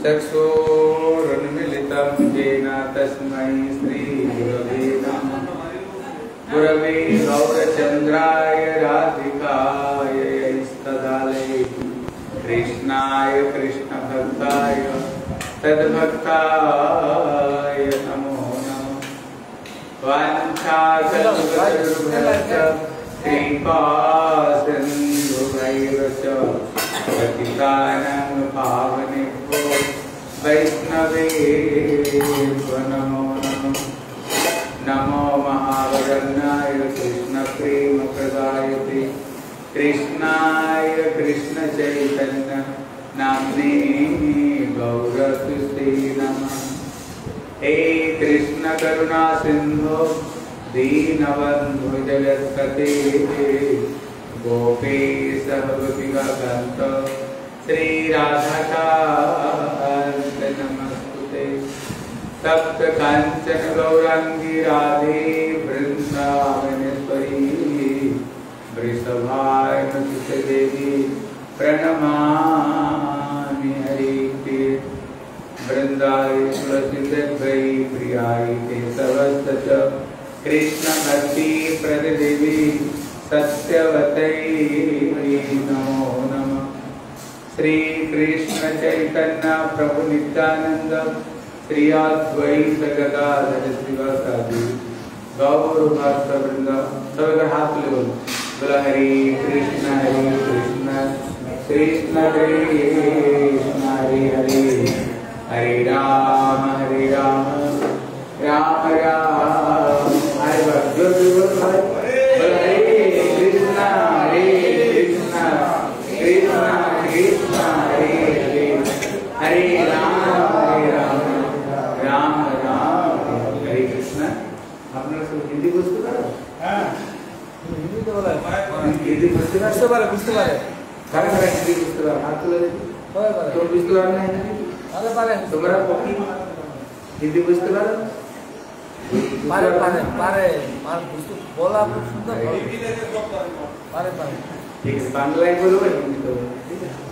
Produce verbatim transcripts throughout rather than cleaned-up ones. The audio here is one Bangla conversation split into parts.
चक्षुरुन्मिलितं येन तस्मै श्रीगुरवे नमः। गुरवे गौरचन्द्राय राधिकायै स्तदालये कृष्णाय कृष्णभक्ताय तद्भक्ताय नमो नमः। वाञ्छाकल्पतरुभ्यश्च कृपासिन्धुभैव च पतितानां पावनेभ्यो वैष्णवेभ्यो नमो नमः। नमो महावदन्नाय कृष्णप्रेमप्रदायते कृष्णाय कृष्णचैतन्य नाम्ने गौरसुते नमः। हे कृष्ण करुणा सिंधु दीनबन्धु जगत्पते गोपेश गोपिकान्त श्री राधाकान्त नमस्तुते। सप्त कांचन गौरांगी राधे वृंदावनेश्वरी वृषभानुसुते देवी प्रणमामि हरिप्रिये। वृंदाय तुलसीदेव्यै प्रियाय केशवस्य च कृष्ण भक्ति प्रदेवी सत्यवतै नमो नमः। श्री कृष्ण चैतन्य प्रभु नित्यानंद श्री अद्वैत गदाधर श्रीवासादि गौर भक्तवृंद सब हाथ ले बोलो हरे कृष्ण हरे कृष्ण कृष्ण कृष्ण हरे हरे हरे राम हरे राम राम राम हरे भक्ति हरे कृष्ण हरे कृष्ण कृष्ण कृष्ण हरे हरे हरे राम हरे राम राम राम हरे कृष्ण। आपने सब हिंदी बुझते पारो? हाँ हिंदी तो बोला हिंदी बुझते पारो? बुझते पारो बुझते पारो cara cara हिंदी बुझते पारो हाथ ले पारो पारो तो बुझते पारो नहीं अरे पारो तुम्हारा पक्की हिंदी बुझते पारो पारे पारे पारे पारे बुझते बोला आप सुनते पारे पारे ठीक है बांग्ला ही बोलो हिंदी तो ठीक है।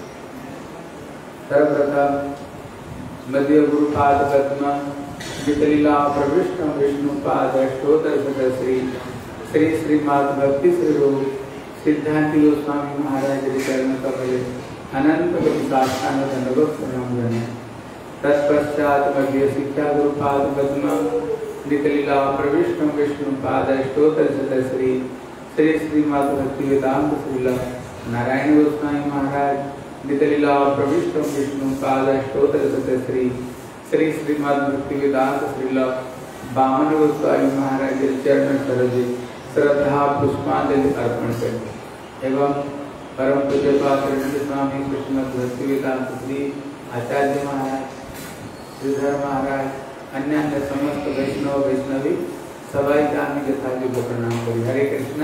सर्वप्रथम मध्य गुरुपाद पद्म वितलीला प्रविष्ट विष्णुपाद अष्टोत्तर श्री श्री श्रीमद भक्ति स्वरूप सिद्धांत गोस्वामी महाराज के चरण कमले अनंत साष्टांग दंडवत प्रणाम करने। तत्पश्चात मध्य शिक्षा गुरुपाद पद्म वितलीला प्रविष्ट विष्णुपाद अष्टोत्तर श्री श्री श्रीमद भक्ति वेदांत श्रीला नारायण गोस्वामी महाराज वितलीला प्रविष्ट विष्णुपाद अष्टोत्तर श्री श्री श्रीमद भक्ति वेदांत श्रीला वामन गोस्वामी महाराज के चरण सरोजे श्रद्धा पुष्पांजलि अर्पण करें एवं परम पूज्य स्वामी कृष्ण भक्ति वेदांत श्री आचार्य महाराज श्रीधर महाराज अन्य अन्य समस्त वैष्णव वैष्णवी सबाई जाने के साथ को प्रणाम करें। हरे कृष्ण।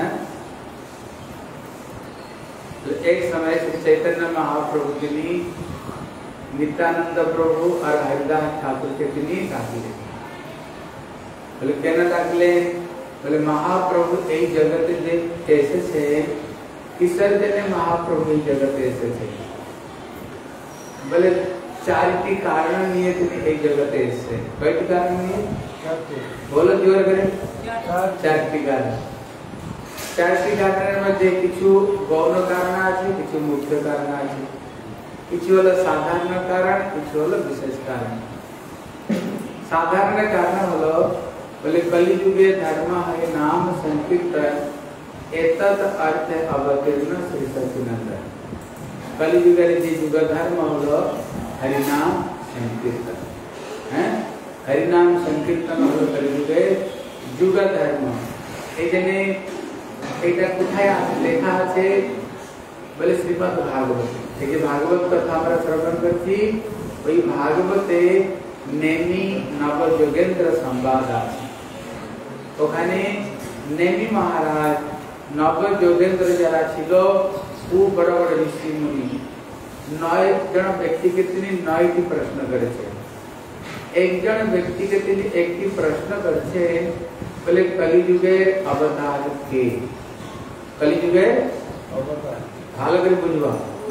तो एक समय से चैतन्य महाप्रभु जी ने नित्यानंद प्रभु और हरिदास ठाकुर के लिए दाखिले बोले कहना दाखिले बोले महाप्रभु यही जगत कैसे छे किसर जने महाप्रभु यही जगत ऐसे छे बोले चारिटी कारण निये तुम्हें यही जगत ऐसे कई कारण निये बोलो जोर करें चारिटी कारण चारिटी कारण मध्य किछु गौण कारण আছে কিছু মুখ্য কারণ আছে কিছু হলো সাধারণ কারণ কিছু হলো বিশেষ কারণ। साधारण कारण হলো বলে कलियुगे धर्म है नाम संकीर्तन एतत् अर्थ अवतीर्ण श्री सच्चिदानंद। कलियुगे जे युग धर्म হলো हरि नाम संकीर्तन हैं हरि नाम संकीर्तन হলো कलियुगे युग धर्म। এই জন্য এটা কোথায় লেখা আছে বলে শ্রীমদ্ ভাগবত এই যে ভাগবত কথা আমরা শ্রবণ করছি ওই ভাগবতে নেমি নব যোগেন্দ্র সংবাদ আছে ওখানে নেমি মহারাজ নব যোগেন্দ্র যারা ছিল খুব বড় বড় ঋষি মুনি নয় জন ব্যক্তিকে তিনি নয়টি প্রশ্ন করেছেন। একজন ব্যক্তিকে তিনি একটি প্রশ্ন করেছেন বলে কলিযুগের অবতার কে কলিযুগের অবতার ভালো করে বুঝবা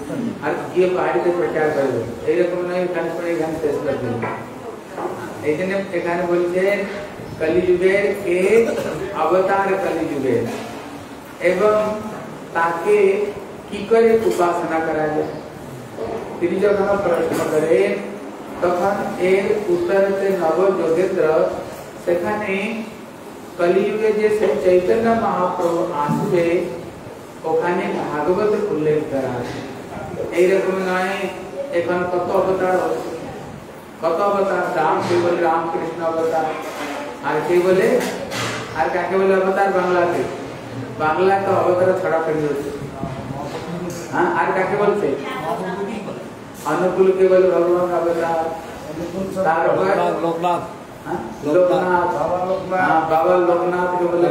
আর গিয়ে বাড়িতে প্রচার করবে, এইরকম নয় এখানে পড়ে এখানে শেষ করে দেবে। এই জন্য এখানে বলছে কলিযুগের কে অবতার কলিযুগের, এবং তাকে কি করে উপাসনা করা যায়। তিনি যখন প্রশ্ন করে তখন এর উত্তরতে নব যোগেন্দ্র সেখানে কলিযুগে যে চৈতন্য মহাপ্রভু আসবে ওখানে ভাগবত উল্লেখ করা আছে। এইরকম নয় এখন কত অবতার হচ্ছে, কত অবতার, রাম কে বলে রামকৃষ্ণ অবতার, আর কে বলে আর কাকে বলে অবতার বাংলাতে, বাংলা তো অবতার ছড়া ফেলে হচ্ছে। হ্যাঁ, আর কাকে বলছে অনুকূল কে বলে ভগবান অবতার, তারপর লোকনাথ, লোকনাথ বাবা লোকনাথ কে বলে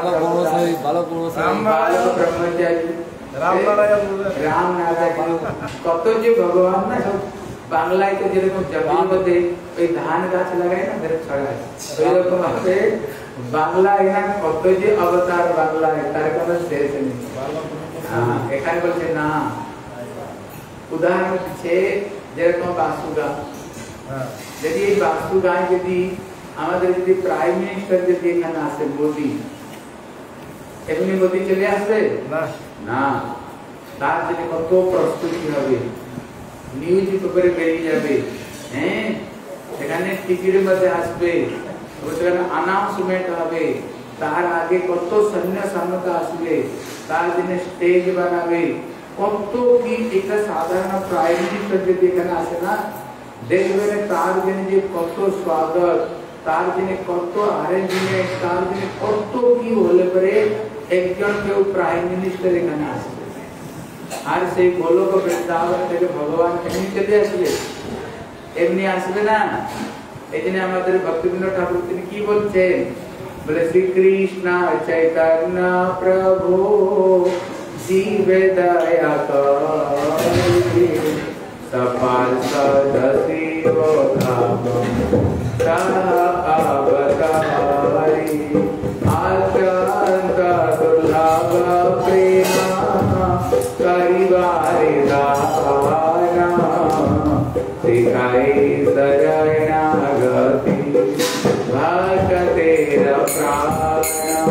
ব্রহ্মচারী, রাম নারাयण, কত যে ভগবান না সব বাংলায় তো যেরকম জমির মধ্যে ওই ধান গাছ লাগায় না ধরে ছড়ায়, ওইরকম আছে বাংলায় এখানে কত যে অবতার বাংলায় তার কোনো শেষ নেই। হ্যাঁ, এখানে বলছে না, উদাহরণ দিচ্ছে যেরকম বাসুগা, যদি এই বাসুগায় যদি আমাদের যদি প্রাইম মিনিস্টার যদি এখানে আসে মোদি, এমনি মোদি চলে আসবে না, তার জন্য কত প্রস্তুতি হবে, নিউজ পেপারে বেরিয়ে যাবে, হ্যাঁ সেখানে টিভির মধ্যে আসবে, সেখানে অ্যানাউন্সমেন্ট হবে, তার আগে কত সৈন্য সামনে আসবে, তার জন্য স্টেজ বানাবে, কত কি একটা সাধারণ প্রাইম মিনিস্টার যদি এখানে আসে না দেখবেন তার জন্য যে কত স্বাগত, তার জন্য কত অ্যারেঞ্জমেন্ট, তার জন্য কত কি হলে পরে একজন কেউ প্রাইম মিনিস্টার এখানে আসবে। আর সেই গোলক বৃন্দাবন থেকে ভগবান এমনি চলে আসবে, এমনি আসবে না। এই জন্য আমাদের ভক্তিবিনোদ ঠাকুর তিনি কি বলছেন, বলে শ্রীকৃষ্ণ চৈতন্য প্রভু জীবে দয়া করি সপাল সদশিব ধাম অবতারি আত্যন্ত দুর্লভ প্রেম করিবারে দানা শিখাই শরণাগতি ভক্তের প্রাণ।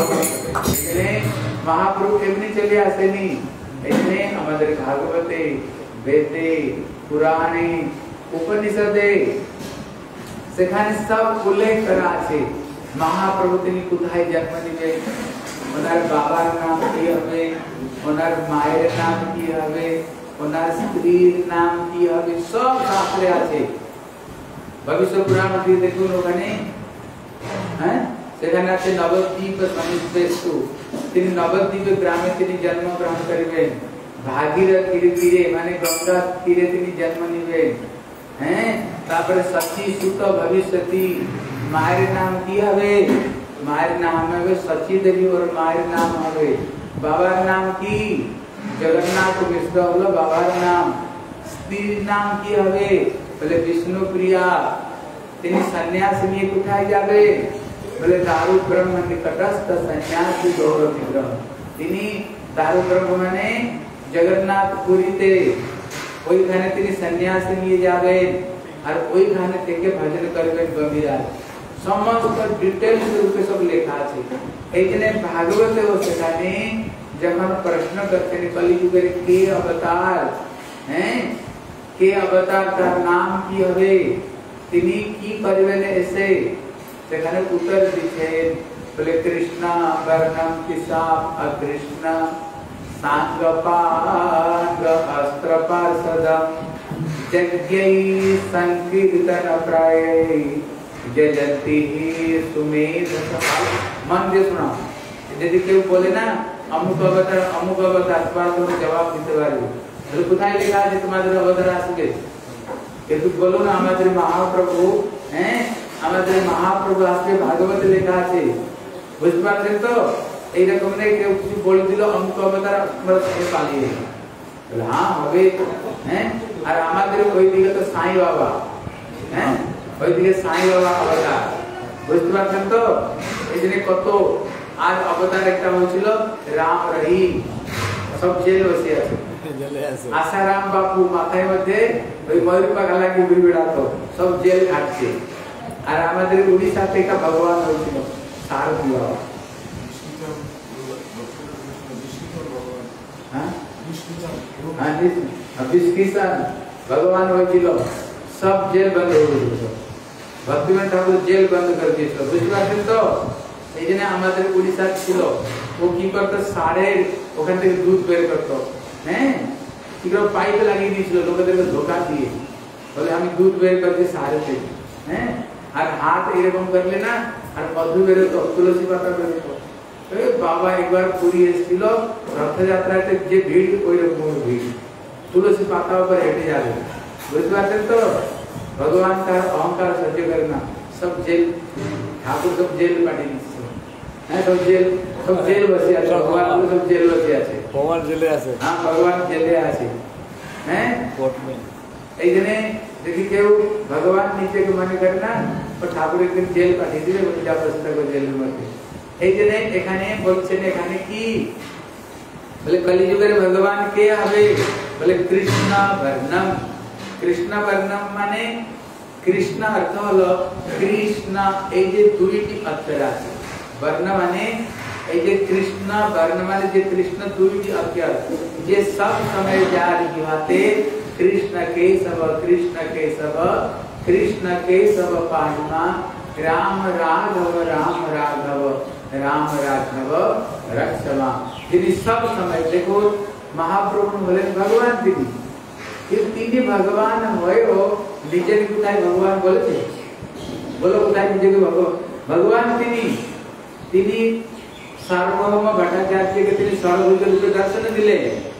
মহাপ্রভু এমনি চলে আসেনি, এমনি আমাদের ভাগবতে, বেদে, পুরাণে, উপনিষদে সেখানে সব উল্লেখ করা আছে মহাপ্রভু তিনি কোথায় জন্ম নেবেন, ওনার বাবার নাম কি হবে, ওনার মায়ের নাম কি হবে, ওনার স্ত্রীর নাম কি হবে, সব শাস্ত্রে আছে। ভবিষ্য পুরাণ দিয়ে দেখুন ওখানে, হ্যাঁ সেখানে আছে নবদ্বীপ সমিষ্টেষু, তিনি নবদ্বীপ গ্রামে তিনি জন্ম গ্রহণ করবেন, ভাগীরথীর তীরে মানে গঙ্গা তীরে তিনি জন্ম নেবেন, হ্যাঁ তারপরে সচী সুত ভবিষ্যতি, মায়ের নাম কি হবে, মায়ের নাম হবে সচী দেবী, ওর মায়ের নাম হবে, বাবার নাম কি জগন্নাথ মিশ্র হলো বাবার নাম, স্ত্রীর নাম কি হবে বলে বিষ্ণুপ্রিয়া, তিনি সন্ন্যাস নিয়ে কোথায় যাবে বলে দারু ব্রহ্ম নিকটস্থ সন্ন্যাসী গৌর বিগ্রহ, তিনি দারু ব্রহ্ম মানে জগন্নাথ পুরীতে, ওইখানে তিনি সন্ন্যাস নিয়ে যাবেন আর ওইখানে থেকে ভজন করবেন গভীরা, সমস্ত ডিটেলস রূপে সব লেখা আছে। এই জন্য ভাগবতে ও সেখানে যখন প্রশ্ন করছেন কলিযুগের কে অবতার, হ্যাঁ কে অবতার, তার নাম কি হবে, তিনি কি করবেন, এসে সেখানে উত্তর দিচ্ছেন বলে কৃষ্ণ বর্ণম কিসাব অকৃষ্ণ সাঙ্গপাঙ্গ অস্ত্রপার্ষদম যজ্ঞৈ সংকীর্তন প্রাयै জয়তি সুমেধ। मन দিয়ে শোনা, যদি কেউ বলে না অমুক অবতার অমুক অবতার, তোমার জবাব দিতে পারবে, তাহলে কোথায় লেখা আছে তোমাদের অবতার আসবে, কিন্তু বলো না আমাদের মহাপ্রভু, হ্যাঁ আমাদের মহাপ্রভু আসবে, ভাগবতে লেখা আছে, বুঝতে পারছেন তো। এইরকম নেই কেউ কিছু বলে দিল অমুক অবতার আমরা সঙ্গে পালিয়ে, হ্যাঁ হবে, হ্যাঁ আর আমাদের ওইদিকে তো সাই বাবা, হ্যাঁ ওইদিকে সাই বাবা অবতার, বুঝতে পারছেন তো। এই জন্য কত আর অবতার একটা হয়েছিল রাম রহিম, সব জেল বসে আছে, आसाराम बापू माथाय मध्य ওই ময়ূর পাখা লাগিয়ে ঘুরে বেড়াতো সব জেল খাটছে আর আমাদের উড়িষ্যাতে একটা ভগবান হয়েছিল শারদীয় হ্যাঁ হ্যাঁ বিষ্কিসান ভগবান হয়েছিল সব জেল বন্ধ হয়ে গেছিল ভক্তিমান ঠাকুর জেল বন্ধ করে দিয়েছিল বুঝতে পারছেন তো এই জন্য আমাদের উড়িষ্যা ছিল ও কি করতো সারের ওখান থেকে দুধ বের করতো হ্যাঁ কি করে পাইপ লাগিয়ে দিয়েছিল লোকেদেরকে ধোকা দিয়ে বলে আমি দুধ বের করছি সারে থেকে হ্যাঁ আর হাত এরকম করলে না আর মধু বেরোতো তুলসী পাতা বেরোতো বাবা একবার পুরী এসেছিল রথযাত্রাতে যে ভিড় ওই রকম ভিড় তুলসী পাতা উপর হেঁটে যাবে বুঝতে পারছেন তো भगवान का अहंकार सह्य करना सब जेल ठाकुर सब जेल पाठी है सब जेल सब जेल बसे আছে भगवान को सब जेल बसे আছে भगवान जेले আছে हां भगवान जेले আছে हैं कोर्ट में এই জন্য দেখি কেউ ভগবান নিজেকে মনে করে না তো ঠাকুর একদিন জেল পাঠিয়ে দিলে বলে যা বসে থাকো জেলের মধ্যে এই জন্য এখানে বলছেন এখানে কি বলে কলিযুগের ভগবান কে হবে বলে কৃষ্ণ বর্ণম কৃষ্ণ বর্ণম মানে কৃষ্ণ অর্থ হলো কৃষ্ণ এই যে দুইটি অক্ষর আছে বর্ণ মানে এই যে কৃষ্ণ বর্ণ মানে যে কৃষ্ণ দুইটি অক্ষর যে সব সময় যার জিহাতে কৃষ্ণ কেশব কৃষ্ণ কেশব কৃষ্ণ কেশব পাহিমা রাম রাঘব রাম রাঘব রাম রাঘব রক্ষमा যিনি সব সময় দেখো মহাপ্রভু বলেন ভগবান তিনি তিনি ভগবান হয়েও নিজেকে কোথায় ভগবান বলেছে বলো কোথায় নিজেকে ভগবান তিনি তিনি সার্বভৌম ভট্টাচার্যকে তিনি সর্বভুজ রূপে দর্শন দিলেন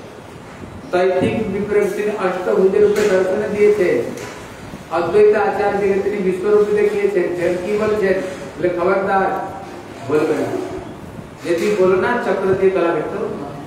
তৈতিক বিপ্রব তিনি অষ্টভুজ রূপে দর্শন দিয়েছে অদ্বৈত আচার্যকে তিনি বিশ্বরূপে দেখিয়েছেন কি বলছেন বলে খবরদার বলবে না যদি বলো না চক্র দিয়ে গলা বেরো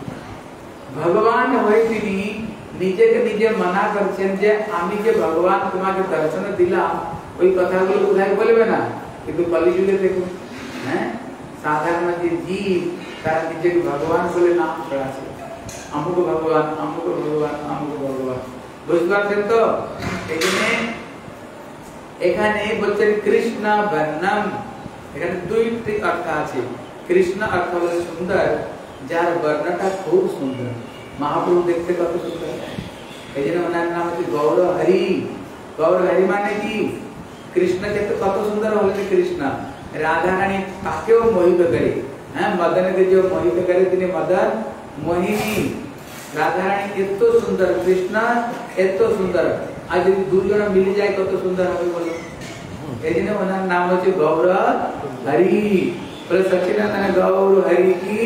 ভগবান হয়ে তিনি নিজেকে নিজে মানা করছেন যে আমি যে ভগবান তোমাকে দর্শন দিলাম ওই কথাগুলো কোথায় বলবে না কিন্তু কলিযুগে দেখুন হ্যাঁ সাধারণ যে জীব তারা নিজেকে ভগবান বলে নাম ছড়াচ্ছে আমুক ভগবান আমুক ভগবান আমুক ভগবান বুঝতে পারছেন তো এই জন্য এখানে বলছেন কৃষ্ণ বর্ণম এখানে দুইটি অর্থ আছে কৃষ্ণ অর্থ হলো সুন্দর যার বর্ণটা খুব সুন্দর महाप्रभु देखते कत सुंदर এই জন্য ওনার নাম হচ্ছে গৌর হরি গৌর হরি মানে কি কৃষ্ণ দেখতে কত সুন্দর হলেন কৃষ্ণ রাধা রানী তাকেও মোহিত করে হ্যাঁ মদনকে যে মোহিত করে তিনি মদন মোহিনী রাধা রানী এত সুন্দর কৃষ্ণ এত সুন্দর আর যদি দুজন মিলে যায় কত সুন্দর হবে বলো এই জন্য ওনার নাম হচ্ছে গৌর হরি বলে সচিদানন্দ গৌর হরি কি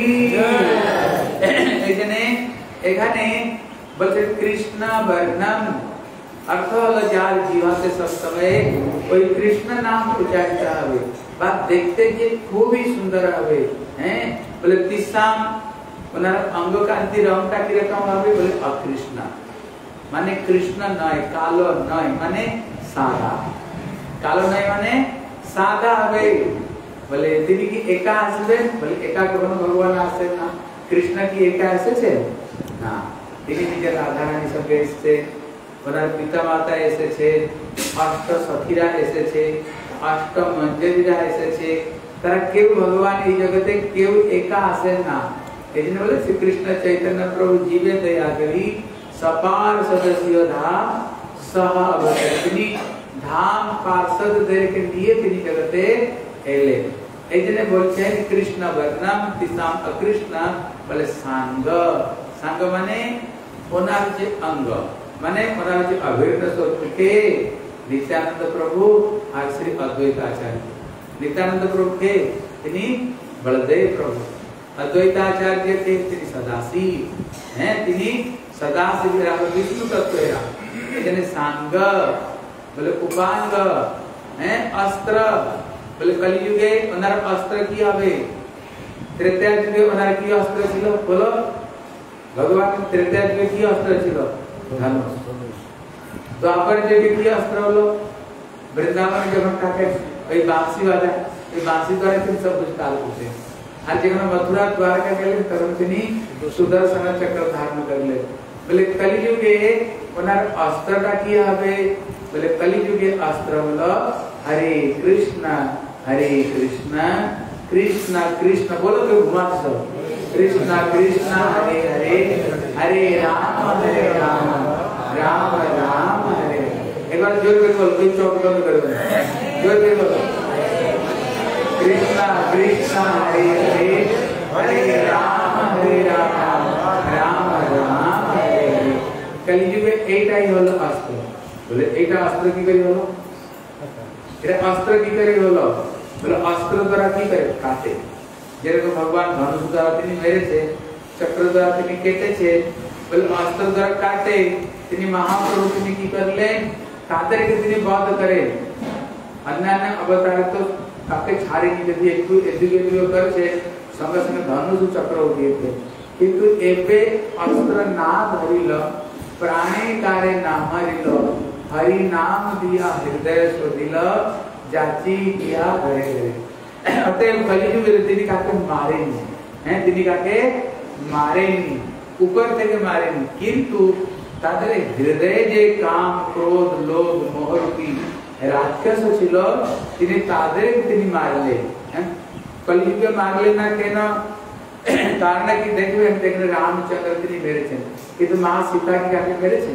এই জন্য এখানে বলছে কৃষ্ণ বর্ণম অর্থ হলো যার জীবনে সব সময় ওই কৃষ্ণ নাম উচ্চারিত হবে বা দেখতে যে খুবই সুন্দর হবে হ্যাঁ বলে তিসাম ওনার অঙ্গ কান্তি রংটা কি রকম হবে বলে অকৃষ্ণ মানে কৃষ্ণ নয় কালো নয় মানে সাদা কালো নয় মানে সাদা হবে বলে তিনি কি একা আসবেন বলে একা কখনো ভগবান আসে না কৃষ্ণ কি একা এসেছে না তিনি নিজের রাধা রানী সঙ্গে এসেছে ওনার পিতা মাতা এসেছে অষ্ট সখীরা এসেছে অষ্ট মঞ্জরীরা এসেছে তারা কেউ ভগবান এই জগতে কেউ একা আসেন না এই জন্য বলে শ্রীকৃষ্ণ চৈতন্য প্রভু জীবে দয়া করি সপার সদস্য ধাম সহ তিনি ধাম পার্ষদদেরকে নিয়ে তিনি জগতে এলেন এই জন্য বলছেন কৃষ্ণ বর্ণম তিসাম অকৃষ্ণ বলে সাঙ্গ সাঙ্গ মানে ওনার যে অঙ্গ মানে ওনার যে অভিন্ন স্বরূপকে নিত্যানন্দ প্রভু আর শ্রী অদ্বৈত আচার্য নিত্যানন্দ প্রভু কে তিনি বলদেव প্রভু অদ্বৈত আচার্য কে তিনি সদাশিব হ্যাঁ তিনি সদাশিব রাম বিষ্ণু তত্ত্ব এরা এখানে সাঙ্গ বলে উপাঙ্গ হ্যাঁ অস্ত্র বলে কলিযুগে ওনার অস্ত্র কি হবে ত্রেতা যুগে ওনার কি অস্ত্র ছিল বলো ভগবান ত্রেতা যুগে কি অস্ত্র ছিল ধনুষ দ্বাপর যুগে কি অস্ত্র হলো বৃন্দাবন যখন থাকে ওই বাঁশি বাজা এই বাঁশি দ্বারা তিনি সব कुछ কাল করতে আর যখন মথুরা দ্বারকা গেলেন তখন তিনি সুদর্শন চক্র ধারণ করলেন बोले कलिजुगे ওনার অস্ত্রটা কি হবে বলে কলিযুগে অস্ত্র হলো হরে কৃষ্ণ হরে কৃষ্ণ কৃষ্ণ কৃষ্ণ বলো তো ঘুমাচ্ছ কৃষ্ণ কৃষ্ণ হরে হরে হরে রাম হরে রাম রাম রাম হরে একবার জোর করে বলো কোई चौक बंद कर दो जोर से बोलो कृष्ण कृष्ण हरे हरे हरे राम हरे राम राम राम हरे हरे कलिजुगे এইটাই হলো অস্ত্র বলে এইটা অস্ত্র কি করে হলো এটা অস্ত্র কি করে হলো বলে অস্ত্র দ্বারা কি করে কাটে যেরকম ভগবান ধনুষ দ্বারা তিনি মেরেছে চক্র দ্বারা তিনি কেটেছে বলে অস্ত্র দ্বারা কাটে তিনি মহাপ্রভু তিনি কি করলেন তাদেরকে তিনি বধ করেন অন্যান্য অবতারে তো কাকে ছাড়েনি যদি একটু এদিকে এদিকে করেছে সঙ্গে সঙ্গে ধনুষ চক্র উঠিয়েছে কিন্তু এবে অস্ত্র না ধরিল प्राणी कारे नामरिल हरि नाम दिया हृदय शोधिल जाची किया घरे घरे अतएव कलिजुग তিনি কাকে মারেনি হ্যাঁ তিনি কাকে মারেনি উপর থেকে মারেনি কিন্তু তাদের হৃদয়ে যে কাম ক্রোধ লোভ মোহ রূপী রাক্ষস ছিল তিনি তাদের তিনি মারলেন হ্যাঁ কলিযুগে মারলেন না কেন कारण है कि देखिए हम देख रहे रामचंद्र তিনি মেরেছেন কিন্তু মা সীতা কি কাকে মেরেছেন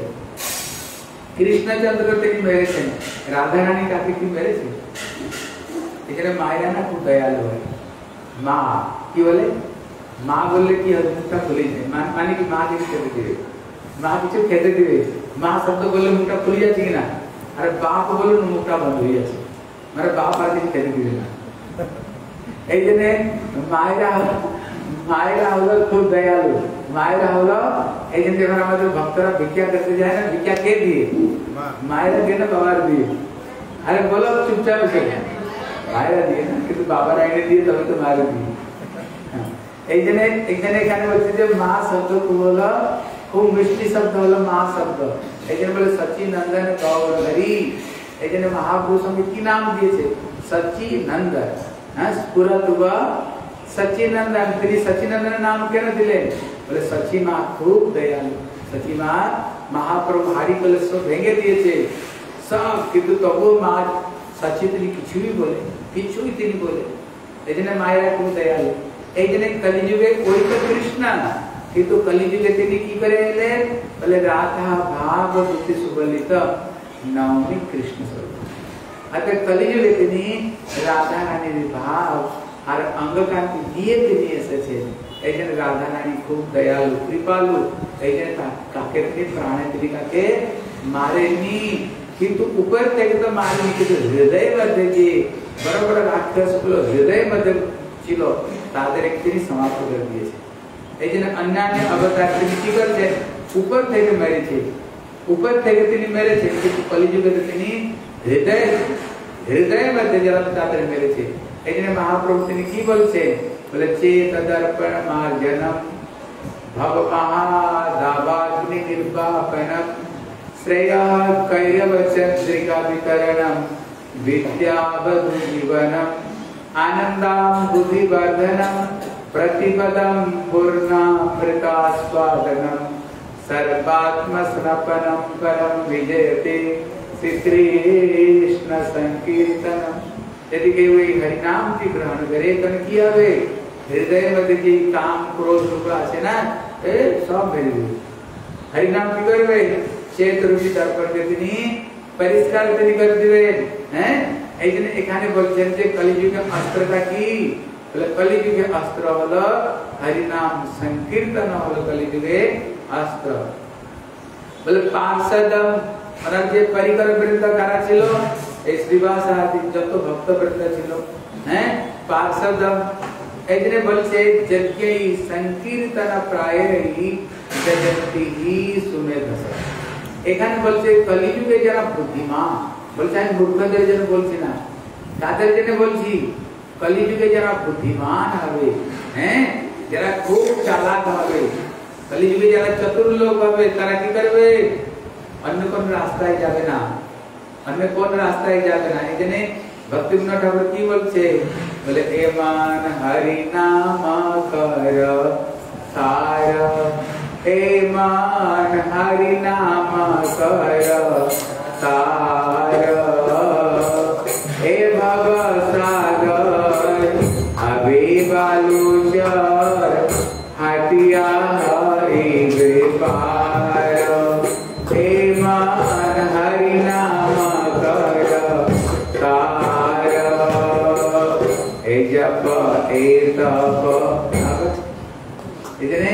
কৃষ্ণচন্দ্র তিনি মেরেছেন রাধা রানী কাকে কি মেরেছেন এখানে মায়েরা না খুব দয়ালু হয় মা কি বলে মা বললে কি হয় মুখটা খুলে যায় মানে কি মা কিছু খেতে দিবে মা কিছু খেতে দিবে মা শব্দ বললে মুখটা খুলে যাচ্ছে কিনা আর বাপ বললে মুখটা বন্ধ হয়ে যাচ্ছে মানে বাপ আর কিছু খেতে দিবে না এই জন্য মায়েরা মায়েরা হলো খুব দয়ালু মায়েরা হলো এই জন্য যখন আমাদের ভক্তরা ভিক্ষা করতে যায় না ভিক্ষা কে দিয়ে মায়েরা দিয়ে না বাবার দিয়ে আরে বলো চুপচাপ বসে মায়েরা দিয়ে না কিন্তু বাবার আইনে দিয়ে তবে তো মায়েরা দিয়ে এই জন্য এখানে এখানে বলছে যে মা শব্দ খুব হলো খুব মিষ্টি শব্দ হলো মা শব্দ এই জন্য বলে সচিনন্দন গৌরহরি এই জন্য মহাপুরুষকে কি নাম দিয়েছে সচিনন্দন হ্যাঁ স্ফুরত हुआ सचिनंदन तेरी सचिनंदन नाम क्यों दिले बोले सची माँ खूब दयालु सची माँ महाप्रभु हारी बोले सब भेंगे दिए थे सब किंतु तबो माँ सची तेरी किचु भी बोले किचु ही तेरी बोले ऐजने माया खूब दयालु ऐजने कलिजुगे कोई तो कृष्ण किंतु कलिजुगे तेरी की करे ले बोले राधा भाव बुद्धि सुबलित नवमी कृष्ण स्वरूप अतः कलिजुगे तेरी राधा रानी भाव और अंग कांति दिए তিনি এসেছে এইজন্য রাধা রানী খুব দয়ালু কৃপালু এইজন্য কাকে তিনি প্রাণে তিনি কাকে মারেনি কিন্তু উপর থেকে তো মারেনি কিন্তু হৃদয় মধ্যে যে বড় বড় রাক্ষসগুলো হৃদয় মধ্যে ছিল তাদের তিনি সমাপ্ত করে দিয়েছে এইজন্য অন্যান্য অবতার তিনি কি করছে উপর থেকে মেরেছে উপর থেকে তিনি মেরেছে কিন্তু কলিযুগে তিনি হৃদয় হৃদয় মধ্যে যারা তাদের মেরেছে এইজন্য মহাপ্রভু তিনি কি বলছেন বলে চেত দর্পণ মার্জনম ভব মহাদাবাগ্নি নির্বাপনম শ্রেয় কৈরব চন্দ্রিকা বিতরণম विद्यावधु जीवनम आनंदाम बुद्धिवर्धनम प्रतिपदम पूर्णामृतास्वादनम सर्वात्म स्नपनम परम विजयते श्री कृष्ण संकीर्तनम। यदि कोई वही हरिनाम की ग्रहण करे तन किया वे हृदय में जी काम क्रोध रूप आसे ना ए सब मेरे हरिनाम की करे वे चेत रूपी दर्पण के दिनी परिष्कार तरी कर दिवे हैं এইজন্য এখানে বলছেন যে কলিযুগে অস্ত্রটা কি বলে কলিযুগে অস্ত্র হলো হরিনাম সংকীর্তন হলো কলিযুগে অস্ত্র। বলে পার্ষদম মানে যে পরিবার বৃন্দ কারা ছিল এই শ্রীবাস আদি যত ভক্ত বৃন্দ ছিল হ্যাঁ পার্ষদম এইজন্য বলছে যজ্ঞই সংকীর্তন প্রায়ই জগন্তি সুমেধস। এখানে বলছে কলিযুগে যারা বুদ্ধিমান বলছে আমি মূর্খদের জন্য বলছি না তাদের জন্য বলছি কলিযুগে যারা বুদ্ধিমান হবে হ্যাঁ যারা খুব চালাক হবে কলিযুগে যারা চতুর লোক হবে তারা কি করবে অন্য কোন রাস্তায় যাবে না অন্য কোন রাস্তায় যাবে না। এই জন্য ভক্তিবিনোদ ঠাকুর কি বলছে বলে এমান হরি নাম কর সার हे मन हरि नाम कर तार, हे भव सागर अबे बालूचर हटिया हरि पार, हे मन हरि नाम कर तार, हे जप हे तप इतने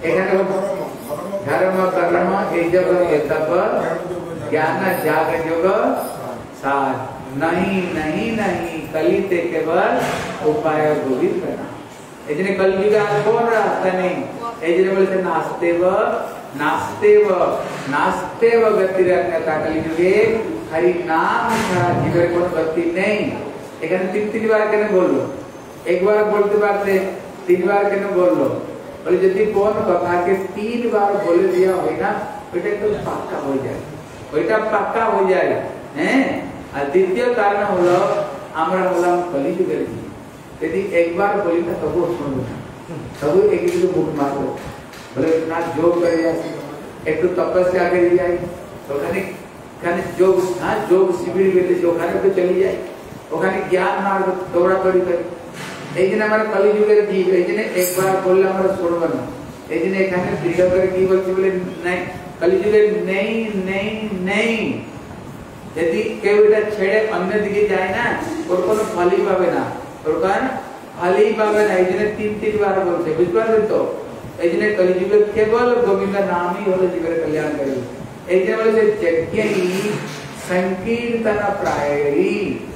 धर्म कर्म हे जप हे तप ज्ञान जाग योग साध, नहीं नहीं नहीं कलिते केवल उपाय गोविंद करना। इतने कलयुग का कौन रास्ता नहीं, इतने बोलते नास्ते व नास्ते व नास्ते व गति रखता कलयुगे हरि नाम छाड़ा जीवन को गति नहीं। एखाने तीन तीन बार कहने बोल लो, एक बार बोलते बारते तीन बार कहने बोल लो, बोले यदि कौन कथा के तीन बार बोले दिया हो ना बेटा तो पक्का हो जाए, बेटा पक्का हो जाए हैं। और द्वितीय कारण हलो আমরা বললাম কলিযুগের কি, যদি একবার বলি না তবু শুনবো না, তবু একই কিছু মুখ মারবো, বলে না যোগ করে আসি একটু তপস্যা করে যাই, ওখানে ওখানে যোগ হ্যাঁ যোগ শিবির বেঁধেছে ওখানে তো চলে যাই, ওখানে জ্ঞান মার্গ দৌড়াদৌড়ি করি। এই জন্য আমরা কলিযুগের জীব, এই জন্য একবার বললে আমরা শুনবো না, এই জন্য এখানে দৃঢ় করে কি বলছি বলে নাই কলিযুগের নেই নেই নেই। यदि केवल এটা ছেড়ে অন্য দিকে যায় না ওর কোনো ফলই পাবে না, ওর কোন ফলই পাবে না। এই জন্য তিন তিন বার বলছে, বুঝতে পারলেন তো? এই জন্য কলিযুগে কেবল গোবিন্দ নামই হলো জীবের কল্যাণ করবে। এই জন্য বলেছে যজ্ঞই সংকীর্তন প্রায়ই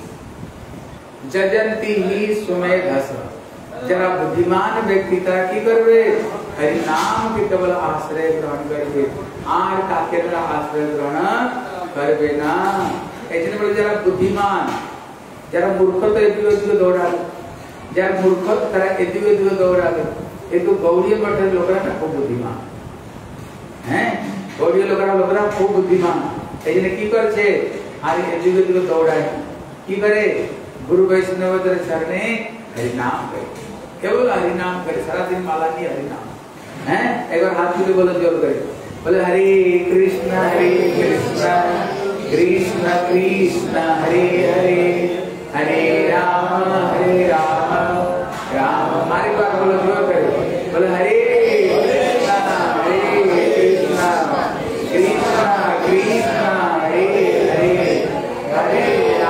যজন্তি হি সুমেধস। যারা বুদ্ধিমান ব্যক্তি তারা কি করবে? হরি নাম के केवल आश्रय ग्रहण करবে, আর কাকে তারা আশ্রয় গ্রহণ করবে না। এই জন্য বলে যারা বুদ্ধিমান, যারা মূর্খ তো এদিকে ওদিকে দৌড়াবে, যারা মূর্খ তারা এদিকে ওদিকে দৌড়াবে। কিন্তু গৌড়ীয় মঠের লোকেরা না খুব বুদ্ধিমান, হ্যাঁ গৌড়ীয় লোকেরা লোকেরা খুব বুদ্ধিমান। এই জন্য কি করছে? আর এদিকে ওদিকে দৌড়ায়, কি করে? गुरु वैष्णव चरणे हरि नाम करे, केवल हरि नाम करे, सारा दिन माला की हरि नाम हैं। एक बार हाथ जोड़ बोलो, जोर करे बोले हरे कृष्ण हरे कृष्ण कृष्ण कृष्ण हरे हरे हरे राम हरे राम राम। हमारे बात बोलो, जोर करे बोले हरे कृष्ण हरे कृष्ण कृष्ण कृष्ण हरे हरे हरे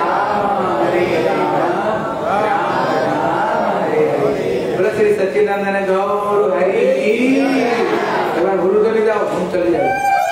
श्री सच्चिदानंद गौर हरि की। एक बार गुरु चले जाओ, तुम चले जाओ।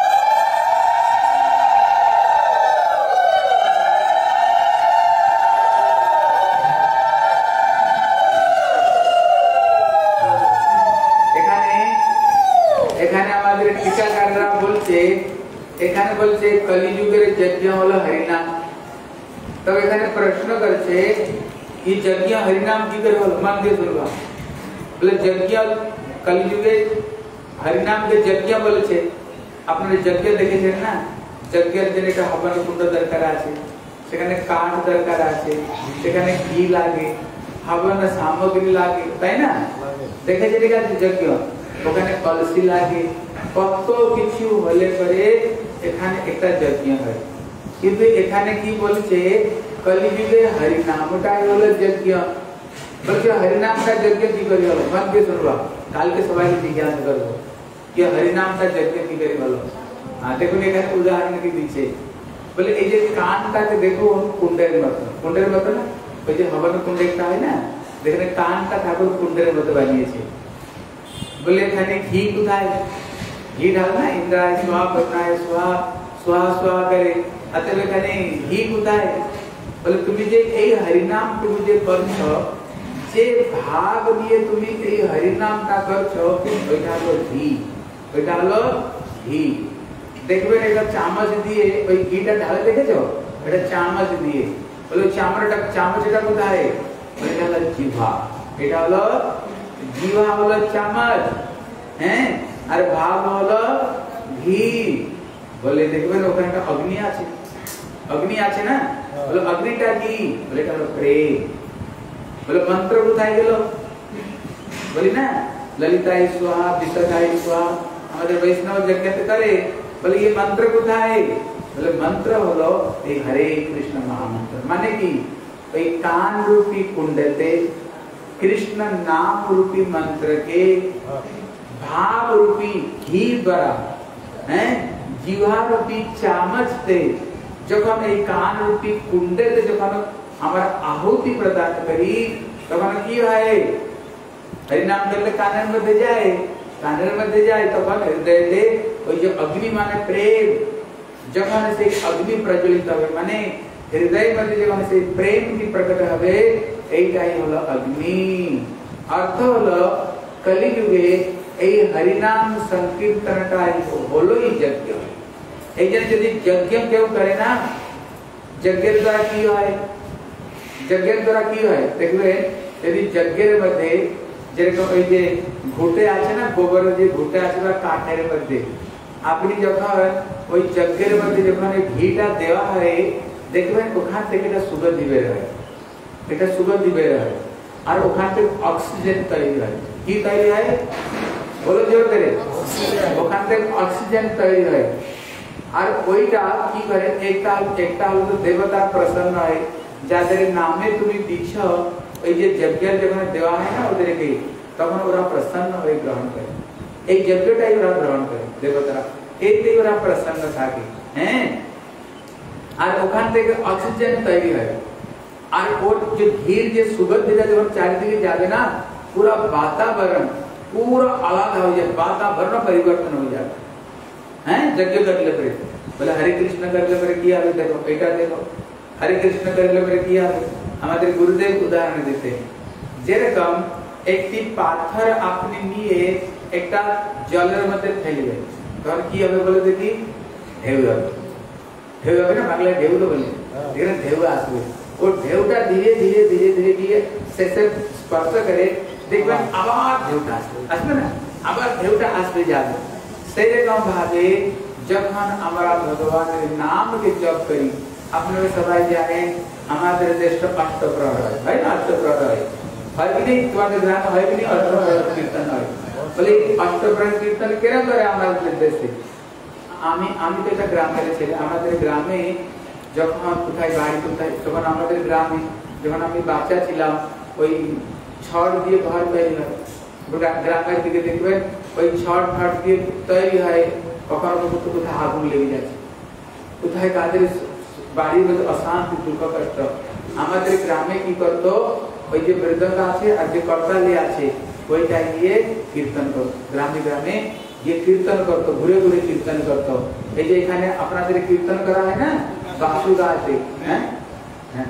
এখানে এখানে আমাদের টিকাকাররা বলছে, এখানে বলছে কলিযুগের যজ্ঞ হলো হরিনাম। তবে এখানে প্রশ্ন করছে कि यज्ञ हरिनाम की करे मान दे सुनवा बोले यज्ञ कलियुगे हरिनाम के यज्ञ बोले छे। आपने यज्ञ देखे छे ना, यज्ञ जने का हवन कुंड दरकार আছে, সেখানে কাঠ দরকার আছে, সেখানে ঘি লাগে, হবন সামগ্রী লাগে, তাই না? দেখে যে ঠিক আছে যজ্ঞ, ওখানে কলসি লাগে, কত কিছু হলে পরে এখানে একটা যজ্ঞ হয়। কিন্তু এখানে কি বলছে? कलियुगे हरि नाम का हलो यज्ञ, बल्कि हरि नाम का यज्ञ की करी हलो मन के सुनवा काल के सवाल जिज्ञासा करो कि हरि नाम का यज्ञ की करी हलो। हां देखो एखाने उदाहरण के पीछे बोले এই যে কানটা के देखो कुंडेर मत कुंडेर मत ना ওই যে হবন কুंड একটা হয় না, দেখেন কানটা ঠাকুর কুंडेर মত বানিয়েছে। বলে এখানে ঘি কোথায়? ঘি ঢাল না, ইন্দ্রায় স্বাহা করনায় স্বাহা স্বাহা স্বাহা করে, অতএব এখানে ঘি কোথায়? বলে তুমি যে এই হরিনাম তুমি যে করছো, যে ভাগ নিয়ে তুমি এই হরিনামটা করছো, ওইটা হলো ঘি, ওইটা হলো ঘি। দেখবেন এটা চামচ দিয়ে ওই ঘিটা ঢালে দেখেছো? এটা চামচ দিয়ে, বলে চামড়াটা চামচটা কোথায়? এটা হলো জিহ্বা, এটা হলো জিহ্বা হলো চামচ, হ্যাঁ আর ভাগ হলো ঘি। বলে দেখবেন ওখানে একটা অগ্নি আছে, অগ্নি আছে না, বলে অগ্নিটা কি? বলে এটা হলো প্রেম। বলে মন্ত্র কোথায় গেল? বলি না ললিতায় স্বাহা বিশদায় স্বাহা আমাদের বৈষ্ণব যজ্ঞ করে বলে ये मंत्र কোথায় বলে मंत्र হলো এই হরে কৃষ্ণ মহামন্ত্র মানে কি এই कान रूपी कुंडते कृष्ण नाम रूपी मंत्र के भाव रूपी घी द्वारा हैं जीवा रूपी चामच से যখন এই कान रूपी कुंडते যখন আমরা আহুতি প্রদান করি তখন কি হয় হরি নাম করলে কানের মধ্যে যায় কানের মধ্যে যায় তখন হৃদয়ে ওই যে অগ্নি মানে প্রেম যখন সেই অগ্নি প্রজ্বলিত হবে মানে হৃদয় মধ্যে যখন সেই প্রেম কি প্রকট হবে এইটাই হলো অগ্নি অর্থ হলো কলিযুগে এই হরি নাম সংকীর্তনটাই হলোই যজ্ঞ এই যে যদি যজ্ঞ কেউ করে না যজ্ঞের দ্বারা কি হয় যজ্ঞের দ্বারা কি হয় দেখবে যদি যজ্ঞের মধ্যে যেরকম ওই যে ঘুটে আছে না গোবরের যে ঘুটে আছে বা কাঠের মধ্যে আপনি যখন ওই যজ্ঞের মধ্যে যখন এই ঘিটা দেওয়া হয় দেখবেন ওখান থেকে এটা সুগন্ধি বের হয় এটা সুগন্ধি বের হয় আর ওখান থেকে অক্সিজেন তৈরি হয় কি তৈরি হয় বলো জোর করে ওখান থেকে অক্সিজেন তৈরি হয় আর ওইটা কি করে একটা একটা হলো দেবতা প্রসন্ন হয় যাদের নামে তুমি দিচ্ছ ওই যে যজ্ঞের যখন দেওয়া হয় না ওদেরকে তখন ওরা প্রসন্ন হয়ে গ্রহণ করে এই যজ্ঞটাই ওরা গ্রহণ করে দেবতারা এতেই ওরা প্রসন্ন থাকে হ্যাঁ আর ওখান থেকে অক্সিজেন তৈরি হয় আর ওর যে ঘির যে সুগন্ধিটা যখন চারিদিকে যাবে না পুরো वातावरण पूरा अलग हो जाए वातावरण परिवर्तन हो जाए हैं यज्ञ करले परे बोले हरे कृष्ण करले परे किया है देखो बेटा देखो हरे कृष्ण करले परे किया है हमारे गुरुदेव उदाहरण देते हैं যেরকম একটি পাথর আপনি নিয়ে একটা জলের মধ্যে ফেলবে তখন কি হবে বলে দেখি ঢেউ হবে ঢেউ হবে না বাংলায় ঢেউ তো বলে এখানে ঢেউ আসবে ও ঢেউটা ধীরে ধীরে ধীরে ধীরে গিয়ে শেষে স্পর্শ করে দেখবেন আবার ঢেউটা আসবে আসবে না আবার ঢেউটা আসবে যাবে সেরকম ভাবে যখন আমরা ভগবানের নামকে জপ করি আপনারা সবাই জানেন আমাদের দেশে অষ্টপ্রহর হয় হয় না অষ্টপ্রহর হয় হয় কি নেই তোমাদের গ্রামে হয় কি নেই অষ্টপ্রহর কীর্তন হয় বলে অষ্টপ্রহর কীর্তন কেন করে আমাদের দেশে আমি আমি তো একটা গ্রামের ছেলে আমাদের গ্রামে যখন কোথায় বাড়ি কোথায় তখন আমাদের গ্রামে যখন আমি বাচ্চা ছিলাম ওই ছড় দিয়ে ঘর তৈরি হয় গ্রামের দিকে দেখবেন ওই ছড় ঠাট দিয়ে তৈরি হয় কখনো কখনো কোথায় আগুন লেগে যাচ্ছে কোথায় কাদের বাড়ির মধ্যে অশান্তি দুঃখ কষ্ট আমাদের গ্রামে কি করতো ওই যে মৃদঙ্গ আছে আর যে করতালি আছে ওইটা গিয়ে কীর্তন করতো গ্রামে গ্রামে গিয়ে কীর্তন করতো ঘুরে ঘুরে কীর্তন করতো এই যে এখানে আপনাদের কীর্তন করা হয় না বাসুরা আছে হ্যাঁ হ্যাঁ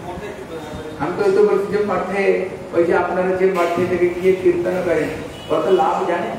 আমি তো তো বলছি যে মঠে ওই যে আপনারা যে মঠে থেকে গিয়ে কীর্তন করেন কত লাভ জানেন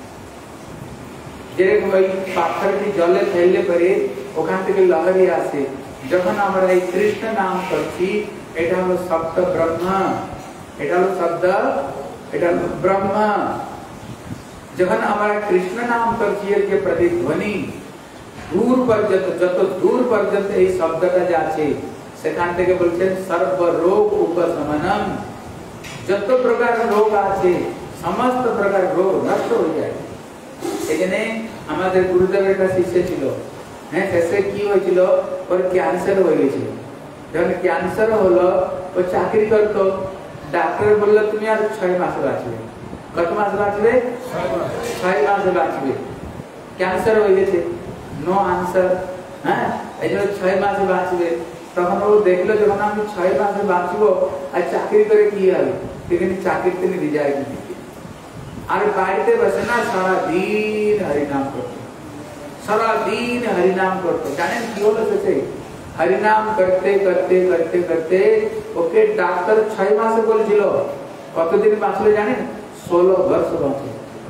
যেরকম ওই পাথরটি জলে ফেললে পরে ওখান থেকে লহরি আসে যখন আমরা এই কৃষ্ণ নাম করছি এটা হলো শব্দ ব্রহ্ম এটা হলো শব্দ এটা হলো ব্রহ্ম যখন আমরা কৃষ্ণ নাম করছি এর যে প্রতিধ্বনি দূর পর্যন্ত যত দূর পর্যন্ত এই শব্দটা যাচ্ছে সেখান থেকে বলছেন সর্ব রোগ উপশমনম যত প্রকার রোগ আছে সমস্ত প্রকার রোগ নষ্ট হয়ে যায় এখানে আমাদের গুরুদেবের একটা শিষ্য ছিল হ্যাঁ শেষে কি হয়েছিল ওর ক্যান্সার হয়ে গেছিল যখন ক্যান্সার হলো ও চাকরি করতো ডাক্তার বললো তুমি আর ছয় মাস বাঁচবে কত মাস বাঁচবে ছয় মাস বাঁচবে ক্যান্সার হয়ে গেছে নো আনসার হ্যাঁ এই জন্য ছয় মাস বাঁচবে তখন ও দেখলো যখন আমি ছয় মাসে বাঁচবো আর চাকরি করে কি হবে সেখানে চাকরি তিনি রিজাইন দিচ্ছে আর বাড়িতে বসে না সারাদিন হরিনাম করতো সারাদিন হরিনাম করতো জানেন কি হলো শেষে হরিনাম করতে করতে করতে করতে ওকে ডাক্তার ছয় মাসে বলেছিল কতদিন বাঁচলো জানেন ষোলো বর্ষ বাঁচলো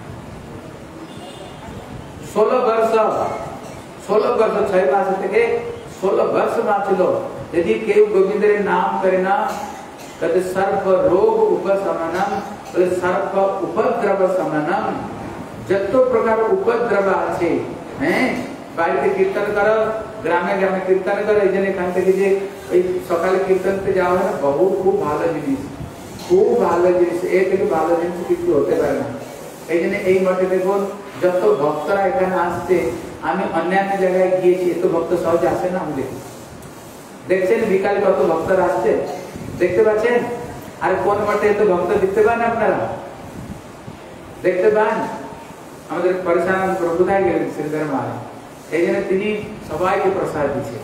ষোলো বর্ষ ষোলো বর্ষ ছয় মাস থেকে ষোলো বর্ষ বাঁচলো যদি কেউ গোবিন্দের নাম করে না कहते सर्व रोग उपशमनम बोले सर्व उपद्रव शमनम যত প্রকার উপদ্রব আছে হ্যাঁ বাড়িতে কীর্তন করো গ্রামে গ্রামে কীর্তন করো এই জন্য এখান থেকে যে ওই সকালে কীর্তনতে যাওয়া হয় বহু খুব ভালো জিনিস খুব ভালো জিনিস এর থেকে ভালো জিনিস কিছু হতে পারে না এই জন্য এই মঠে দেখুন যত ভক্তরা এখানে আসছে, আমি অন্যান্য জায়গায় গিয়েছি, এত ভক্ত সহজে আসে না। আমি দেখি, দেখছেন বিকালে কত ভক্তরা আসছে, দেখতে পাচ্ছেন? আর কোন মঠে এত ভক্ত দেখতে পান আপনারা? দেখতে পান? আমাদের পরেশান প্রভুতায় গেলেন শ্রীধর মহারাজ, এই জন্য তিনি সবাইকে প্রসাদ দিচ্ছে।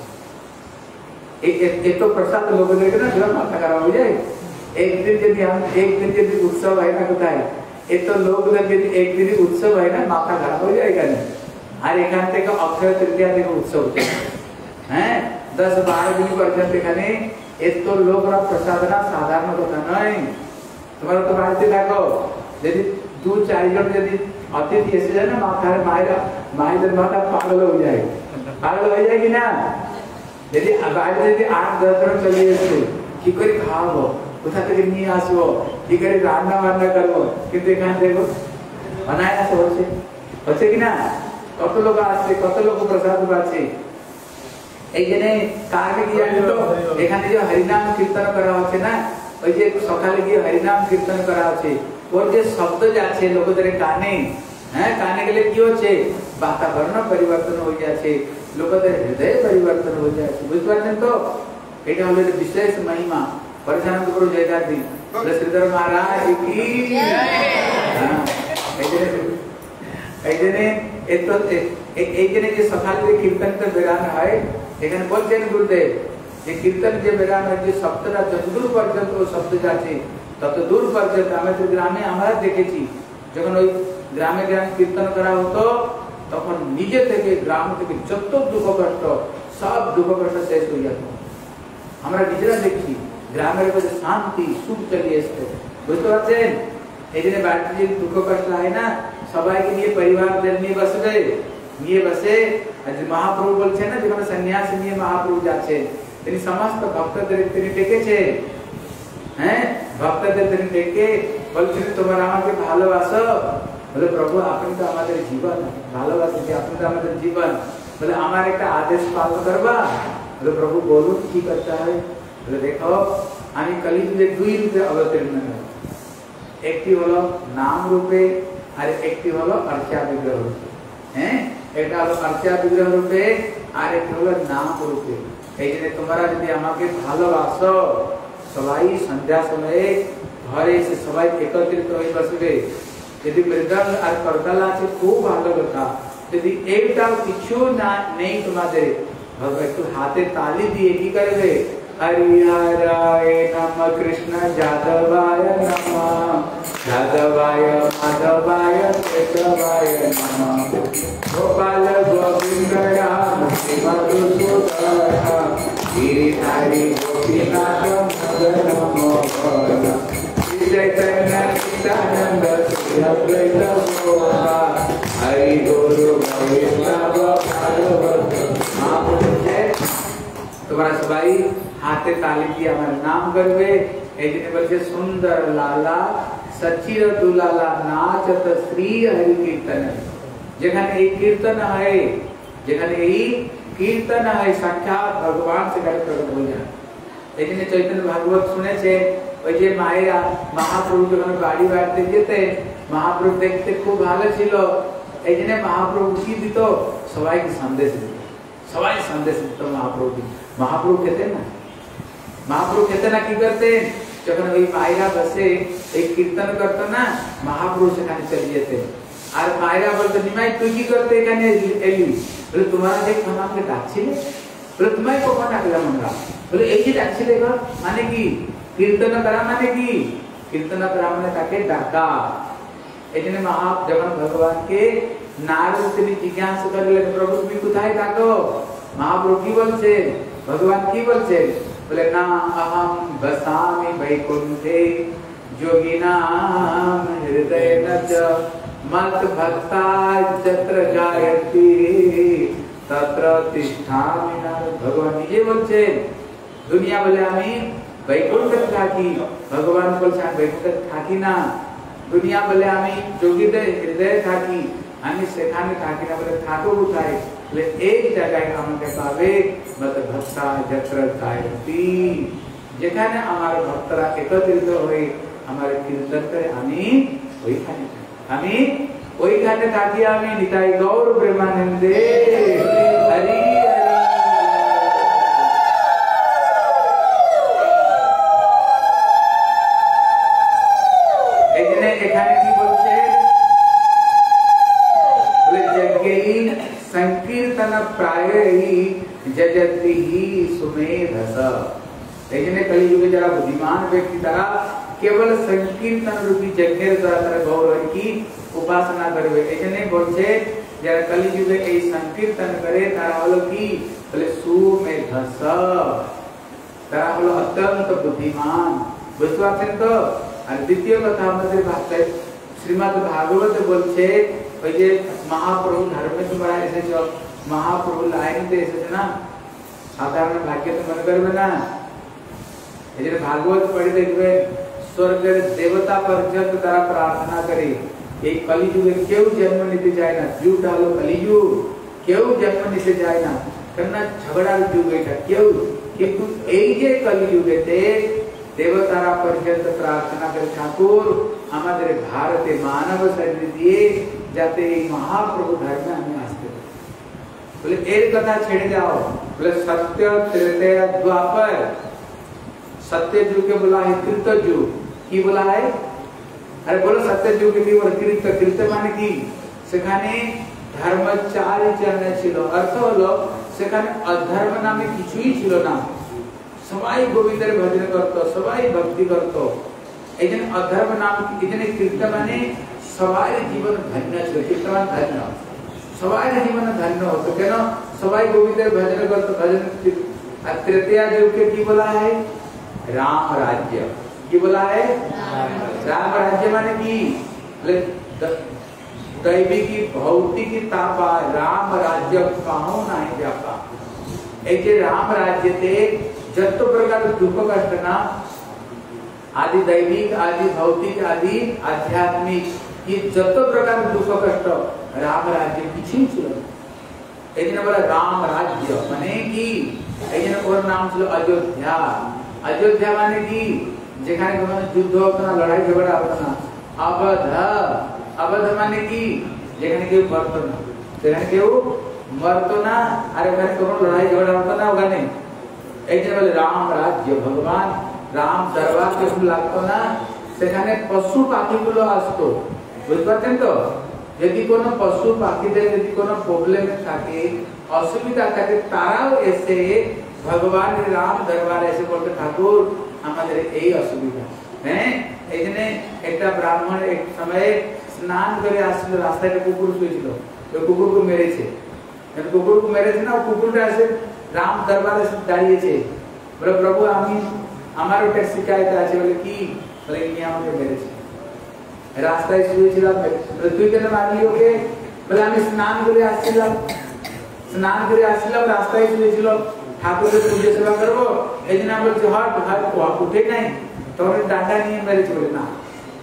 এত প্রসাদ লোক দেখে না জল মাথা খারাপ হয়ে যায়। একদিন যদি हम एक दिन यदि उत्सव है ना কোথায়, এত লোক যদি একদিন উৎসব হয় না মাথা খারাপ হয়ে যায় কেন? আর এখান থেকে অক্ষয় তৃতীয়া থেকে উৎসব হচ্ছে, হ্যাঁ দশ বারো দিন পর্যন্ত এখানে এত লোকরা প্রসাদ না সাধারণ কথা নয়। তোমরা তো বাড়িতে থাকো, যদি দু চারজন যদি অতিথি এসে যায় না মাথার মায়েরা মায়েদের মাথা পাগল হয়ে যায়, পাগল হয়ে যায় কি না? যদি বাইরে যদি আট দশ জন চলে এসছে, কি করে খাওয়াবো, কোথা থেকে নিয়ে আসবো, কি করে রান্না বান্না করবো, কিন্তু এখানে দেখো অনায়াস হচ্ছে, হচ্ছে কিনা? কত লোক আসছে, কত লোক প্রসাদ পাচ্ছে। এই জন্য কারণে কি জানি তো, এখানে যে হরিনাম কীর্তন করা হচ্ছে না, ওই যে সকালে গিয়ে হরিনাম কীর্তন করা হচ্ছে, ওর যে শব্দ যাচ্ছে লোকদের কানে, হ্যাঁ কানে গেলে কি হচ্ছে, বাতাবরণ পরিবর্তন হয়ে যাচ্ছে, লোকদের হৃদয় পরিবর্তন হয়ে যাচ্ছে। বুঝতে পারছেন তো? এটা হলো বিশেষ মহিমা। পরেশানন্দ গুরু জয়কার দিন, শ্রীধর মহারাজ কি এই জন্য এই জন্য যে সকালে যে কীর্তন বেরানো হয়, এখানে বলছেন গুরুদেব যে কীর্তন যে বেরানো হয়, যে শব্দটা যতদূর পর্যন্ত ও শব্দ যাচ্ছে তত দূর পর্যন্ত। আমাদের গ্রামে আমরা দেখেছি, যখন ওই গ্রামে গ্রামে কীর্তন করা হতো, তখন নিজে থেকে গ্রাম থেকে যত দুঃখ কষ্ট সব দুঃখ কষ্ট শেষ হয়ে যেত। আমরা নিজেরা দেখছি গ্রামের মধ্যে শান্তি সুখ চলে এসছে। বুঝতে পারছেন? এই জন্য বাড়িতে যে দুঃখ কষ্ট হয় না, সবাইকে নিয়ে পরিবারদের নিয়ে বসবে, নিয়ে বসে মহাপ্রভু বলছেন না, যখন সন্ন্যাস নিয়ে মহাপ্রভু যাচ্ছেন, তিনি সমস্ত ভক্তদের তিনি ডেকেছে, হ্যাঁ ভক্তদের তিনি ডেকে বলছেন তোমরা আমাকে ভালোবাসো। বলে প্রভু আপনি তো আমাদের জীবন, ভালোবাসেন আপনি তো আমাদের জীবন, বলে আমার একটা আদেশ পালন করবা। বলে প্রভু বলুন কি করতে হয়। বলে দেখো আমি কলিযুগে দুই রূপে অবতীর্ণ হই, একটি হলো নাম রূপে আর একটি হলো अर्चा विग्रह রূপে। হ্যাঁ এটা হলো अर्चा विग्रह রূপে আর একটি হলো নাম রূপে। এই জন্য তোমরা যদি আমাকে ভালোবাসো, সবাই সন্ধ্যা সময়ে ঘরে এসে সবাই একত্রিত হয়ে বসবে। যদি মৃদঙ্গ আর করতাল আছে খুব ভালো কথা, যদি একটাও কিছু না নেই তোমাদের, একটু হাতে তালি দিয়ে কি করবে, हरिहराय नमः कृष्ण जादवाय नमः जादवाय माधवाय केशवाय नमः गोपाल गोविंद राम मधुसूदन गिरिधारी गोपीनाथ मदन मोहन चैतन्य नित्यानंद श्री अद्वैत गोपाल हरि गुरु वैष्णव भागवत। तुम्हारा सबाई हाथे ताली की हमारे नाम करवे। एक दिन बच्चे सुंदर लाला सचिर दुलाला नाचत श्री हरि कीर्तन। যেখানে এই কীর্তন হয়, যেখানে এই কীর্তন হয় সাক্ষাৎ ভগবান সেখানে প্রকট হয়ে যায়। এই জন্য চৈতন্য ভাগবত শুনেছে, ওই যে মায়েরা মহাপ্রভু যখন বাড়ি বাড়িতে যেতেন, মহাপ্রভু দেখতে খুব ভালো ছিল, এই জন্য মহাপ্রভু কি দিত, সবাইকে সন্দেশ দিত, সবাই সন্দেশ দিত মহাপ্রভু। মহাপ্রভু খেতেন না, মহাপ্রভু খেতে না কি করতেন, যখন ওই মায়েরা বসে এই কীর্তন করতো না, মহাপ্রভু সেখানে চলে যেতেন। আর মায়েরা বলতো নিমাই তুই কি করতে এখানে এলি? বলে তোমারা দেখো আমাকে ডাকছিলে। বলে তোমায় কখন ডাকলাম আমরা? বলে এই যে ডাকছিলে এবার মানে কি, কীর্তন করা মানে কি, কীর্তন করা মানে তাকে ডাকা। এই জন্য মহা যখন ভগবানকে নারদ তিনি জিজ্ঞাসা করলেন প্রভু তুমি কোথায় থাকো, মহাপ্রভু কি বলছেন, ভগবান কি বলছেন, বলে না अहम बसामि वैकुंठे योगिनाम हृदयेन च मत भक्ता यत्र गायन्ति तत्र तिष्ठामि। भगवान নিজে বলছেন, দুনিয়া বলে আমি বৈকুণ্ঠে থাকি, ভগবান বলছেন আমি বৈকুণ্ঠে থাকি না। দুনিয়া বলে আমি যোগীদের হৃদয়ে থাকি, আমি সেখানে থাকি না। বলে থাকো কোথায়? বলে এক জায়গায় আমাকে পাবে, মত ভক্তা যত্র গায়ন্তি, যেখানে আমার ভক্তরা একত্রিত হয়ে আমার কীর্তন করে আমি ওইখানে। আমি ওইখানে থাকি আমি নিতাই গৌর প্রেমানন্দে হরি এখানে কি বলছে संकीर्तन प्राय जजति ही सुमेधस এখানে কলিযুগে যারা বুদ্ধিমান ব্যক্তি তারা কেবল সংकीर्तन रूपी যজ্ঞের দ্বারা তারা গৌর কি উপাসনা করবে এখানে বলছে যারা কলিযুগে এই সংकीर्तन করে তারা হলো কি বলে সুমেধস তারা হলো অত্যন্ত বুদ্ধিমান বুঝতে পারছেন তো আর দ্বিতীয় কথা আমাদের ভাষায় শ্রীমদ্ ভাগবত বলছে ওই যে মহাপ্রভু ধর্মে তোমরা এসেছো মহাপ্রভু লাইনতে এসেছে না সাধারণ ভাগ্য তো মনে করবে না এই যে ভাগবত পড়ে দেখবে স্বর্গের দেবতা পর্যন্ত তারা প্রার্থনা করে এই কলিযুগে কেউ জন্ম নিতে চায় না যুগ হলো কলিযুগ কেউ জন্ম নিতে চায় না কেন ঝগড়ার যুগ এটা কেউ কিন্তু এই যে কলিযুগেতে দেবতারা পর্যন্ত প্রার্থনা করে ঠাকুর আমাদের ভারতে মানব শরীর দিয়ে যাতে এই মহাপ্রভু ধর্মে আমি আসতে बोले एक कथा छेड़ जाओ बोले सत्य त्रेता द्वापर सत्य युग के बोला है त्रेता युग की बोला है अरे बोलो सत्य युग की बोला त्रेता त्रेता माने की সেখানে ধর্মচারী চরণ ছিল অর্থ হলো সেখানে অধর্ম নামে কিছুই ছিল না সবাই গোবিন্দের ভজন করত সবাই ভক্তি করত এইজন্য অধর্ম নাম এইজন্য কীর্তন মানে সবাই জীবন ধন্য ছিল কীর্তন ধন্য সবাই জীবন ধন্য হতো কেন সবাই গোবিন্দের ভজন করত ভজন আর তৃতীয় যুগকে কি বলা है राम राज्य কি বলা है राम राज्य माने কি दैवी की भौतिक तापा राम राज्य कहो नहीं व्यापा এই যে राम राज्यते যত প্রকার দুঃখ কষ্ট না आदि दैविक आदि भौतिक आदि आध्यात्मिक ये যত প্রকার দুঃখ কষ্ট राम राज्य কিছুই ছিল না এইজন্য বলা राम राज्य মানে কি এইজন্য ওর নাম ছিল অযোধ্যা অযোধ্যা মানে কি যেখানে কোনো যুদ্ধ হতো না লড়াই ঝগড়া হতো না অবধ অবধ মানে কি যেখানে কেউ মরতো না যেখানে কেউ মরতো না আর ওখানে কোনো লড়াই ঝগড়া হতো না ওখানে এইজন্য বলে রাম রাজ্য ভগবান রাম দরবার কে লাগতো না সেখানে পশু পাখিগুলো আসতো বুঝতে পারছেন তো যদি কোনো পশু পাখিদের যদি কোনো প্রবলেম থাকে অসুবিধা থাকে তারাও এসে ভগবান রাম দরবার এসে বলতে ঠাকুর আমাদের এই অসুবিধা হ্যাঁ এইখানে একটা ব্রাহ্মণ এক সময়ে স্নান করে আসছিল রাস্তায় একটা কুকুর শুয়েছিল ওই কুকুরকে মেরেছে কুকুরকে মেরেছে না কুকুরটা এসে রাম দরবারে এসে দাঁড়িয়েছে বলে প্রভু আমি আমার একটা শিকায়ত আছে বলে কি বলে ইনি আমাকে মেরেছে রাস্তায় শুয়েছিলাম তুই কেন মারলি ওকে বলে আমি স্নান করে আসছিলাম স্নান করে আসছিলাম রাস্তায় শুয়েছিল ঠাকুরের পুজো সেবা করবো এই জন্য আমি বলছি হট হট উঠে নাই তখন ডান্ডা নিয়ে মেরেছে বলে না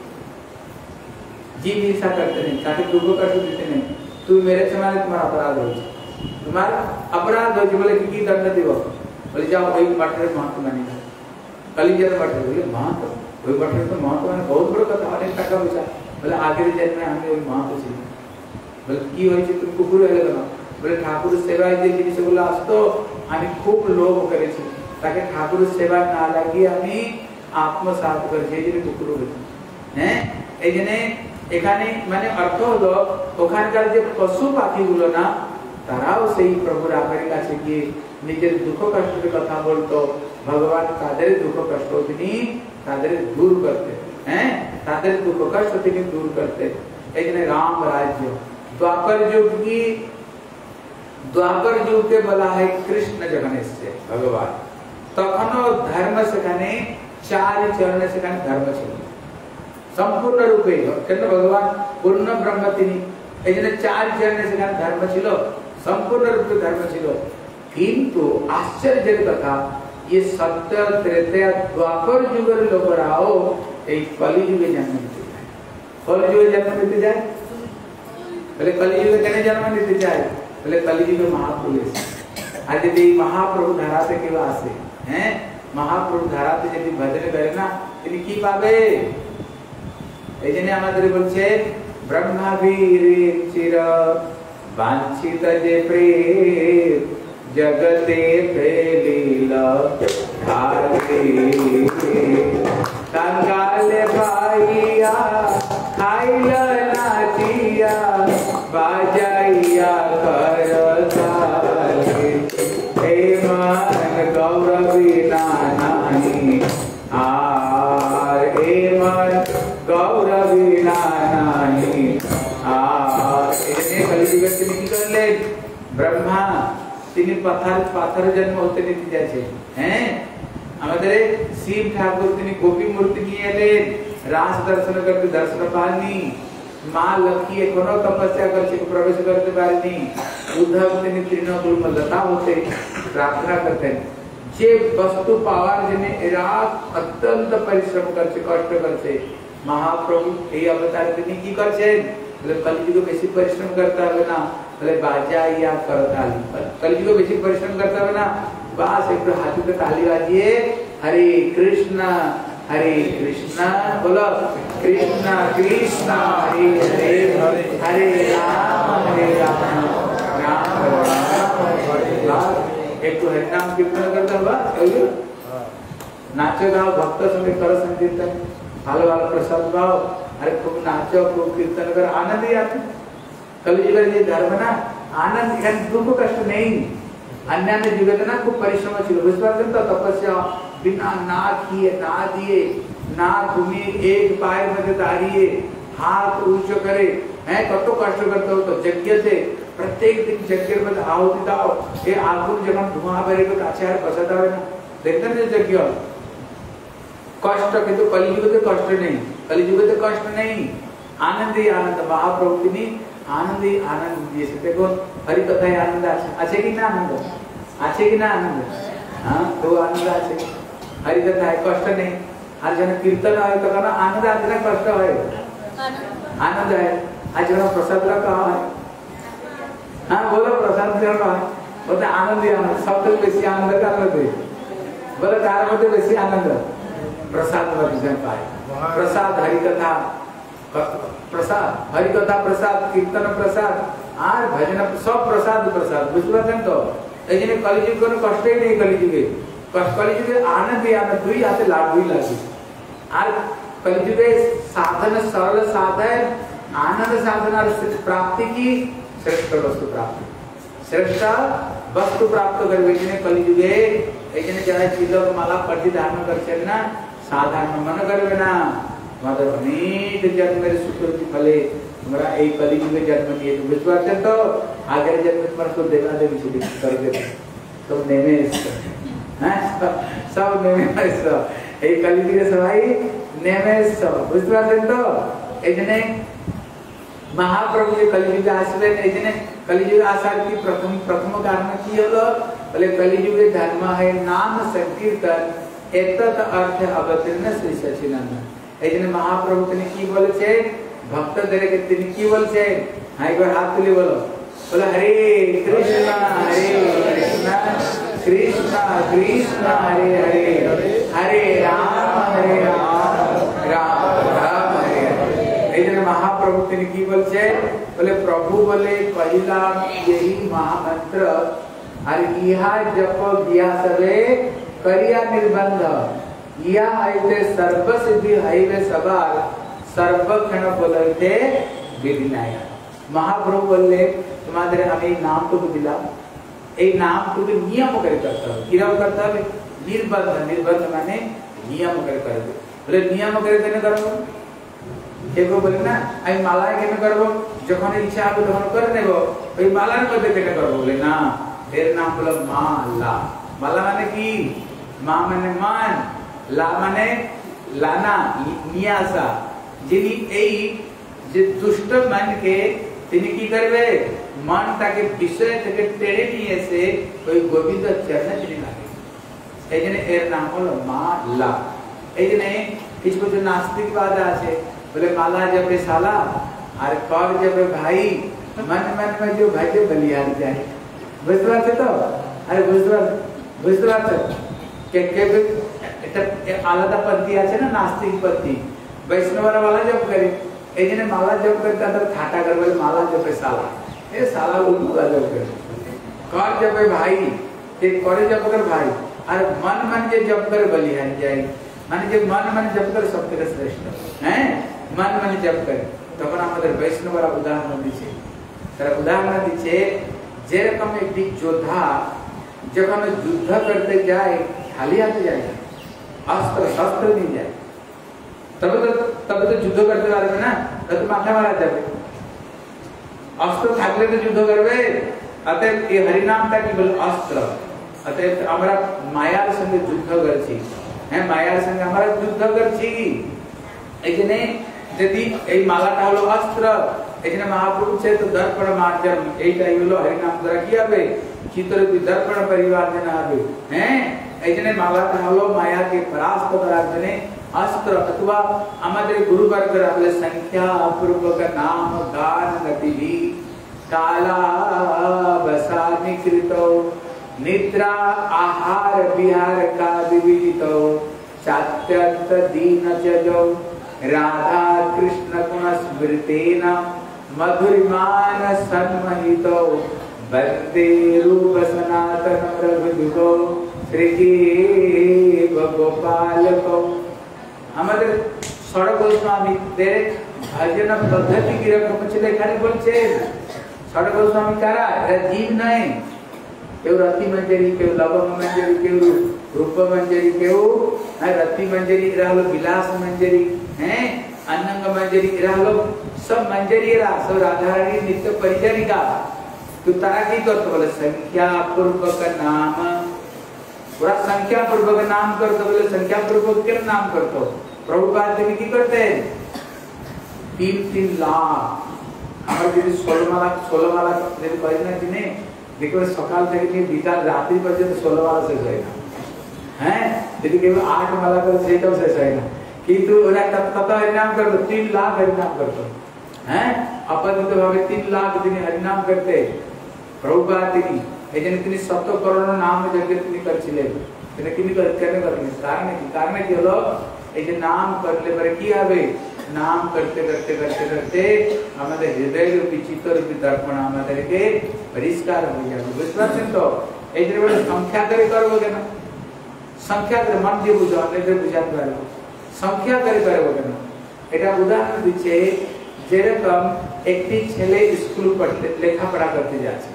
जीव हिंसा करते नहीं ताकि दुख कष्ट देते नहीं तू मेरे से माने तुम्हारा अपराध हो तुम्हारा अपराध हो बोले कि दंड देव बोले जाओ वही मठरे महत्व मानेगा कलिजन मठरे बोले महत्व वही मठरे तो महत्व माने बहुत बड़ा कथा अनेक टाका पैसा बोले आगे जन्म में हमें वही महत्व छी बोले की होई छी तुम कुकुर हेले ना बोले ठाकुर सेवा जे जिनिस गुला असतो आम्ही खूप लोभ करे छी ताकि ठाकुर सेवा ना लागी आम्ही आत्मसात कर जे जे कुकुर होई हैं एजने এখানে মানে অর্থ হলো ওখানকার যে পশু পাখিগুলো না তারাও সেই প্রভুর আপনার কাছে গিয়ে নিজের দুঃখ কষ্টের কথা বলতো ভগবান তাদের দুঃখ কষ্ট তিনি তাদের দূর করতে হ্যাঁ তাদের দুঃখ কষ্ট তিনি দূর করতে এখানে রাম রাজ্য দ্বাপর যুগ কি দ্বাপর যুগকে বলা হয় কৃষ্ণ যখন এসেছে ভগবান তখনও ধর্ম সেখানে চার চরণ সেখানে ধর্ম ছিল संपूर्ण रूपे কেন ভগবান পূর্ণ ব্রহ্ম তিনি এইজন্য চার চরণে সেখানে ধর্ম ছিল সম্পূর্ণ রূপে ধর্ম ছিল কিন্তু আশ্চর্যের কথা ये सत्य त्रेता द्वापर যুগের লোকেরাও এই কলি যুগে জন্ম নিতে যায় কলি যুগে জন্ম নিতে যায় বলে কলি যুগে কেন জন্ম নিতে যায় বলে কলি যুগে মহাপুরুষ আর যদি মহাপ্রভু ধারাতে কেউ আসে হ্যাঁ মহাপ্রভু ধারাতে যদি ভজন করে না তিনি কি পাবে এইজন্য আমাদের বলছে ब्रह्मा वीर चिर वांछित जे प्रेम जगते फैलीला धारे कंगाल भाइया खाइला नाचिया बाजाइया करताले हे मन गौरवी नानी आर हे मन गौरवी नानी आर एने कलियुग तिनी की करले ब्रह्मा तिनी पत्थर पत्थर जन्म होते नहीं जाचे हैं আমাদের শিব ঠাকুর তিনি গোপী মূর্তি নিয়ে এলেন রাস দর্শন করতে দর্শন পাননি মা লক্ষ্মী এখনো তপস্যা করছে প্রবেশ করতে পারেনি উদ্ধব তিনি তৃণমূল লতা হতে প্রার্থনা করতেন যে বস্তু পাওয়ার জন্য রাত অত্যন্ত পরিশ্রম করছে কষ্ট করছে মহাপ্রভু এই অবতার তিনি কি করছেন বলে কলিযুগে বেশি পরিশ্রম করতে হবে না বলে বাজা ইয়া করতালি কলিযুগে বেশি পরিশ্রম করতে হবে না बस एक हाथी पे ताली बाजिए हरे कृष्णा हरे कृष्णा बोलो कृष्णा कृष्णा हरे हरे हरे राम हरे राम राम राम एक तो हरि नाम कीर्तन करता हुआ नाचो गाओ भक्त संगे कर संकीर्तन भालो भालो प्रसाद भाव अरे खूब नाचो खूब कीर्तन कर आनंद ही आते कलियुग ये धर्म ना आनंद यानी दुख कष्ट नहीं अन्य जुगत ना खूब परिश्रम छिलो बुझते तो तपस्या बिना ना किए ना दिए ना घूमिए एक पैर में दारिए हाथ ऊंचो करे हैं कतो कष्ट करते हो तो यज्ञ से प्रत्येक दिन यज्ञ में आहुति दाओ ये आगुन जब धुआं भरे को आचार्य पसंद आवे ना देखते हैं यज्ञ कष्ट किंतु कलियुग तो कष्ट नहीं कलियुग तो कष्ट नहीं आनंद ही आनंद महाप्रभु की आनंद ही आनंद दिए से देखो हरि कथा आनंद अच्छे की ना आनंद अच्छे की ना आनंद हाँ तो आनंद अच्छे हरि कथा है कष्ट नहीं हर जन कीर्तन है तो कहना आनंद आज ना कष्ट है आनंद है आज जन प्रसाद रखा है हाँ बोलो प्रसाद रखा है बोलते आनंद ही आनंद सबसे बेसी आनंद का आनंद है बोले कार बोलते बेसी आनंद प्रसाद में पाए प्रसाद हरि कथा प्रसाद हरि कथा प्रसाद कीर्तन प्रसाद आर भजन सब प्रसाद प्रसाद बुझते तो एजने कलियुग को कष्ट ही नहीं कलियुगे कलियुगे आनंद ही आनंद दुई हाथे लाभ हुई लागी आर कलियुगे साधन सरल साधन आनंद साधन और प्राप्ति की श्रेष्ठ वस्तु प्राप्ति श्रेष्ठ वस्तु प्राप्त करबे एजने कलियुगे एजने जरा चिलो माला पट्टी धारण करछे ना साधारण मन करबे ना माधव अनेक जन्म मेरे सुकृति फले तुम्हारा एक कलियुग में जन्म दिए तो विश्वास है तो आगे जन्म में तुम्हारा सब देवा देवी सुधि कर देते तुम नेमेश हैं सब नेमेश एक कलियुग के सभाई नेमेश सब विश्वास है तो इतने महाप्रभु के कलियुग आश्रय इतने कलियुग आसार की प्रथम प्रथम कारण की होलो बोले कलियुग धर्म है नाम संकीर्तन एतत अर्थ अवतीर्ण श्री सच्चिदानंद एजने महाप्रभु तने की बोले छे भक्त दरे के तने की बोले छे हां एक बार हाथ तुले बोलो बोलो हरे कृष्णा हरे कृष्णा कृष्णा कृष्णा हरे हरे हरे राम हरे राम राम राम हरे एजने महाप्रभु तने की बोले छे बोले प्रभु बोले पहला यही महामंत्र अरे इहा जप दिया सबे करिया निर्बंध या आइते सर्व सिद्धि हाईवे सवार सर्वक्षण बोलते विधिनाया महाप्रभु बोले तुम्हारे हमें नाम तो दिला ए नाम तो नियम करे करता है किरा करता है निर्बंध निर्बंध माने नियम करे करते बोले नियम करे केने करबो एको बोले ना आई माला केने करबो जखन इच्छा आबे तखन कर नेबो ओई माला मध्य केने करबो बोले ना एर नाम बोला माला माला माने की मा माने मान ला माने लाना नियासा जिनी एई जे दुष्ट मन के तिनी की करबे मन ताके विषय থেকে টেনে নিয়ে এসে ওই গোবিন্দ চরণে তিনি লাগে এইজন্য এর নাম হলো মালা এইজন্য কিছু কিছু নাস্তিকবাদ আছে বলে মালা জপে শালা আর কর জপে ভাই मन मन में जो भाई बलियान जाए বুঝতে পারছো তো আরে বুঝতে পারছো বুঝতে পারছো কে কে এটা আলাদা পদ্ধতি আছে না নাস্তিক পদ্ধতি বৈষ্ণবরা वाला जप करे ए जने माला जप करता तो ठाटा कर बोले माला जपे साला ए साला बोल माला जप कर कर जपे भाई ये करे जप कर भाई अरे मन मन जे जप कर बलिहान जाए माने जे मन मन जप कर सब থেকে শ্রেষ্ঠ हैं मन मन जप कर তখন আমাদের বৈষ্ণবরা উদাহরণ দিচ্ছে তারা উদাহরণ দিচ্ছে যেরকম একটি যোদ্ধা যখন যুদ্ধ করতে যায় খালি হাতে যায় না अस्त्र शस्त्र नहीं जाए तब तो तब तो युद्ध करते पारबे ना तो माथा मारा जाबे अस्त्र থাকলে তো যুদ্ধ করবে অতএব এই হরি নামটা কি বল अस्त्र অতএব আমরা মায়ার সঙ্গে যুদ্ধ করছি হ্যাঁ মায়ার সঙ্গে আমরা যুদ্ধ করছি এইজন্য যদি এই মালাটা হলো अस्त्र এইজন্য মহাপ্রভু সে তো দর্পণ মার্জন এইটাই হলো হরি নাম দ্বারা কি হবে চিত্তর দর্পণ পরিবার জানা হবে হ্যাঁ এইজন্য মালাটা হলো মায়াকে পরাস্ত করার জন্য अस्त्र अथवा আমাদের গুরুবর্গরা বলে সংখ্যা পূর্বক নাম গান গতিভি काला बसानि कृतो निद्रा आहार विहार का विविदितो चात्यंत दीन जजो राधा कृष्ण गुण स्मृतेन मधुरिमान सन्महितो वंदे रूप सनातन प्रभुगो श्री गोपालको আমাদের ষড় গোস্বামীদের ভজন পদ্ধতি কি রকম ছিল এখানে বলছে ষড় গোস্বামী কারা এরা জীব নয় কেউ রতি মঞ্জরি কেউ লবঙ্গ মঞ্জরি কেউ রূপ মঞ্জরি কেউ রতি মঞ্জরি এরা হলো বিলাস মঞ্জরি হ্যাঁ অনঙ্গ মঞ্জরি এরা হলো সব মঞ্জরি এরা সব রাধারানী নিত্য পরিচারিকা তো তারা কি করতে বলে সংখ্যা পূর্বক নাম पूरा संख्या पूर्वक नाम करते बोले संख्या पूर्वक के नाम करते प्रभुपाद जी की करते हैं तीन तीन लाख हमारे यदि सोलह माला सोलह माला यदि कहीं ना जिन्हें देखो सकाल से कि बिकाल रात्रि पर जब सोलह माला से जाएगा हैं यदि केवल आठ माला कर से तो से जाएगा किंतु उन्हें तब तब हरिनाम कर दो तीन लाख हरिनाम कर दो हैं अपन तो भावे तीन लाख दिन हरिनाम करते प्रभुपाद जी एजन तिनी सत्य करोड़ नाम जगत तिनी करछिले तिनी किनी कर केने करले कारण की कारण की हलो এই যে নাম করলে পরে কি হবে নাম করতে করতে করতে করতে আমাদের হৃদয় রূপী চিত্ত রূপী দর্পণ আমাদেরকে পরিষ্কার হয়ে যাবে বুঝতে পারছেন তো এই যে বলে সংখ্যা করে করব কেন সংখ্যা করে মন দিয়ে বুঝাও আপনাদের বুঝাতে পারবো সংখ্যা করে করব কেন এটা উদাহরণ দিচ্ছে যেরকম একটি ছেলে স্কুল পড়তে লেখাপড়া করতে যাচ্ছে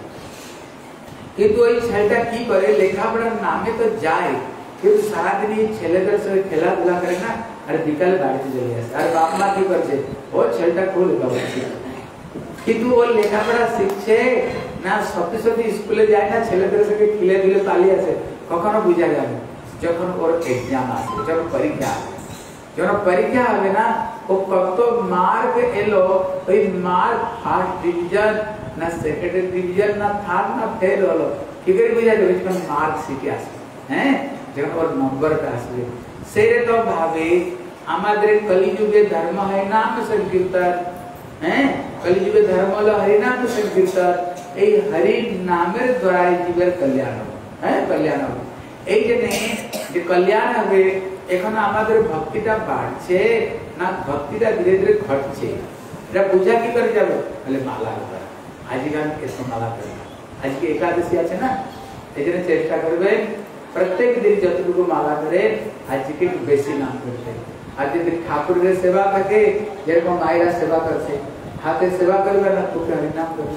কিন্তু ওই ছেলেটা কি করে লেখাপড়ার নামে তো যায় কিন্তু সারা দিন এই ছেলেদের সঙ্গে খেলাধুলা করে না আর বিকালে বাড়িতে চলে আসে আর বাপ মা কি করছে ও ছেলেটা খুব লেখাপড়া শিখছে কিন্তু ও লেখাপড়া শিখছে না সত্যি সত্যি স্কুলে যায় না ছেলেদের সঙ্গে খেলে দিলে পালিয়ে আসে কখনো বুঝা যাবে যখন ওর এক্সাম আসে যখন পরীক্ষা আসে যখন পরীক্ষা হবে না ও কত মার্ক এলো ওই মার্ক ফার্স্ট ডিভিশন না সেকেন্ড ডিভিশন না থার্ড না ফেল হলো কি করে বুঝা যাবে যখন মার্ক শিখে আসবে হ্যাঁ যখন ওর নম্বরটা আসবে সেরকম ভাবে আমাদের কলিযুগে ধর্ম হয় নাম সংকীর্তন হ্যাঁ কলিযুগে ধর্ম হলো হরিনাম সংকীর্তন এই হরি নামের দ্বারা জীবের কল্যাণ হবে হ্যাঁ কল্যাণ হবে এই জন্য যে কল্যাণ হবে এখন আমাদের ভক্তিটা বাড়ছে না ভক্তিটা ধীরে ধীরে ঘটছে এটা বুঝা কি করে যাবে বলে মালা হবে আজকে আমি এসব মালা করব আজকে একাদশী আছে না এই জন্য চেষ্টা করবেন प्रत्येक दिन যতটুকু মালা করে আজকে বেশি নাম করতে আর যদি ঠাকুরের সেবা থাকে যেরকম মায়েরা সেবা করছে হাতে সেবা করবে না তো হরি নাম করবে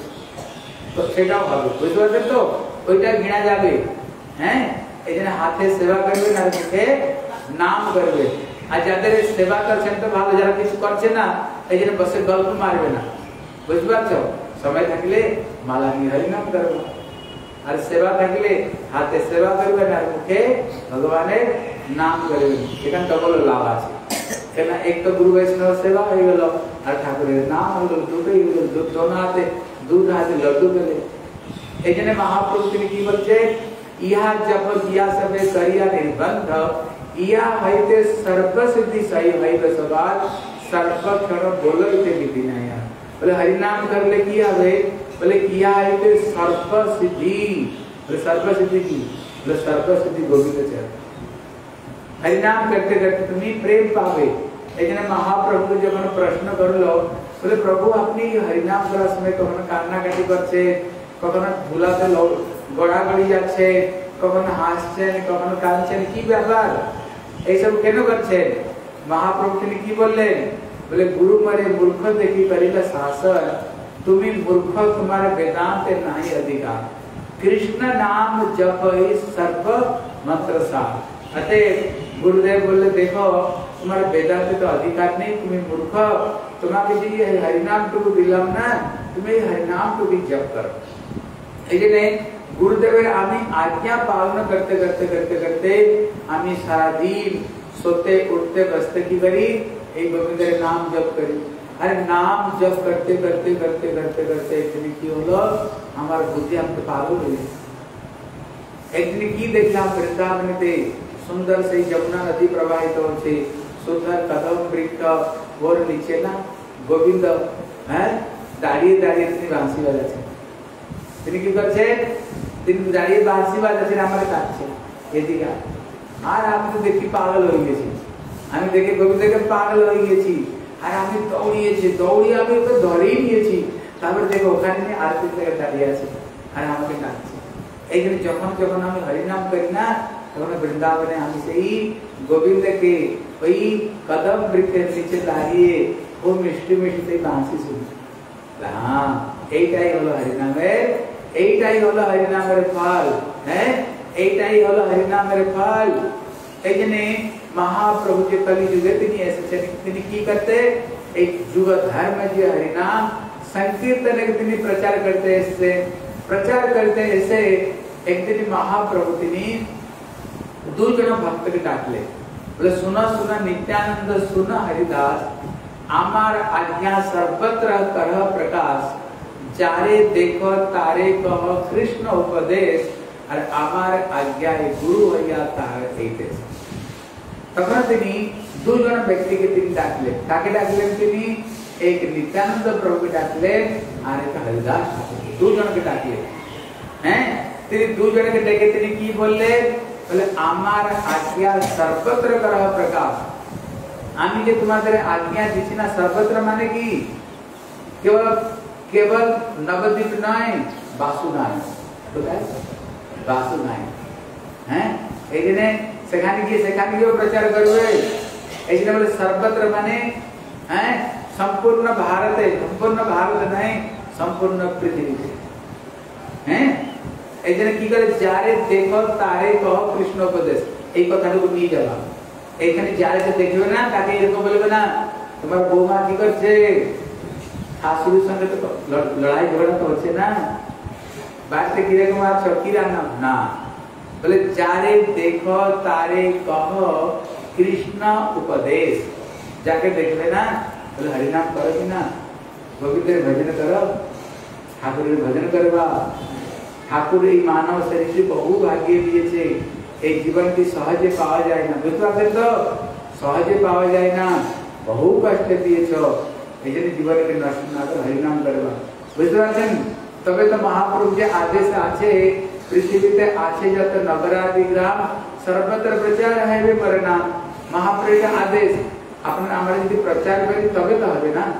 তো সেটাও হবে বুঝতে পারছেন তো ওইটা গিনা যাবে হ্যাঁ এই জন্য হাতে সেবা করবে না মুখে নাম করবে আর যাদের সেবা করছেন তো ভালো যারা কিছু করছে না এই জন্য বসে গল্প মারবে না বুঝতে পারছো সময় থাকলে মালা নিয়ে হরি নাম করবে আর সেবা থাকলে হাতে সেবা করবেন আর মুখে ভগবানের নাম করবেন এখানে ডবল লাভ আছে কেন এক তো গুরু বৈষ্ণব সেবা হয়ে গেল আর ঠাকুরের নাম হলো দুটোই হলো দুটো হাতে দুধ হাতে লড্ডু পেলে এই জন্য মহাপ্রভু তিনি কি বলছে ইহা জপ দিয়া সবে করিয়া নির্বন্ধ ইহা হইতে সর্বসিদ্ধি সহি হইবে সবার সর্বক্ষণ বলইতে বিধি নাই বলে হরিনাম করলে কি হবে बोले किया है तो सर्व सिद्धि बोले सर्व सिद्धि की बोले सर्व सिद्धि गोविंद चरण हरि नाम करते करते तुम्हें प्रेम पावे এখানে মহাপ্রভু যখন প্রশ্ন করলো বলে প্রভু আপনি হরিনাম করার সময় কখনো কান্নাকাটি করছে, কখনো ধুলাতে গড়াগড়ি যাচ্ছে, কখনো হাসছেন, কখনো কাঁদছেন, কি ব্যাপার এইসব কেন করছেন? মহাপ্রভু তিনি কি বললেন? বলে গুরু মারে মূর্খ দেখি করিলা শাসন, তুমি মূর্খ তোমার বেদান্তে নাই अधिकार, कृष्ण नाम जप ही सर्व मंत्र सार। अतः गुरुदेव बोले देखो तुम्हारे वेदांत तो अधिकार नहीं, तुम्हें मूर्ख, तुम्हारे जी हरिनाम टुकु दिलाम ना, तुम्हें हरिनाम टुकु जप करो। এখানে গুরুদেবের আমি আজ্ঞা পালন করতে করতে করতে করতে আমি সারা দিন सोते उठते बसते की करी एक गोविंदर नाम जप करी। अरे नाम जप करते करते करते करते करते एक दिन की হলো আমার বুদ্ধি हमके पागल हो गई। एक दिन की देखलाम वृंदावनेते सुंदर से यमुना नदी प्रवाहित होছে, सुंदर कदम वृक्ष ওর নিচে না গোবিন্দ হ্যাঁ দাঁড়িয়ে দাঁড়িয়ে তিনি বাঁশি বাজাচ্ছেন। তিনি কি করছেন? তিনি দাঁড়িয়ে বাঁশি বাজাচ্ছেন, আমার কাছে এদিকে আর আমি তো দেখি পাগল হয়ে গেছি, আমি দেখে গোবিন্দকে পাগল হয়ে গেছি। আর আমি দৌড়িয়েছি, দৌড়িয়ে আমি তো ধরেই নিয়েছি। তারপর দেখো ওখানে আরতি থেকে দাঁড়িয়ে আছে আর আমাকে ডাকছে। এইখানে যখন যখন আমি হরিনাম করি না তখন বৃন্দাবনে আমি সেই গোবিন্দকে ওই কদম বৃক্ষের নিচে দাঁড়িয়ে ও মিষ্টি মিষ্টি বাঁশি শুনি। হ্যাঁ এইটাই হলো হরিনামের, এইটাই হলো হরিনামের ফল। হ্যাঁ এইটাই হলো হরিনামের ফল। এই জন্য মহাপ্রভু যে কলি যুগে তিনি এসেছেন, তিনি কি করতে? एक युग धर्म जो हरिनाम संकीर्तन के তিনি प्रचार करते ऐसे प्रचार करते ऐसे एक दिन महाप्रभु তিনি দুজন ভক্তকে ডাকলে, বলে শোনা শোনা নিত্যানন্দ শোনা হরিদাস, আমার আজ্ঞা সর্বত্র করহ প্রকাশ, যারে দেখো তারে কহ কৃষ্ণ উপদেশ, আর আমার আজ্ঞায় গুরু হইয়া তার এই দেশ। তখন তিনি দুজন ব্যক্তিকে তিনি ডাকলেন। কাকে ডাকলেন? তিনি এক নিত্যানন্দ প্রভুকে ডাকলেন আর এক হরিদাস দুজনকে ডাকলেন। হ্যাঁ তিনি দুজনকে ডেকে তিনি কি বললেন? বলে আমার আজ্ঞা সর্বত্র করহ প্রকাশ, আমি যে তোমাদের আজ্ঞা দিচ্ছি না সর্বত্র মানে কি কেবল কেবল নবদ্বীপ নয়, বাসু নয়, বাসু নয়। হ্যাঁ এই জন্য সেখানে গিয়ে সেখানে গিয়েও প্রচার করবে। এই জন্য বলে সর্বত্র মানে হ্যাঁ সম্পূর্ণ ভারতে, সম্পূর্ণ ভারত নয় সম্পূর্ণ পৃথিবীতে। হ্যাঁ এই জন্য কি করে? যারে দেখো তারে কহ কৃষ্ণ উপদেশ, এই কথাটুকু নিয়ে যাবা। এইখানে যারে দেখবে না তাকে এরকম বলবে না তোমার বৌমা কি করছে, শাশুড়ির সঙ্গে তো লড়াই ঝগড়া তো হচ্ছে না, বাড়িতে কিরকম আছো কি রান্না না, বলে যারে দেখো তারে কহ কৃষ্ণ উপদেশ। যাকে দেখবে না বলে হরিনাম করো কি না, গোবিন্দের ভজন করো, ঠাকুরের ভজন করবা। ঠাকুর এই মানব শরীর বহু ভাগ্য দিয়েছে, এই জীবনটি সহজে পাওয়া যায় না, বুঝতে পারছেন তো? সহজে পাওয়া যায় না, বহু কষ্ট দিয়েছ, এই জন্য জীবনকে নষ্ট না করে হরিনাম করবা, বুঝতে পারছেন? তবে তো মহাপ্রভু যে আদেশ আছে পৃথিবীতে আছে যত নগরাদি গ্রাম সর্বত্র প্রচার হবে মোর নাম, মহাপ্রভুর আদেশ। আপনারা আমরা যদি প্রচার করি তবে তো হবে না।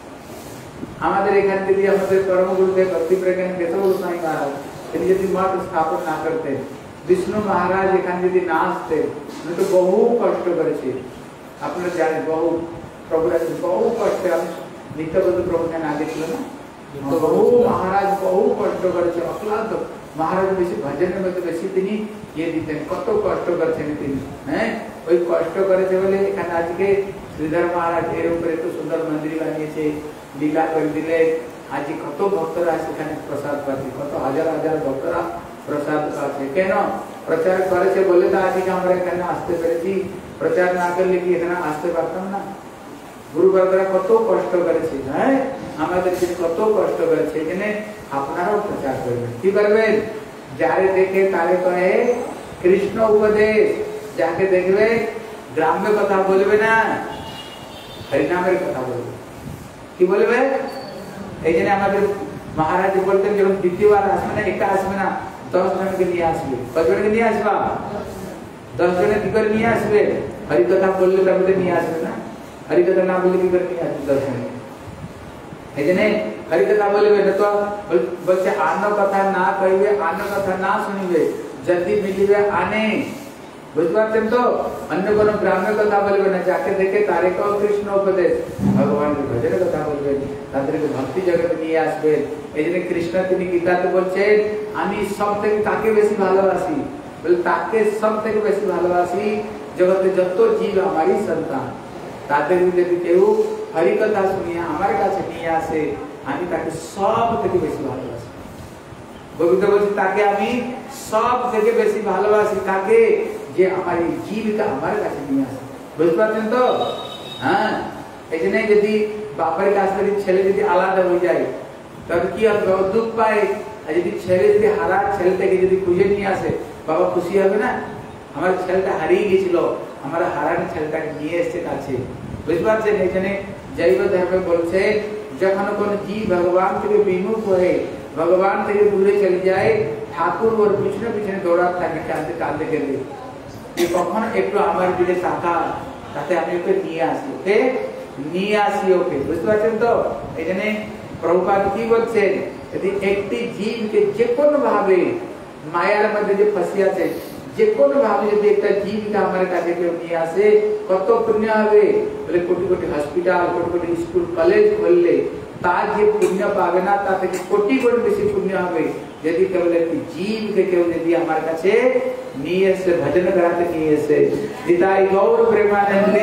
আমাদের এখানে যদি আমাদের পরম গুরুদেব ভক্তি প্রজ্ঞান কেশব গোস্বামী মহারাজ তিনি যদি মঠ স্থাপন না করতেন, বিষ্ণু মহারাজ এখানে যদি না আসতেন, উনি তো বহু কষ্ট করেছে। আপনারা জানেন বহু প্রভুরা বহু কষ্ট, আমি নিত্যবন্ধু প্রভুকে না দেখল না, তো বহু মহারাজ বহু কষ্ট করেছে, অক্লান্ত মহারাজ বেশি ভজনের মধ্যে বেশি তিনি ইয়ে দিতেন, কত কষ্ট করেছেন তিনি। হ্যাঁ ওই কষ্ট করেছে বলে এখানে আজকে শ্রীধর মহারাজ এর উপরে এত সুন্দর মন্দির বানিয়েছে, লীলা করে দিলে আজ কত ভক্তরা সেখানে প্রসাদ পাচ্ছে, কত হাজার হাজার ভক্তরা প্রসাদ পাচ্ছে। কেন? প্রচার করেছে বলে তো আজকে আমরা এখানে আসতে পেরেছি, প্রচার না করলে কি এখানে আসতে পারতাম না? গুরু বাবারা কত কষ্ট করেছে, হ্যাঁ আমাদের কত কষ্ট করেছে, এখানে আপনারাও প্রচার করবেন। কি করবেন? যারে দেখে তারে কহে কৃষ্ণ উপদেশ, যাকে দেখবে গ্রাম্য কথা বলবে না, হরিনামের কথা বলবে। কি বলবে? এই জন্য আমাদের মহারাজ বলতেন যখন দ্বিতীয়বার আসবে না, একা আসবে না, দশ জনকে নিয়ে আসবে। কতজনকে নিয়ে আসবা? দশ জনে কি করে নিয়ে আসবে? হরি কথা বললে তার মধ্যে নিয়ে আসবে না। हरि कथा ना बोले की करनी आज दर्शन है जने हरि कथा बोले न तो बच्चे आनो कथा ना कहिबे आनो कथा ना सुनिबे जल्दी मिलिबे आने बुझवाते तो अन्य कोनो ब्राह्मण कथा बोलबे ना जाके देखे तारे को कृष्ण उपदेश भगवान के भजन कथा बोलबे ताদের भक्ति जगत নিয়ে আসবে এইজন্য কৃষ্ণ তিনি গীতাতে বলছেন আমি সব থেকে কাকে বেশি ভালোবাসি বলে তাকে সব থেকে বেশি ভালোবাসি জগতে যত জীব আমারই সন্তান তাদের যদি কেউ হরি কথা শুনিয়ে আমার কাছে নিয়ে আসে আমি তাকে সব থেকে বেশি ভালোবাসি গোবিন্দ বলছে তাকে আমি সব থেকে বেশি ভালোবাসি তাকে যে আমার এই জীবকে আমার কাছে নিয়ে আসে বুঝতে পারছেন তো হ্যাঁ এইজন্য যদি বাপের কাছ থেকে ছেলে যদি আলাদা হয়ে যায় তবে কি হবে দুঃখ পায় আর যদি ছেলে যদি হারা ছেলেটাকে যদি খুঁজে নিয়ে আসে বাবা খুশি হবে না আমার ছেলেটা হারিয়ে গিয়েছিল আমার হারানো ছেলেটাকে নিয়ে এসেছে কাছে বুঝতে পারছেন এইখানে জৈব ধর্মে বলছে যখন কোন জীব ভগবান থেকে বিমুখ হয়ে ভগবান থেকে দূরে চলে যায় ঠাকুর ওর পিছনে পিছনে দৌড়াতে থাকে কাঁদতে কাঁদতে গেলে যে কখন একটু আমার দিকে তাকা তাতে আমি ওকে নিয়ে আসি ওকে নিয়ে আসি ওকে বুঝতে পারছেন তো এখানে প্রভুপাদ কি বলছেন যদি একটি জীবকে যে কোনো ভাবে মায়ার মধ্যে যে ফসি আছে যে কোনো ভাবে যদি একটা জীবকে আমার কাছে কেউ নিয়ে আসে কত পুণ্য হবে বলে crore crore hospital crore crore school college খুললে তার যে পুণ্য পাবে না তা থেকে কোটি কোটি বেশি পুণ্য হবে যদি কেবল একটি জীবকে কেউ যদি আমার কাছে নিয়ে এসে ভজন করাতে নিয়ে এসে নিতাই গৌর প্রেমানন্দে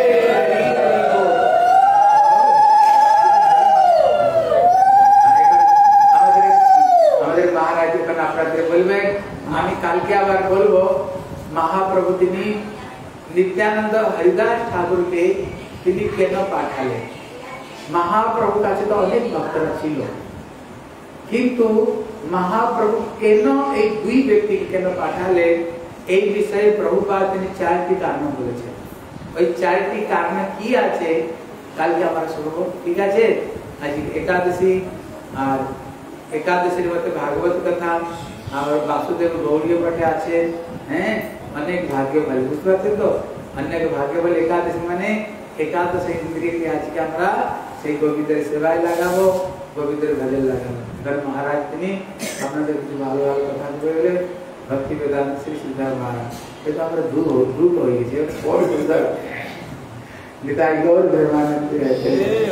বলবেন আমি কালকে আবার বলবো মহাপ্রভু তিনি নিত্যানন্দ হরিদাস ঠাকুরকে তিনি কেন পাঠালেন মহাপ্রভু কাছে তো অনেক ভক্তরা ছিল কিন্তু মহাপ্রভু কেন এই দুই ব্যক্তিকে কেন পাঠালেন এই বিষয়ে প্রভুপাদ তিনি চারটি কারণ বলেছেন ওই চারটি কারণ কি আছে কালকে আমরা শুনবো ঠিক আছে আজ একাদশী আর একাদশীর মধ্যে ভাগবত কথা और वासुदेव गौरी पठे आछे हैं अनेक भाग्यबल बुझते पारछेन तो अनेक भाग्यबल एकादशी माने एकादश इंद्रिय के आज के আমরা সেই গোবিন্দের সেবায় লাগাবো গোবিন্দের ভজন লাগাবো ধর মহারাজ তিনি আপনাদের কিছু ভালো ভালো কথা বললেন ভক্তি বেদান্ত শ্রী সিদ্ধার্থ মহারাজ এটা আমরা দূর দূর হয়ে গেছে বড় সুন্দর নিতাই গৌর ব্রহ্মানন্দ আছে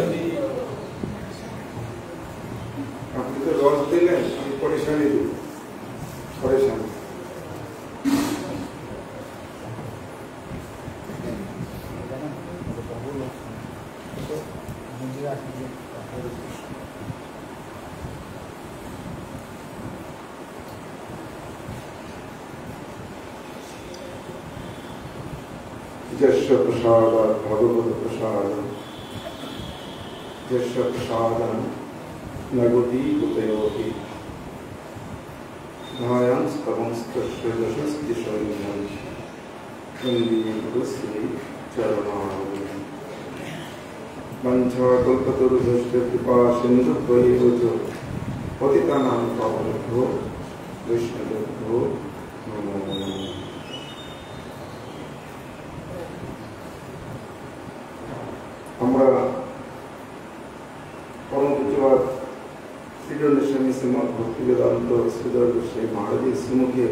আপনি তো রস দিলেন আমি পরেশানি দিই পরেশানি यश प्रसाद भगवत प्रसाद यश प्रसादं नगोती कुतयोति ध्यायांस तमंस्तस्य यशस्ति शरीरं वन्दे गुरुश्री चरणारविन्दं वञ्चाकल्पतरुभ्यश्च कृपा सिन्धुभ्यैव च पतितानां पावनेभ्यो वैष्णवेभ्यो नमो नमः। আমরা পরমপূজ্যবাদ শ্রীধর স্বামী শ্রীমদ ভক্তি বেদান্ত শ্রীধর গোস্বামী মহারাজের শ্রীমুখে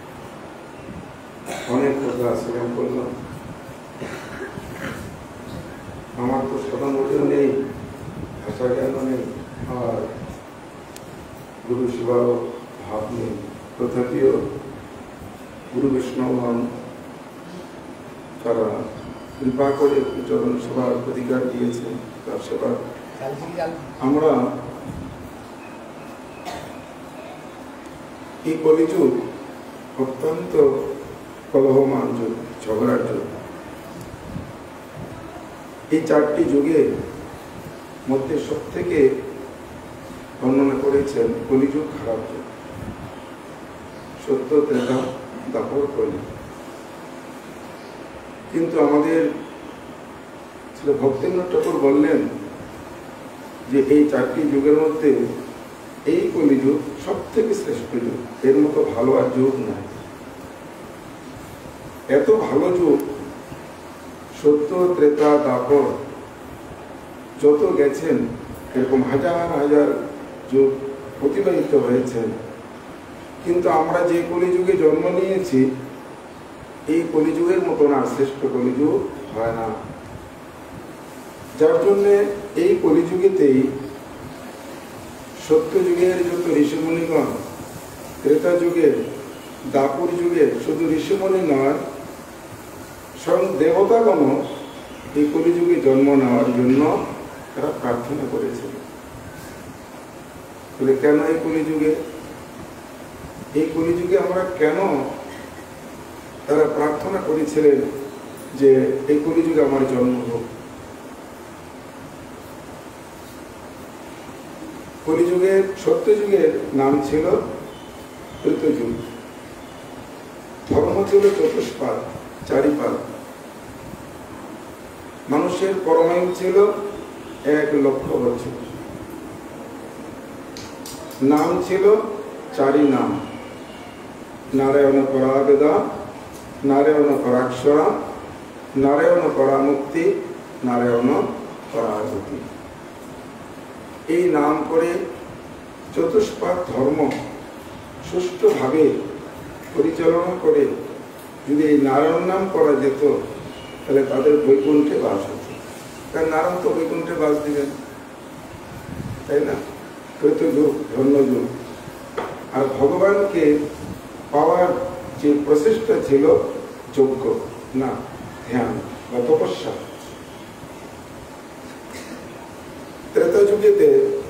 অনেক কথা শ্রবণ করলাম। আমার তো সাধারণ নেই, ভাষা জ্ঞান নেই, আর গুরু সেবার ভাব নেই, তথাপিও গুরু বৈষ্ণবগণ তারা কৃপা করে চরণ সেবার অধিকার দিয়েছে। তার সেবা আমরা এই কলিযুগ অত্যন্ত কলহমান যুগ, ঝগড়ার যুগ। এই চারটি যুগের মধ্যে সব থেকে বর্ণনা করেছেন কলিযুগ খারাপ যুগ, সত্য ত্রেতা দাপর কলি। কিন্তু আমাদের ভক্তিনাথ ঠাকুর বললেন যে এই চারটি যুগের মধ্যে এই কলিযুগ সব থেকে শ্রেষ্ঠ যুগ, এর মতো ভালো আর যুগ নাই। এত ভালো যুগ, সত্য ত্রেতা দাপর যত গেছেন এরকম হাজার হাজার যুগ অতিবাহিত হয়েছেন, কিন্তু আমরা যে কলিযুগে জন্ম নিয়েছি এই কলিযুগের মতন আর শ্রেষ্ঠ কলিযুগ হয় না। যার জন্য এই কলিযুগেতেই সত্যযুগের যত ঋষিমুনিগণ, ত্রেতা যুগের, দাপুর যুগের শুধু ঋষিমুনি নয়, স্বয়ং দেবতাগণ এই কলিযুগে জন্ম নেওয়ার জন্য তারা প্রার্থনা করেছিল। বলে কেন এই কলিযুগে, এই কলিযুগে আমরা কেন তারা প্রার্থনা করেছিলেন যে এই কলিযুগে আমার জন্ম হোক। কলিযুগের সত্যযুগের নাম ছিল ত্রেতাযুগ, ধর্ম ছিল চতুষ্পাদ, চারিপাদ, মানুষের পরমায়ু ছিল এক লক্ষ বছর, নাম ছিল চারি নাম, নারায়ণ পরাবেদা, নারায়ণ পরাক্ষরা, নারায়ণ পরামুক্তি, নারায়ণ পরাগতি। এই নাম করে চতুষ্পাদ ধর্ম সুষ্ঠুভাবে পরিচালনা করে যদি এই নারায়ণ নাম করা যেত তাহলে তাদের বৈকুণ্ঠে বাস হতো। কারণ নারায়ণ তো বৈকুণ্ঠে বাস দিবেন, তাই না? ত্রেতযুগ ধন্যযুগ। আর ভগবানকে পাওয়ার যে প্রচেষ্টা ছিল যজ্ঞ না ধ্যান বা তপস্যা। ত্রেতা যুগেতে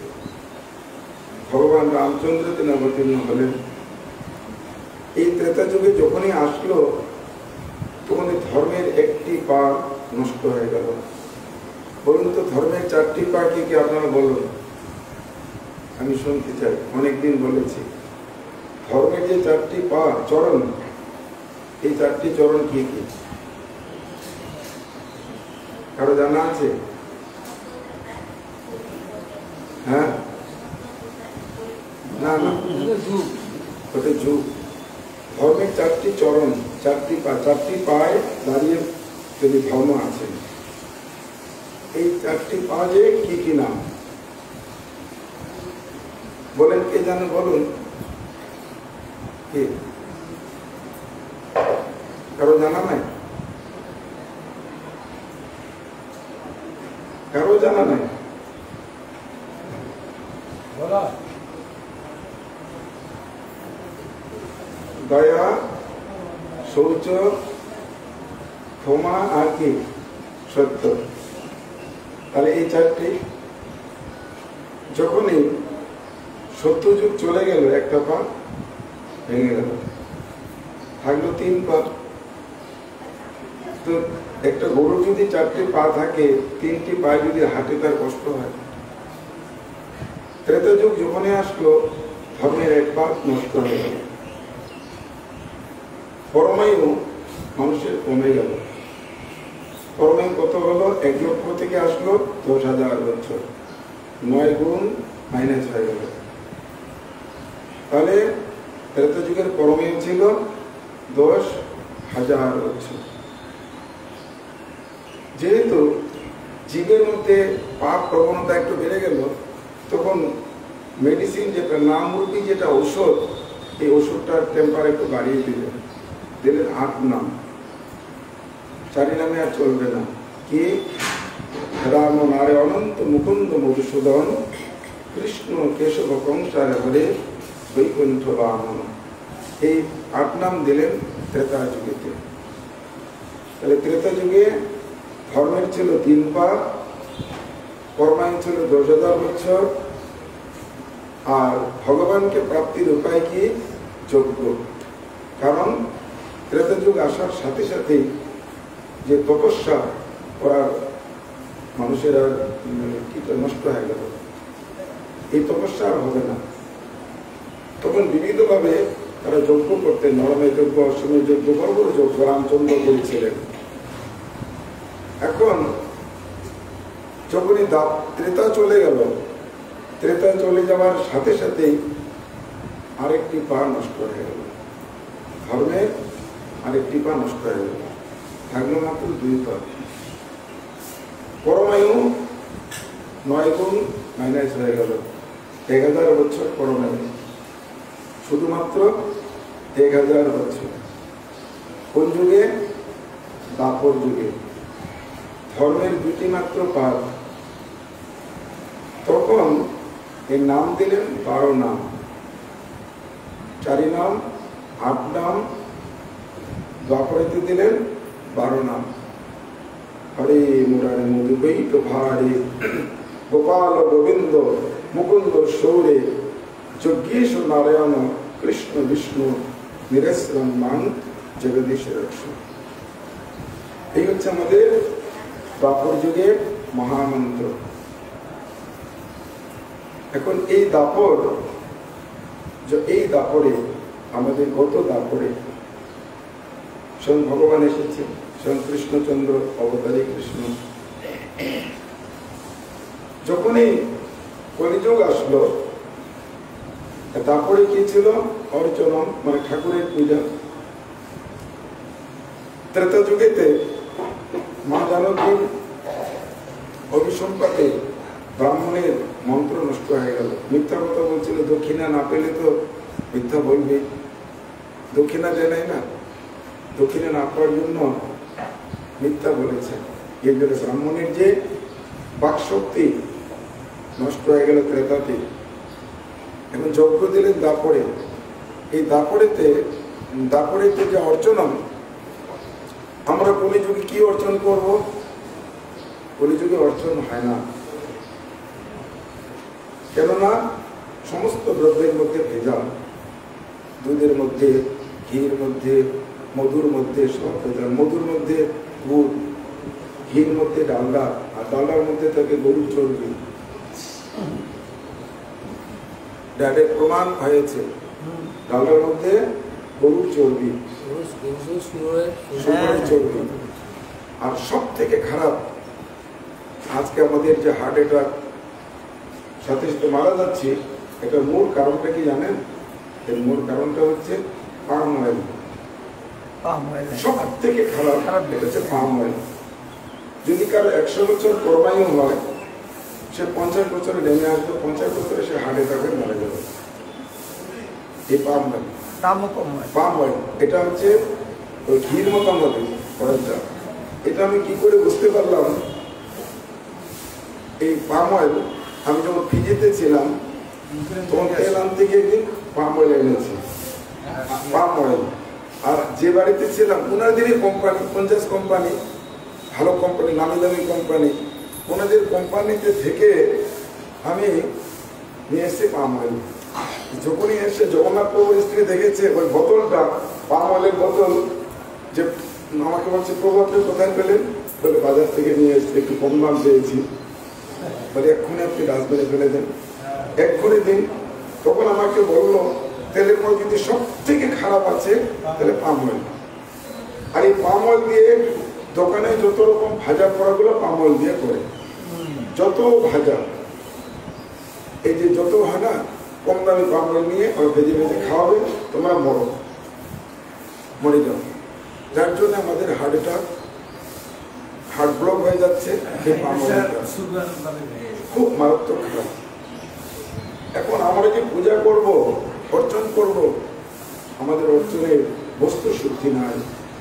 ভগবান রামচন্দ্র তিনি অবতীর্ণ হলেন। এই ত্রেতা যুগে যখনই আসলো তখনই ধর্মের একটি পা নষ্ট হয়ে গেল। বলুন তো ধর্মের চারটি পা কি কি আপনারা বলুন, আমি শুনতে চাই। অনেকদিন বলেছি ধর্মের যে চারটি পা চরণ, এই চারটি চরণ কি কি কারো জানা আছে? হ্যাঁ, না না, ওটা যুগ। ধর্মের চারটি চরণ, চারটি পা, চারটি পায়ে দাঁড়িয়ে তিনি ধর্ম আছেন। এই চারটি পা যে কি কি নাম বলেন, কে জানে বলুন? কে কারো জানা নাই? কারো জানা নাই? দয়া, শৌচ, ক্ষমা আর কি সত্য। তাহলে এই চারটি যখনই সত্যযুগ চলে গেল একটা পা ভেঙে গেল, থাকলো তিন পা। তো একটা গরু যদি চারটি পা থাকে, তিনটি পায়ে যদি হাঁটে তার কষ্ট হয়। ত্রেতা যুগ যখনই আসলো ধর্মের এক পা নষ্ট হয়ে গেল, পরমায়ু মানুষের কমে গেল। পরমায়ু কত হলো? এক লক্ষ থেকে আসলো দশ হাজার বছর, নয় গুণ মাইনাস হয়ে গেল। তাহলে ত্রেতা যুগের পরমায়ু ছিল দশ হাজার বছর। যেহেতু জীবের মধ্যে পাপ প্রবণতা একটু বেড়ে গেল, তখন মেডিসিন যেটা নামরূপী যেটা ঔষধ, এই ওষুধটার টেম্পার একটু বাড়িয়ে দিলেন, দিলেন আট নাম। চারি নামে আর চলবে না। কি? রাম নারে অনন্ত মুকুন্দ মধুসূদন, কৃষ্ণ কেশব কংসার হরে বৈকুণ্ঠ বামন। এই আট নাম দিলেন ত্রেতা যুগেতে। তাহলে ত্রেতা যুগে ধর্মের ছিল তিন পা, কর্মায়ু ছিল দশ হাজার বছর, আর ভগবানকে প্রাপ্তির উপায় কি? যজ্ঞ। কারণ ত্রেতা যুগ আসার সাথে সাথে যে তপস্যা করার মানুষের আর কিটা নষ্ট হয়ে গেল, এই তপস্যা আর হবে না। তখন বিবিধভাবে তারা যজ্ঞ করতেন, নরমের যজ্ঞ, অশ্বমের যজ্ঞ, বড় বড় যজ্ঞ রামচন্দ্র করেছিলেন। এখন যখনই ত্রেতা চলে গেল, ত্রেতা চলে যাওয়ার সাথে সাথেই আরেকটি পা নষ্ট হয়ে গেল, ধর্মের আরেকটি পা নষ্ট হয়ে গেল, থাকলো মাত্র দুই পা। পরমায়ু নয় গুণ মাইনাস হয়ে গেল, এক হাজার বছর করোনা নেই, শুধুমাত্র এক হাজার বছর। কোন যুগে? দাপর যুগে। ধর্মের দুটি মাত্র পাঠ, তখন এর নাম দিলেন বারো নাম, চারি নাম, আট নাম, দ্বাপরেতে দিলেন বারো নাম। হরে মুরারে মধুবৈত ভারে গোপাল গোবিন্দ মুকুন্দ সৌরে যজ্ঞেশ নারায়ণ কৃষ্ণ বিষ্ণু নিরেশ্বরম মান জগদীশের। এই হচ্ছে আমাদের দ্বাপর যুগের মহামন্ত্র। এখন এই দাপর, এই দাপরে আমাদের গত দাপরে স্বয়ং ভগবান এসেছে, স্বয়ং কৃষ্ণচন্দ্র অবতারী কৃষ্ণ। যখনই কলিযুগ আসলো, তারপরে কি ছিল? অর্চনম, মানে ঠাকুরের পূজা। ত্রেতা যুগেতে মা জানকীর অভিসম্পাতে ব্রাহ্মণের মন্ত্র নষ্ট হয়ে গেল। মিথ্যা কথা বলছিল, দক্ষিণা না পেলে তো মিথ্যা বলবে, দক্ষিণা দেয় নাই না, দক্ষিণা না পাওয়ার জন্য মিথ্যা বলেছে। এর জন্য ব্রাহ্মণের যে বাকশক্তি নষ্ট হয়ে গেল ত্রেতাতে। এখন যজ্ঞ দিলেন দাপরে। এই দাপরেতে দাপরেতে যে অর্চনম, আমরা কলিযুগে কি অর্চন করব? কলিযুগে অর্চন হয় না, কেননা সমস্ত দ্রব্যের মধ্যে ভেজাল। দুধের মধ্যে, ঘির মধ্যে, মধুর মধ্যে সব ভেজাল। মধুর মধ্যে গুড়, ঘির মধ্যে ডালডা, আর ডালডার মধ্যে থাকে গরুর চর্বি। ডাইরেক্ট প্রমাণ হয়েছে ডালডার মধ্যে গরুর চর্বি, শুকরের চর্বি। আর সব থেকে খারাপ, আজকে আমাদের যে হার্ট অ্যাটাক সাথে সাথে মারা যাচ্ছে, এটার মূল কারণটা কি জানেন? এর মূল কারণটা হচ্ছে পাম অয়েল। সব থেকে খারাপ এটা হচ্ছে পাম অয়েল। যদি কারো একশো বছর পরমায়ু হয়, সে পঞ্চাশ বছরে নেমে আসবে, পঞ্চাশ বছরে সে হার্ট অ্যাটাকে মারা যাবে। এই পাম অয়েল, পাম অয়েল এটা হচ্ছে ওই ঘির মতো আমাদের অয়েলটা। এটা আমি কি করে বুঝতে পারলাম? এই পাম অয়েল আমি যখন ফিজিতে ছিলাম, তখন তেল আনতে গিয়ে একদিন পাম অয়েল এনেছি, পাম অয়েল। আর যে বাড়িতে ছিলাম, ওনাদেরই কোম্পানি, পঞ্চাশ কোম্পানি, ভালো কোম্পানি, নামি দামি কোম্পানি, ওনাদের কোম্পানিতে থেকে আমি নিয়ে এসেছি পাম অয়েল। যখনই এসে জগন্নাথ প্রভুর স্ত্রী দেখেছে ওই বোতলটা, পাম অয়েলের বোতল, যে আমাকে বলছে প্রভু আপনি কোথায় পেলেন? বলে বাজার থেকে নিয়ে এসেছি, একটু কম দাম পেয়েছি। বলে এক্ষুনি আপনি ডাস্টবিনে ফেলে দেন, এক্ষুনি দিন। তখন আমাকে বললো তেলের মধ্যে যদি সব থেকে খারাপ আছে তাহলে পাম অয়েল। আর এই পাম অয়েল দিয়ে দোকানে যত রকম ভাজা করাগুলো পাম অয়েল দিয়ে করে, যত ভাজা, এই যে যত হয় না, কম দামি পাম অয়েল নিয়ে ওরা ভেজে ভেজে খাওয়াবে, তোমরা মরো, মরে যাও। যার জন্য আমাদের হার্ট অ্যাটাক, হার্ট ব্লক হয়ে যাচ্ছে। খুব মারাত্মক খারাপ। এখন আমরা যে পূজা করব, অর্চন করব, আমাদের অর্চনের বস্তু শুদ্ধি নাই।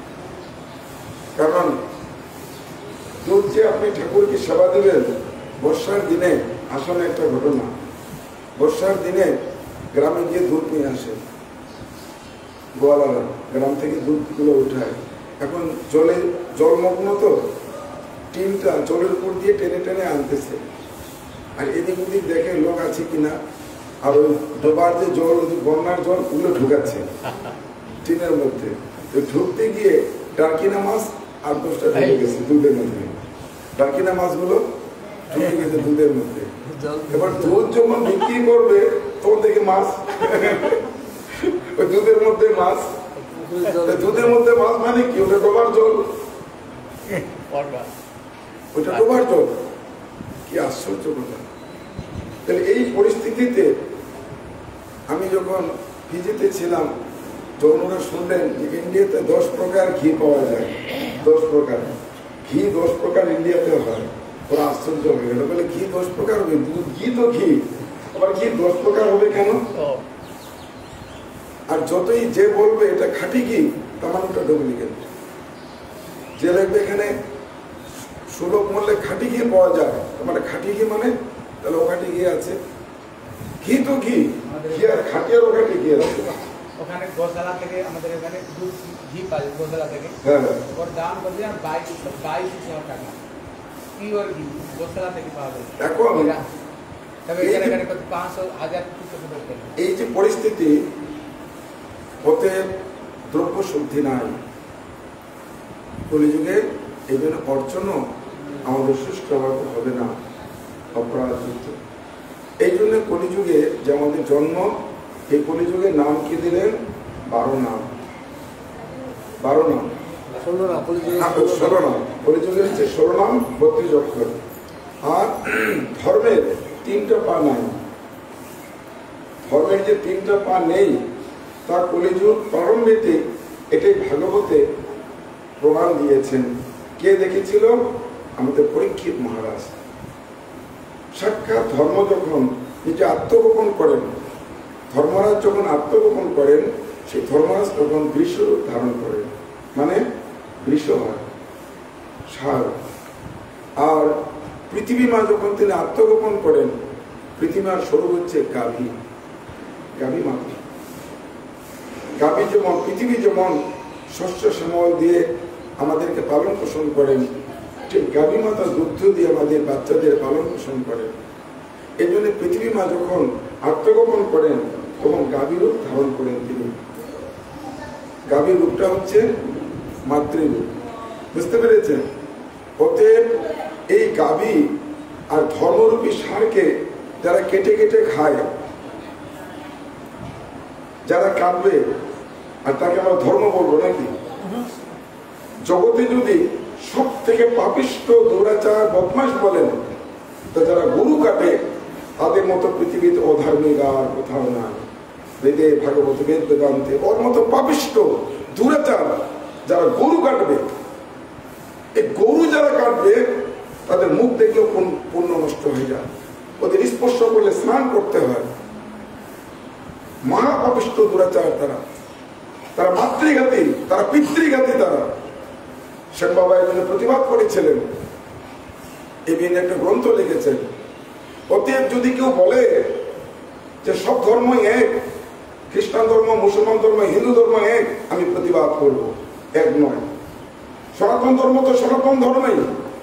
কারণ দুধ যে আপনি ঠাকুরকে সেবা দেবেন, বর্ষার দিনে আসলে একটা ঘটনা, বর্ষার দিনে গ্রামে গিয়ে দুধ নিয়ে আসে গোয়ালারা, গ্রাম থেকে দুধগুলো উঠায়। এখন জলে জলমগ্ন তো, টিনটা জলের উপর দিয়ে টেনে টেনে আনতেছে, আর এদিক ওদিক দেখে লোক আছে কিনা, আর ওই ডোবার যে জল, বন্যার জল, ওগুলো ঢুকাচ্ছে টিনের মধ্যে। তো ঢুকতে গিয়ে ডার্কিনা মাছ আট দশটা ঢুকে গেছে দুধের মধ্যে, ডার্কিনা মাছগুলো ঢুকে গেছে দুধের মধ্যে। এবার দুধ যখন বিক্রি করবে তখন দেখে মাছ, ওই দুধের মধ্যে মাছ। দুধের মধ্যে মাছ মানে কি? ওটা ডোবার জল, ওটা ডোবার জল। কি আশ্চর্য কথা! তাহলে এই পরিস্থিতিতে আমি যখন ফিজিতে ছিলাম, যখন ওরা শুনলেন যে ইন্ডিয়াতে দশ প্রকার ঘি পাওয়া যায়, দশ প্রকার ঘি, দশ প্রকার ইন্ডিয়াতে হয়, ওরা আশ্চর্য হয়ে গেল, বলে ঘি দশ প্রকার হবে? দুধ ঘি তো ঘি, আবার ঘি দশ প্রকার হবে কেন? আর যতই যে বলবে এটা খাঁটি ঘি, তার ওটা ডুপ্লিকেট। যে লাগবে এখানে সুলভ মূল্যে খাঁটি ঘি পাওয়া যায়, মানে খাঁটি ঘি মানে তাহলে ও খাঁটি ঘি আছে। ঘি তো ঘি, ঘি আর খাঁটি আর ও খাঁটি ঘি আছে। ওখানে গোশালা থেকে আমাদের এখানে দুধ ঘি পাই গোশালা থেকে, হ্যাঁ ওর দাম বলছে বাইশ বাইশ টাকা পিওর ঘি গোশালা থেকে পাওয়া যায়। এখন তবে এখানে কত পাঁচশো হাজার এই যে পরিস্থিতি, ওতে দ্রব্য শুদ্ধি নাই কলিযুগে, এই জন্য অর্চনও আমাদের সুষ্ঠুভাবে হবে না, অপরাধ যুক্ত। এই জন্য কলিযুগে যে আমাদের জন্ম, এই কলিযুগের নাম কি দিলেন? বারো নাম। বারো নাম ষোলো নাম কলিযুগে হচ্ছে ষোলো নাম বত্রিশ অক্ষর। আর ধর্মের তিনটা পা নাই, ধর্মের যে তিনটা পা নেই তা কলিযুগ প্রারম্ভেতে এটাই ভাগবতে প্রমাণ দিয়েছেন। কে দেখেছিল? আমাদের পরীক্ষিত মহারাজ। সাক্ষাৎ ধর্ম যখন নিজে আত্মগোপন করেন, ধর্মরাজ যখন আত্মগোপন করেন, সেই ধর্মরাজ তখন বৃষ ধারণ করেন, মানে বৃষ হয় সার। আর পৃথিবী মা যখন তিনি আত্মগোপন করেন, পৃথিবীর স্বরূপ হচ্ছে গাভী, গাভী মাতা। গাভী যেমন, পৃথিবী যেমন শস্য শ্যামল দিয়ে আমাদেরকে পালন পোষণ করেন, ঠিক গাভী মাতা দুগ্ধ দিয়ে আমাদের বাচ্চাদের পালন পোষণ করেন। এই জন্য পৃথিবী মা যখন আত্মগোপন করেন, তখন গাভী রূপ ধারণ করেন তিনি। গাভী রূপটা হচ্ছে মাতৃরূপ, বুঝতে পেরেছেন? অতএব এই গাভী আর ধর্মরূপী সারকে যারা কেটে কেটে খায়, যারা কাটবে, আর তাকে আমরা ধর্ম বলবো নাকি? জগতে যদি সব থেকে পাপিষ্ট দুরাচার বদমাশ বলেন, তো যারা গরু কাটে তাদের মতো পৃথিবীতে অধার্মিক আর কোথাও না। বেদে ভাগবত বেদ বেদান্তে ওর মতো পাপিষ্ট দুরাচার যারা গরু কাটবে, এই গরু যারা কাটবে তাদের মুখ দেখলেও পুণ্য নষ্ট হয়ে যায়, ওদের স্পর্শ করলে স্নান করতে হয়। মহাপাপিষ্ট দুরাচার তারা, তারা মাতৃঘাতী, তারা পিতৃঘাতী। তারা শেখ বাবা এর জন্য প্রতিবাদ করেছিলেন, এই নিয়ে একটা গ্রন্থ লিখেছেন। অতএব যদি কেউ বলে যে সব ধর্মই এক, খ্রিস্টান ধর্ম, মুসলমান ধর্ম, হিন্দু ধর্ম এক, আমি প্রতিবাদ করব। এক নয়। সনাতন ধর্ম তো সনাতন ধর্মই,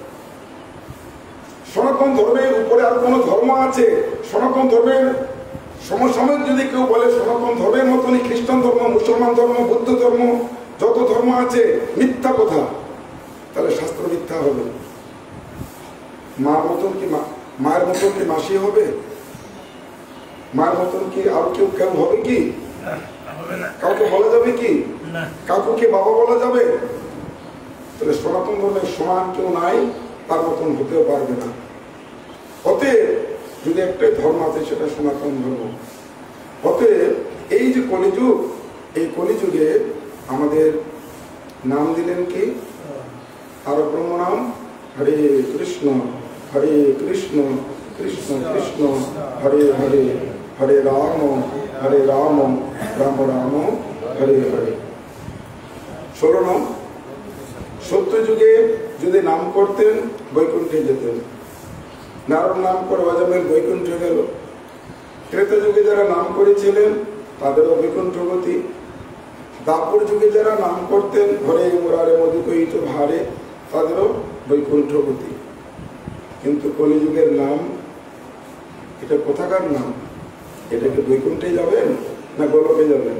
সনাতন ধর্মের উপরে আর কোন ধর্ম আছে? সনাতন ধর্মের সমসাময়িক যদি কেউ বলে সনাতন ধর্মের মতনই খ্রিস্টান ধর্ম, মুসলমান ধর্ম, বৌদ্ধ ধর্ম, যত ধর্ম আছে, মিথ্যা কথা, তাহলে শাস্ত্র মিথ্যা হবে। মা মতন কি মায়ের মতন কি মাসি হবে? মায়ের মতন কি আর কেউ কেউ হবে কি? কাউকে বলা যাবে কি? কাউকে কি বাবা বলা যাবে? তাহলে সনাতন ধর্মের সমান কেউ নাই, তার মতন হতেও পারবে না। অতএব যদি একটাই ধর্ম আছে, সেটা সনাতন ধর্ম। অতএব এই যে কলিযুগ, এই কলিযুগে আমাদের নাম দিলেন কি? আর ব্রহ্ম নাম হরে কৃষ্ণ হরে কৃষ্ণ কৃষ্ণ কৃষ্ণ হরে হরে, হরে রাম হরে রাম রাম রাম হরে হরে। ষোলো নাম। সত্য যুগে যদি নাম করতেন, বৈকুণ্ঠে যেতেন। নারদ নাম করে অজামের বৈকুণ্ঠে গেল। ত্রেতা যুগে যারা নাম করেছিলেন, তাদেরও বৈকুণ্ঠগতি। দাপর যুগে যারা নাম করতেন, ঘরে মোরারে মধুকৈত ভারে, তাদেরও বৈকুণ্ঠগতি। কিন্তু কলিযুগের নাম, এটা কোথাকার নাম? এটাকে বৈকুণ্ঠে যাবেন না গোলকে যাবেন?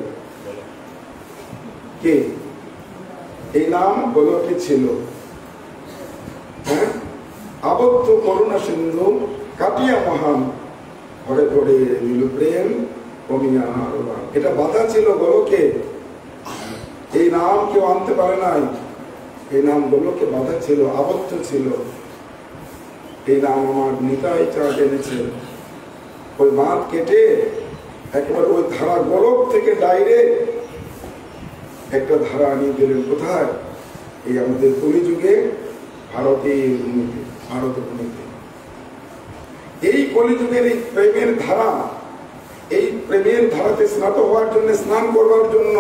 কে এই নাম গোলকে ছিল? হ্যাঁ, আবদ্ধ করুণা সিন্ধু কাটিয়া মহান, ঘরে ঘরে নীল প্রেম কমিয়া। এটা বাধা ছিল গোলকে, এই নাম কেউ আনতে পারে নাই। এই নাম গোলকে বাধা ছিল, আবদ্ধ ছিল। এই নাম আমার নিতাই চাট এনেছেন। ওই বাঁধ কেটে একেবারে ওই ধারা গোলক থেকে ডাইরেক্ট একটা ধারা আনিয়ে দিলেন। কোথায়? এই আমাদের কলিযুগে ভারতের উন্নতি, ভারতের উন্নতি। এই কলিযুগের এই প্রেমের ধারা, এই প্রেমের ধারাতে স্নাত হওয়ার জন্য, স্নান করবার জন্য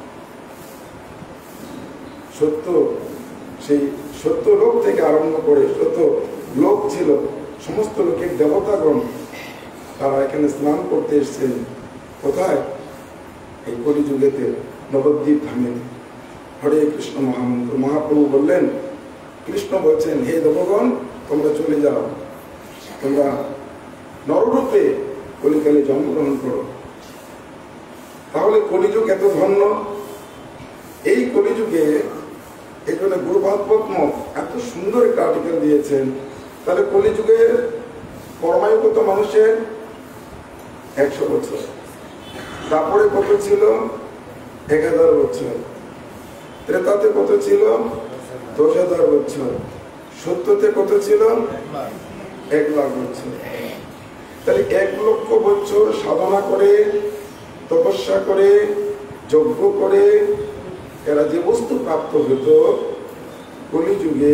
সত্য, সেই সত্য লোক থেকে আরম্ভ করে সত্য লোক ছিল, সমস্ত লোকের দেবতাগণ তারা এখানে স্নান করতে এসছেন। কোথায়? এই কলিযুগেতে নবদ্বীপ ধামে। হরে কৃষ্ণ মহামন্ত্র। মহাপ্রভু বললেন, কৃষ্ণ বলছেন, হে দেবগণ, তোমরা চলে যাও, তোমরা নররূপে কলিকালে জন্মগ্রহণ করো। তাহলে কলিযুগ এত ধন্য। এই কলিযুগে এই জন্য গুরুপাদ পদ্ম এত সুন্দর একটা আর্টিকেল দিয়েছেন। তাহলে কলিযুগের পরমায়ু কত মানুষের? একশো বছর। তারপরে কত ছিল? এক হাজার বছর। ত্রেতাতে কত ছিল? দশ হাজার বছর। সত্যতে কত ছিল? এক লাখ বছর। তাহলে এক লক্ষ বছর সাধনা করে, তপস্যা করে, যজ্ঞ করে এরা যে বস্তু প্রাপ্ত হতো, কলিযুগে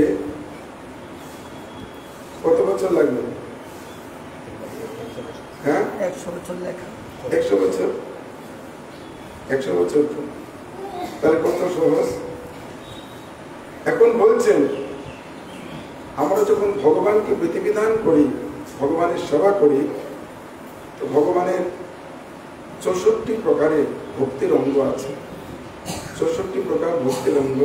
কত বছর লাগবে? হ্যাঁ, একশো বছর লেখা। একশো বছর, একশো বছর। তাহলে কত সহজ। এখন বলছেন, আমরা যখন ভগবানকে বিধিবিধান করি, ভগবানের সেবা করি, তো ভগবানের চৌষট্টি প্রকারের ভক্তির অঙ্গ আছে। চৌষট্টি প্রকার ভক্তির অঙ্গ,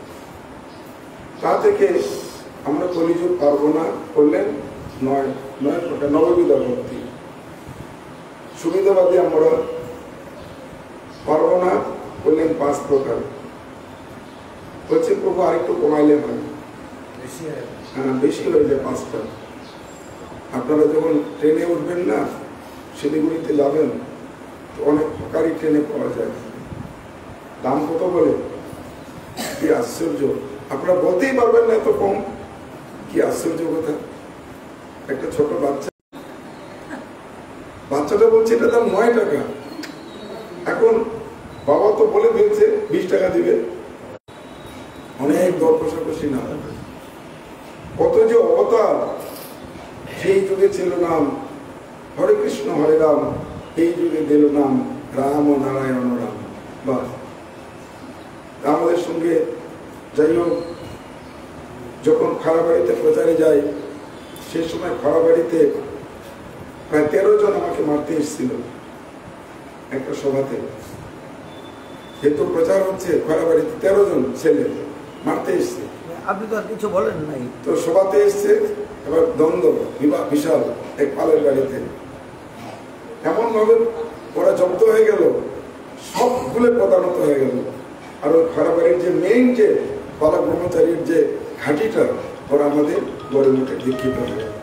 তা থেকে আমরা কলিযুগ পারবো না করলেন নয় নয় প্রকার নববিধা ভক্তি। সুবিধাবাদী আমরা পারবো না করলেন পাঁচ প্রকার। বলছে প্রভু আরেকটু কমাইলে হয়, হ্যাঁ বেশি হয়ে যায় পাঁচটা। আপনারা যখন ট্রেনে উঠবেন না, শিলিগুড়িতে যাবেন, তো অনেক প্রকারই ট্রেনে পাওয়া যায়। দাম কত বলে? কি আশ্চর্য! আপনারা বলতেই পারবেন না এত কম। কি আশ্চর্য কথা! একটা ছোট বাচ্চা, বাচ্চাটা বলছে এটা দাম নয় টাকা। এখন বাবা তো বলে ফেলছে বিশ টাকা দিবে। অনেক দর কষাকষি না। কত যে অবতার সেই যুগে ছিল নাম হরে কৃষ্ণ হরে রাম, এই যুগে দিল নাম রাম ও নারায়ণ রাম। বাস। আমাদের সঙ্গে যাই হোক, যখন খারাবাড়িতে প্রচারে যাই, সেই সময় খারাবাড়িতে প্রায় তেরো জন আমাকে মারতে এসেছিল একটা সভাতে। যেহেতু প্রচার হচ্ছে, খারাবাড়িতে তেরো জন ছেলে মারতে এসছে। আপনি তো আর কিছু বলেন নাই। তো সভাতে এসছে, এবার দ্বন্দ্ব বিবাহ বিশাল এক পালের গাড়িতে। এমন ভাবে ওরা জব্দ হয়ে গেল, সবগুলো প্রধানত হয়ে গেল। আর ওই খারাবাড়ির যে মেইন যে পালা ব্রহ্মচারীর যে ঘাঁটিটা, ওরা আমাদের গড়ে মুঠে দীক্ষিত হয়ে গেল।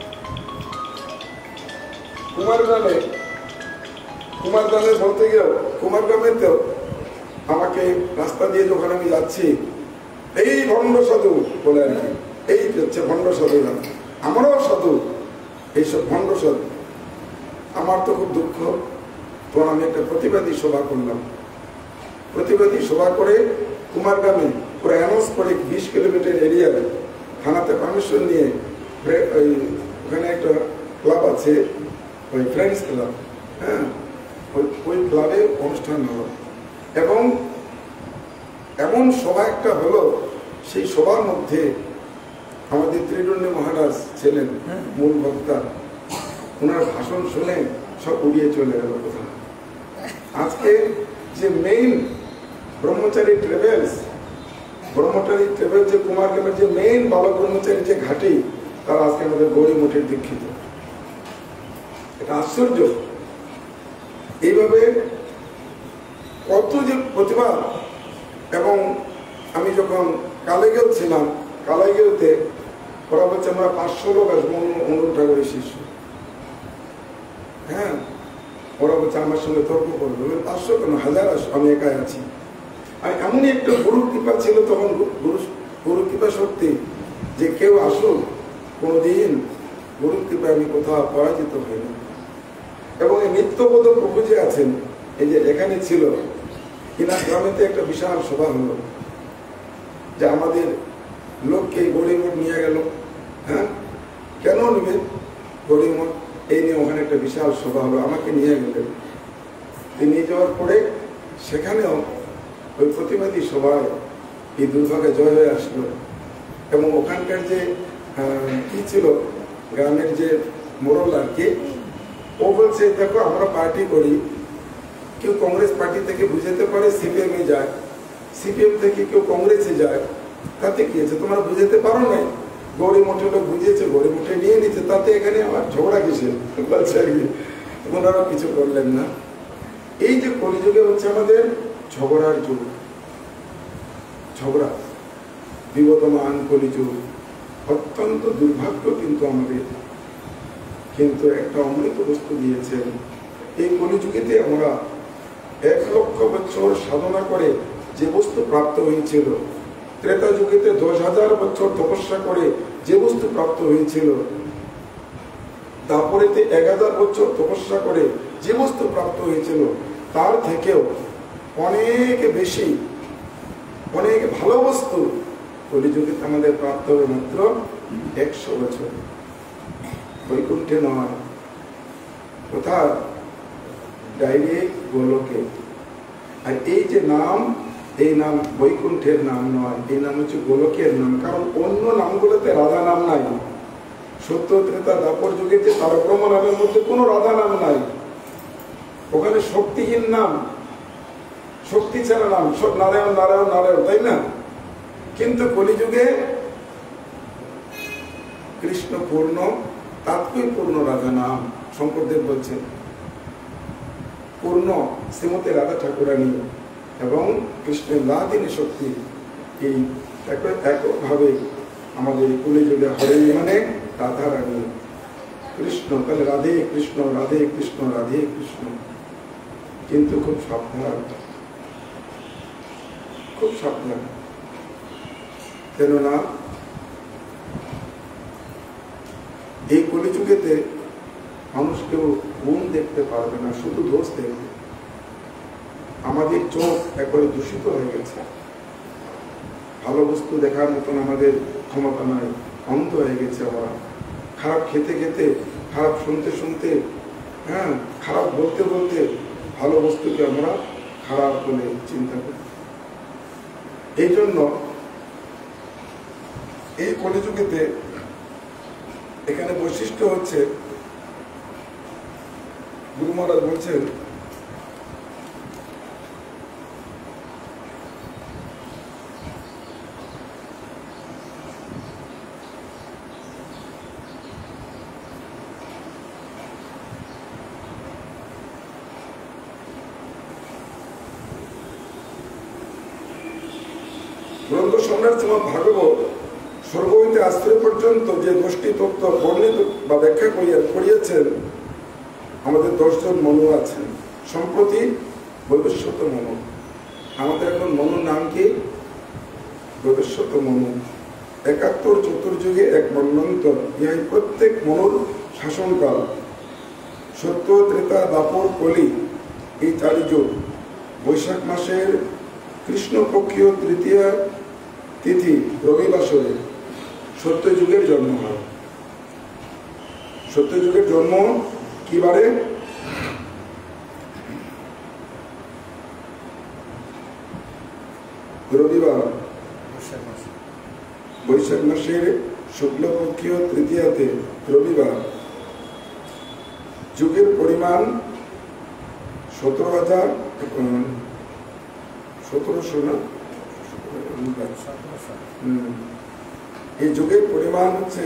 কুমারগ্রামে, কুমারগ্রামে বলতে গেল, কুমারগ্রামেতেও আমাকে রাস্তা দিয়ে যখন আমি যাচ্ছি, এই ভণ্ড সাধু বলে আর কি, এই হচ্ছে ভণ্ড সাধুরা, আমারও সাধু, এইসব ভণ্ড সাধু। আমার তো খুব দুঃখ। তখন আমি একটা প্রতিবাদী সভা করলাম। প্রতিবাদী সভা করে কুমারগ্রামে পুরো অ্যানাউন্স করে বিশ কিলোমিটার এরিয়ায় থানাতে পারমিশন নিয়ে, ওই ওখানে একটা ক্লাব আছে, ওই ফ্রেন্ডস ক্লাব, হ্যাঁ, ওই ওই ক্লাবে অনুষ্ঠান হলো। এবং এমন সভা একটা হলো, সেই সভার মধ্যে আমাদের ত্রিদণ্ডী মহারাজ ছিলেন মূল বক্তা। ওনার ভাষণ শুনে সব উড়িয়ে চলে গেল কোথা। আজকে যে main Brahmachari travels, Brahmachari travels যে কুমারগ্রামের যে মেইন বাবা ব্রহ্মচারী যে ঘাঁটি, তারা আজকে আমাদের গৌরী মঠের দীক্ষিত। এটা আশ্চর্য। এইভাবে কত যে প্রতিভা। এবং আমি যখন কালেগেল ছিলাম, কালেগেলতে ওরা বলছে আমরা পাঁচশো লোক আসবো অনুরূপ ঠাকুরের শিষ্য। হ্যাঁ, ওরা বলছে আমার সঙ্গে তর্ক করবে, পাঁচশো কেন, হাজার আসো, আমি একাই আছি। আর এমনই একটা গুরু কৃপা ছিল তখন, গুরু গুরু কৃপা সত্যি যে কেউ আসুক, কোনোদিন গুরু কৃপায় আমি কোথাও পরাজিত হইনি। এবং এই নিত্যবোধ প্রভু যে আছেন, এই যে এখানে ছিল, কিনা গ্রামেতে একটা বিশাল সভা হলো, যে আমাদের লোককে গড়িমঠ নিয়ে গেল। হ্যাঁ, কেন নেবে গড়িমঠ? এই নিয়ে ওখানে একটা বিশাল সভা হলো, আমাকে নিয়ে গেলেন। নিয়ে যাওয়ার পরে সেখানেও ওই প্রতিবাদী সভায় এই দুর্ভাগ্যে জয় হয়ে আসলো। এবং ওখানকার যে কি ছিল গ্রামের যে মোড়ল আর কি, ও বলছে দেখো আমরা পার্টি করি, কেউ কংগ্রেস পার্টি থেকে বুঝাতে পারে সিপিএম এ যায়, সিপিএম থেকে কেউ কংগ্রেসে যায়, তাতে কি আছে? তোমরা বুঝাতে পারো না, গৌরী মঠে লোক বুঝিয়েছে, গৌরী মঠে নিয়ে নিচ্ছে, তাতে এখানে আমার ঝগড়া কিসের? বলছে আর কি, ওনারা কিছু করলেন না। এই যে কলিযুগে হচ্ছে আমাদের ঝগড়ার যুগ, ঝগড়া বিবদমান কলিযুগ, অত্যন্ত দুর্ভাগ্য কিন্তু আমাদের। কিন্তু একটা অমৃত বস্তু দিয়েছেন এই কলিযুগেতে। আমরা এক লক্ষ বছর সাধনা করে যে বস্তু প্রাপ্ত হয়েছিল, ত্রেতা যুগেতে দশ হাজার বছর তপস্যা করে যে বস্তু প্রাপ্ত হয়েছিল, তারপরেতে এক হাজার বছর তপস্যা করে যে বস্তু প্রাপ্ত হয়েছিল, তার থেকেও অনেক বেশি, অনেক ভালো বস্তু কলিযুগে আমাদের প্রাপ্ত হবে মাত্র একশো বছর। বৈকুণ্ঠে নয়, কোথায়? ডাইরেক্ট গোলকে। আর এই যে নাম, এই নাম বৈকুণ্ঠের নাম নয়, এই নাম হচ্ছে গোলকের নাম। কারণ অন্য নামগুলোতে রাধা নাম নাই। সত্য, ত্রেতা, দাপর যুগে যে তারকব্রহ্ম নামের মধ্যে কোনো রাধা নাম নাই। ওখানে শক্তিহীন নাম, শক্তি ছাড়া নাম, সব নারায়ণ নারায়ণ নারায়ণ, তাই না? কিন্তু কলিযুগে কৃষ্ণ পূর্ণ, তাৎক্ষণিক পূর্ণ রাধা নাম। শঙ্করদেব বলছেন পূর্ণ শ্রীমতী রাধা ঠাকুরানী এবং কৃষ্ণের লাদিনী শক্তি, এই একভাবে আমাদের কলিযুগে হরে মানে রাধা রানী কৃষ্ণ। তাহলে রাধে কৃষ্ণ, রাধে কৃষ্ণ, রাধে কৃষ্ণ। কিন্তু খুব সাবধান, খুব সাবধান, কেননা এই কলিযুগেতে মানুষ কেউ গুণ দেখতে পারবে না, শুধু দোষ দেখবে। আমাদের চোখ একবারে দূষিত হয়ে গেছে, ভালো বস্তু দেখার মতন আমাদের ক্ষমতা নাই, অন্ধ হয়ে গেছে আমরা। খারাপ খেতে খেতে, খারাপ শুনতে শুনতে, হ্যাঁ খারাপ বলতে বলতে ভালো বস্তুকে আমরা খারাপ বলে চিন্তা করি। এই জন্য এই কলিযুগেতে এখানে বৈশিষ্ট্য হচ্ছে, গুরু মহারাজ বলছেন গ্রন্থ সম্রাট শ্রীমদ্ ভাগবত স্বর্গ হইতে আশ্রয় পর্যন্ত যে দশটি তত্ত্ব বর্ণিত বা ব্যাখ্যা করিয়া করিয়াছেন, আমাদের দশজন মনু আছেন। সম্প্রতি বৈবস্বত মনু, আমাদের এখন মনুর নাম কি? বৈবস্বত মনু। একাত্তর চতুর্যুগে এক মন্বন্তর, ইহাই প্রত্যেক মনুর শাসনকাল। সত্য, ত্রেতা, দাপর, কলি, এই চারি যুগ। বৈশাখ মাসের কৃষ্ণপক্ষীয় তৃতীয় তিথি রবিবাসরে সত্যযুগের জন্ম হয়। সত্যযুগের জন্ম কি বারে? রবিবার। বৈশাখ মাসের শুক্লপক্ষীয় তৃতীয়াতে রবিবার। যুগের পরিমাণ সতেরো হাজার সতেরোশো না এই যুগের পরিমাণ হচ্ছে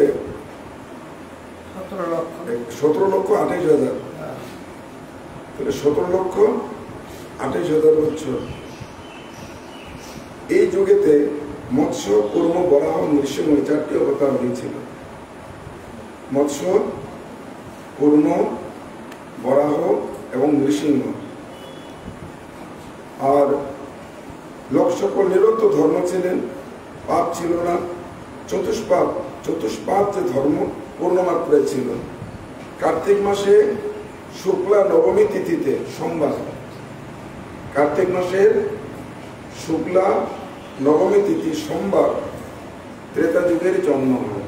সতেরো লক্ষ আঠাইশ হাজার। তাহলে সতেরো লক্ষ আঠাইশ হাজার বছর। এই যুগেতে মৎস্য, কুর্ম, বরাহ, নৃসিংহ চারটি অবতার হয়েছিল। মৎস্য, কুর্ম, বরাহ এবং নৃসিংহ। আর লোক সকল নিরন্ত ধর্ম ছিলেন, পাপ ছিল না। চতুষ্পাদ, চতুষ্পাদ যে ধর্ম পূর্ণমাত্রায় ছিল। কার্তিক মাসে শুক্লা নবমী তিথিতে সোমবার, কার্তিক মাসের শুক্লা নবমী তিথি সোমবার ত্রেতা যুগের জন্ম হয়।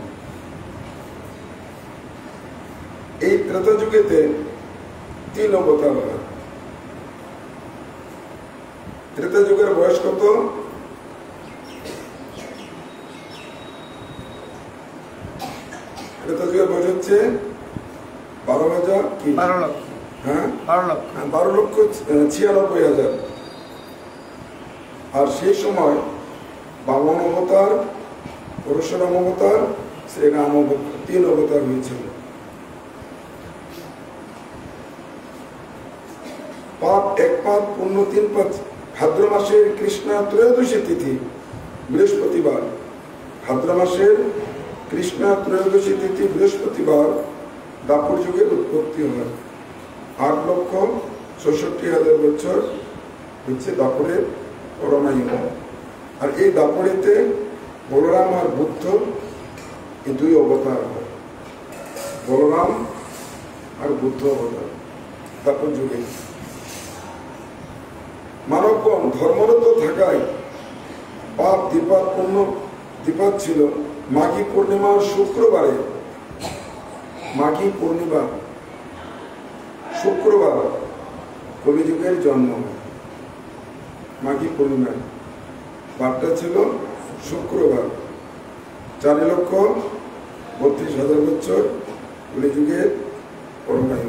এই ত্রেতা যুগেতে তিন অবতার হয়। ত্রেতা যুগের বয়স কত? ত্রেতা যুগের বয়স হচ্ছে বারো হাজার কি বারো লক্ষ হ্যাঁ বারো লক্ষ বারো লক্ষ ছিয়ানব্বই হাজার। আর সেই সময় বামন অবতার, পরশুরাম অবতার, শ্রীরাম অবতার, তিন অবতার হয়েছিল। পাপ এক পাপ, পুণ্য তিন পাপ। ভাদ্র মাসের কৃষ্ণা ত্রয়োদশী তিথি বৃহস্পতিবার, ভাদ্র মাসের কৃষ্ণা ত্রয়োদশী তিথি বৃহস্পতিবার দাপর যুগের উৎপত্তি হয়। আট লক্ষ চৌষট্টি হাজার বছর হচ্ছে দাপরের করোনায়ু। আর এই দাপরেতে বলরাম আর বুদ্ধ এই দুই অবতার হয়। বলরাম আর বুদ্ধ অবতার দাপর যুগে। মানবগণ ধর্মরত থাকায় পাপ দীপাত পূর্ণ দীপাত ছিল মাঘী পূর্ণিমার শুক্রবারে। মাঘী পূর্ণিমা শুক্রবার কলিযুগের জন্ম। মাঘী পূর্ণিমা বারটা ছিল শুক্রবার। চার লক্ষ বত্রিশ হাজার বছর কলিযুগের করোনায়ু।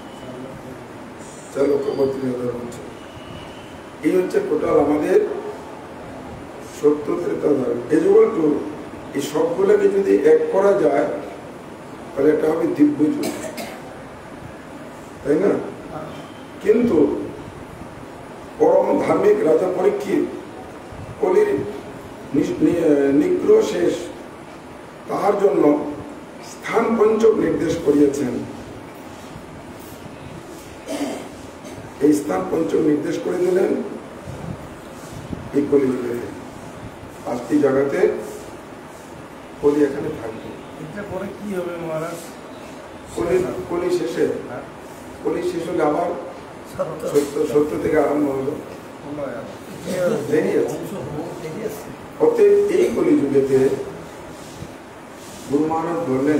চার লক্ষ বত্রিশ হাজার বছর। এই হচ্ছে টোটাল আমাদের সত্য ত্রেতা ধর্ম। এজুয়াল টু এই সবগুলোকে যদি এক করা যায় তাহলে এটা হবে দিব্য যুগ, তাই না? কিন্তু পরম ধার্মিক রাজা পরীক্ষিত কলির নিগ্রহ শেষ, তাহার জন্য স্থান পঞ্চক নির্দেশ করিয়াছেন। এই স্থান পঞ্চক নির্দেশ করে দিলেন এই কলিযুগে। পাঁচটি জায়গাতে কলি এখানে থাকবে। পরে কি হবে মহারাজ? কলি কলি শেষে কলি শেষ হলে আবার সত্য সত্য থেকে আরম্ভ হলো। দেরি আছে। অতএব এই কলিযুগেতে গুরু মহারাজ বললেন,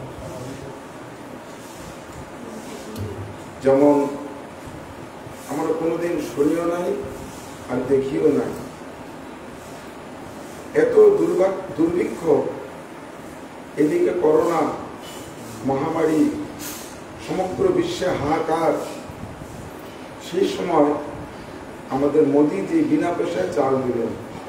যেমন আমরা কোনোদিন শুনিও নাই আর দেখিও নাই, এত দুর্ভাগ দুর্ভিক্ষ, এদিকে করোনা মহামারী, সমগ্র বিশ্বে হাহাকার। সেই সময় আমাদের মোদিজি বিনা পয়সায় চাল দিলেন,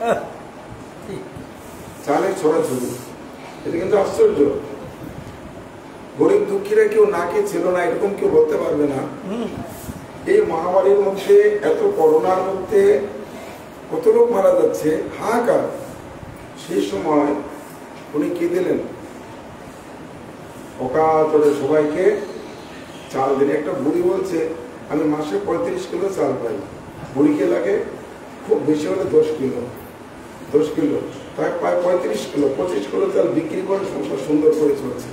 চালের ছড়াছড়ি। এটা কিন্তু আশ্চর্য। গরিব দুঃখীরা কেউ না কে ছিল না এরকম কেউ বলতে পারবে না। এই মহামারীর মধ্যে, এত করোনার মধ্যে কত লোক মারা যাচ্ছে, হাহাকার। সেই সময় উনি কি দিলেন? অকাতরে সবাইকে চাল দিলেন। একটা বুড়ি বলছে আমি মাসে পঁয়ত্রিশ কিলো চাল পাই। বুড়িকে লাগে খুব বেশি হলে দশ কিলো দশ কিলো তাই প্রায় পঁয়ত্রিশ কিলো পঁচিশ কিলো চাল বিক্রি করে সংসার সুন্দর করে চলছে।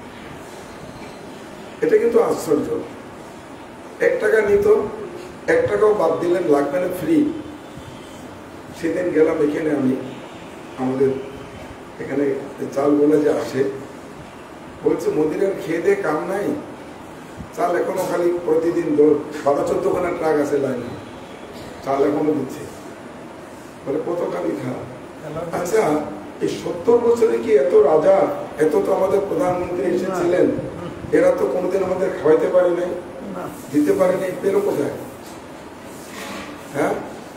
এটা কিন্তু আশ্চর্য। এক টাকা নিত, এক টাকাও বাদ দিলেন, লাগবে না, ফ্রি। সেদিন গেলাম এখানে, আমি আমাদের এখানে চাল বলে যে আসে, বলছে মোদিরের খেয়ে দিয়ে কাম নাই, চাল এখনো খালি প্রতিদিন বারো চোদ্দ খানা ট্রাক আছে লাইনে, চাল এখনো দিচ্ছে। বলে কত খালি খা। আচ্ছা, এই সত্তর বছরে কি এত রাজা, এত তো আমাদের প্রধানমন্ত্রী এসেছিলেন, এরা তো কোনোদিন আমাদের খাওয়াইতে পারে নাই, দিতে পারে নাই, পেলো কোথায়? হ্যাঁ,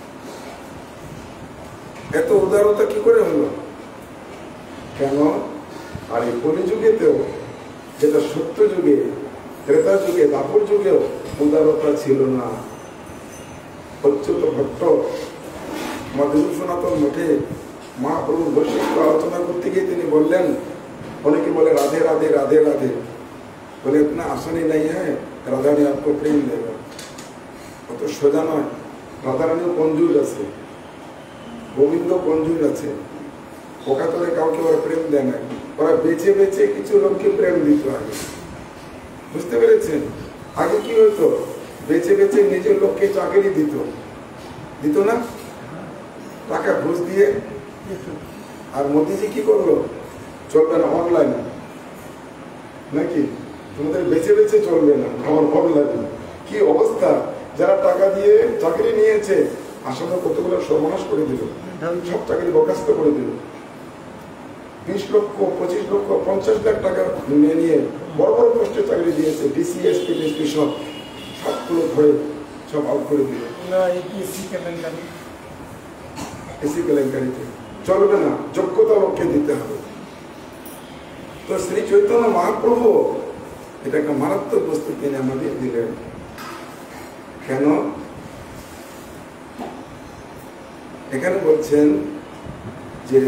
এত উদারতা কি করে হলো? কেন? আর এই কলিযুগেতেও, যেটা সত্য যুগে, ত্রেতা যুগে, দাপর যুগেও উদারতা ছিল না। অচ্যুত ভট্ট আমাদের সনাতন মঠে মহাপ্রভুর বৈশিষ্ট্য আলোচনা করতে গিয়ে তিনি বললেন, অনেকে বলে রাধে রাধে রাধে রাধে, বলে ইতনা আসানি নাই হ্যাঁ রাধা রানী আপको প্রেম দেবে। অত সোজা নয়। রাধা রানীও কঞ্জুস আছে, গোবিন্দ কঞ্জুস আছে। ওকাতরে কাউকে ওরা প্রেম দেয় না, ওরা বেছে বেছে কিছু লোককে প্রেম দিত আগে। বুঝতে পেরেছেন? আগে কি হতো? বেছে বেছে নিজের লোককে চাকরি দিত, দিত না? টাকা ঘুষ দিয়ে। আর মোদিজি কি করলো? চলবে না অনলাইন, নাকি তোমাদের বেছে বেছে চলবে না আমার অনলাইন। কি অবস্থা! যারা টাকা দিয়ে চাকরি নিয়েছে আসলে কতগুলো সর্বনাশ করে দিল, সব চাকরি বরখাস্ত করে দিল। বিশ লক্ষ পঁচিশ লক্ষ পঞ্চাশ লাখ টাকা নিয়ে নিয়ে বড় বড় পোস্টে চাকরি দিয়েছে, ডিসি এসপি ডিসপি সব সবগুলো ধরে সব আউট করে দিল। না এপিএসসি কেলেঙ্কারি, এসি কেলেঙ্কারিতে চলবে না, যোগ্যতা লোককে দিতে হবে। তো শ্রী চৈতন্য মহাপ্রভু এটা একটা মারাত্মক বস্তু তিনি আমাদের দিলেন। কেন? এখানে বলছেন যে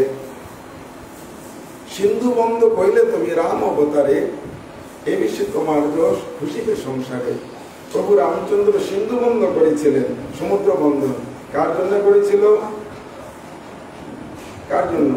সিন্ধু বন্ধ কইলে তুমি রাম অবতারে, এ বিশ্বে তোমার দোষ খুশিবে সংসারে। প্রভু রামচন্দ্র সিন্ধু বন্ধ করেছিলেন, সমুদ্র বন্ধ। কার জন্য করেছিল? কার জন্য?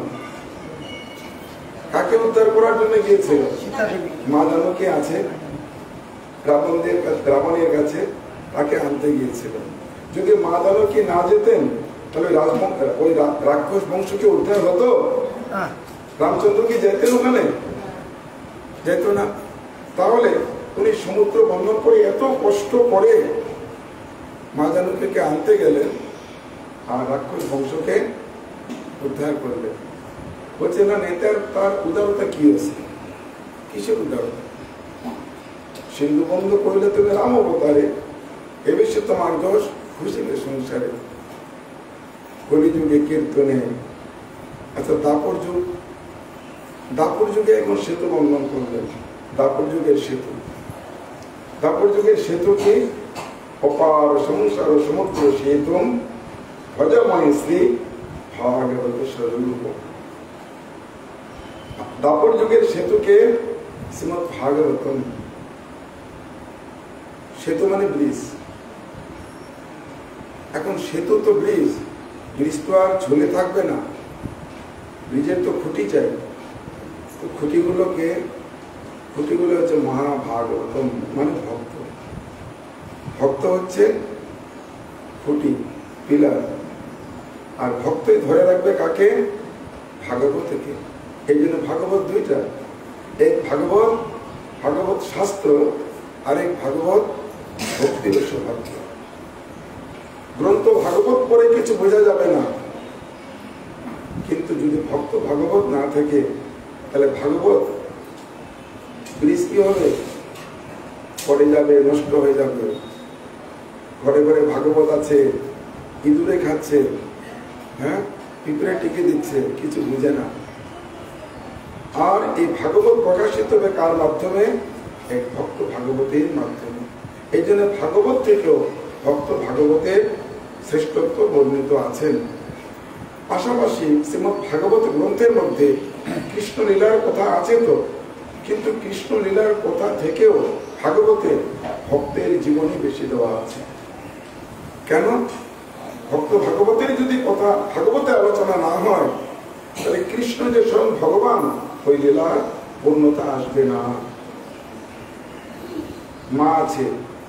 কাকে উদ্ধার করার জন্য গিয়েছিল? মা জানকী আছে রাবণদের রাবণের কাছে, তাকে আনতে গিয়েছিলেন। যদি মা জানকী না যেতেন তাহলে রাজবংশ ওই রাক্ষস বংশকে উদ্ধার হতো? রামচন্দ্র কি যেতেন ওখানে? যেত না। তাহলে উনি সমুদ্র বন্ধন করে এত কষ্ট করে মা জানকীকে আনতে গেলেন আর রাক্ষস বংশকে উদ্ধার করলেন। বলছে না নেতার তার উদারতা কি আছে? কিসের উদারতা? সিন্ধু বন্ধ করলে তুমি রাম অবতারে, এ বিশ্বে তোমার দোষ খুশিবে সংসারে। কলিযুগে কীর্তনে, আচ্ছা দাপর যুগ, দাপর যুগে এখন সেতু বন্ধন করলেন। দাপর যুগের সেতু, দাপর যুগের সেতু কি? অপার সংসার সমুদ্র সেতু ভজময় শ্রী ভাগবত স্বরূপ। দাপর যুগের সেতুকে শ্রীমৎ ভাগবতম। সেতু মানে ব্রিজ। এখন সেতু তো ব্রিজ, ব্রিজ তো আর ঝুলে থাকবে না, ব্রিজের তো খুঁটি চাই। তো খুঁটিগুলোকে খুঁটিগুলো হচ্ছে মহাভাগবতম, মানে ভক্ত। ভক্ত হচ্ছে খুঁটি, পিলার। আর ভক্তই ধরে রাখবে কাকে? ভাগবতকে। এই জন্য ভাগবত দুইটা, এক ভাগবত ভাগবত শাস্ত্র, আর এক ভাগবত ভক্তি সৌভাগ্য গ্রন্থ। ভাগবত পরে কিছু বোঝা যাবে না, কিন্তু যদি ভক্ত ভাগবত না থাকে তাহলে ভাগবত ব্রিজ কি হবে? পড়ে যাবে, নষ্ট হয়ে যাবে। ঘরে ঘরে ভাগবত আছে, ইঁদুরে খাচ্ছে, হ্যাঁ পিঁপড়ে টিকে দিচ্ছে, কিছু বুঝে না। আর এই ভাগবত প্রকাশিত হবে কার মাধ্যমে? এক ভক্ত ভাগবতের মাধ্যমে। এই জন্য ভাগবত থেকেও ভক্ত ভাগবতের শ্রেষ্ঠত্ব বর্ণিত আছেন। পাশাপাশি শ্রীমৎ ভাগবত গ্রন্থের মধ্যে কৃষ্ণ লীলার কথা আছে তো, কিন্তু কৃষ্ণ লীলার কথা থেকেও ভাগবতে ভক্তের জীবনী বেশি দেওয়া আছে। কেন? ভক্ত ভাগবতের যদি কথা ভাগবতে আলোচনা না হয় তাহলে কৃষ্ণ যে স্বয়ং ভগবান, ওই লীলার পূর্ণতা আসবে না। মা আছে,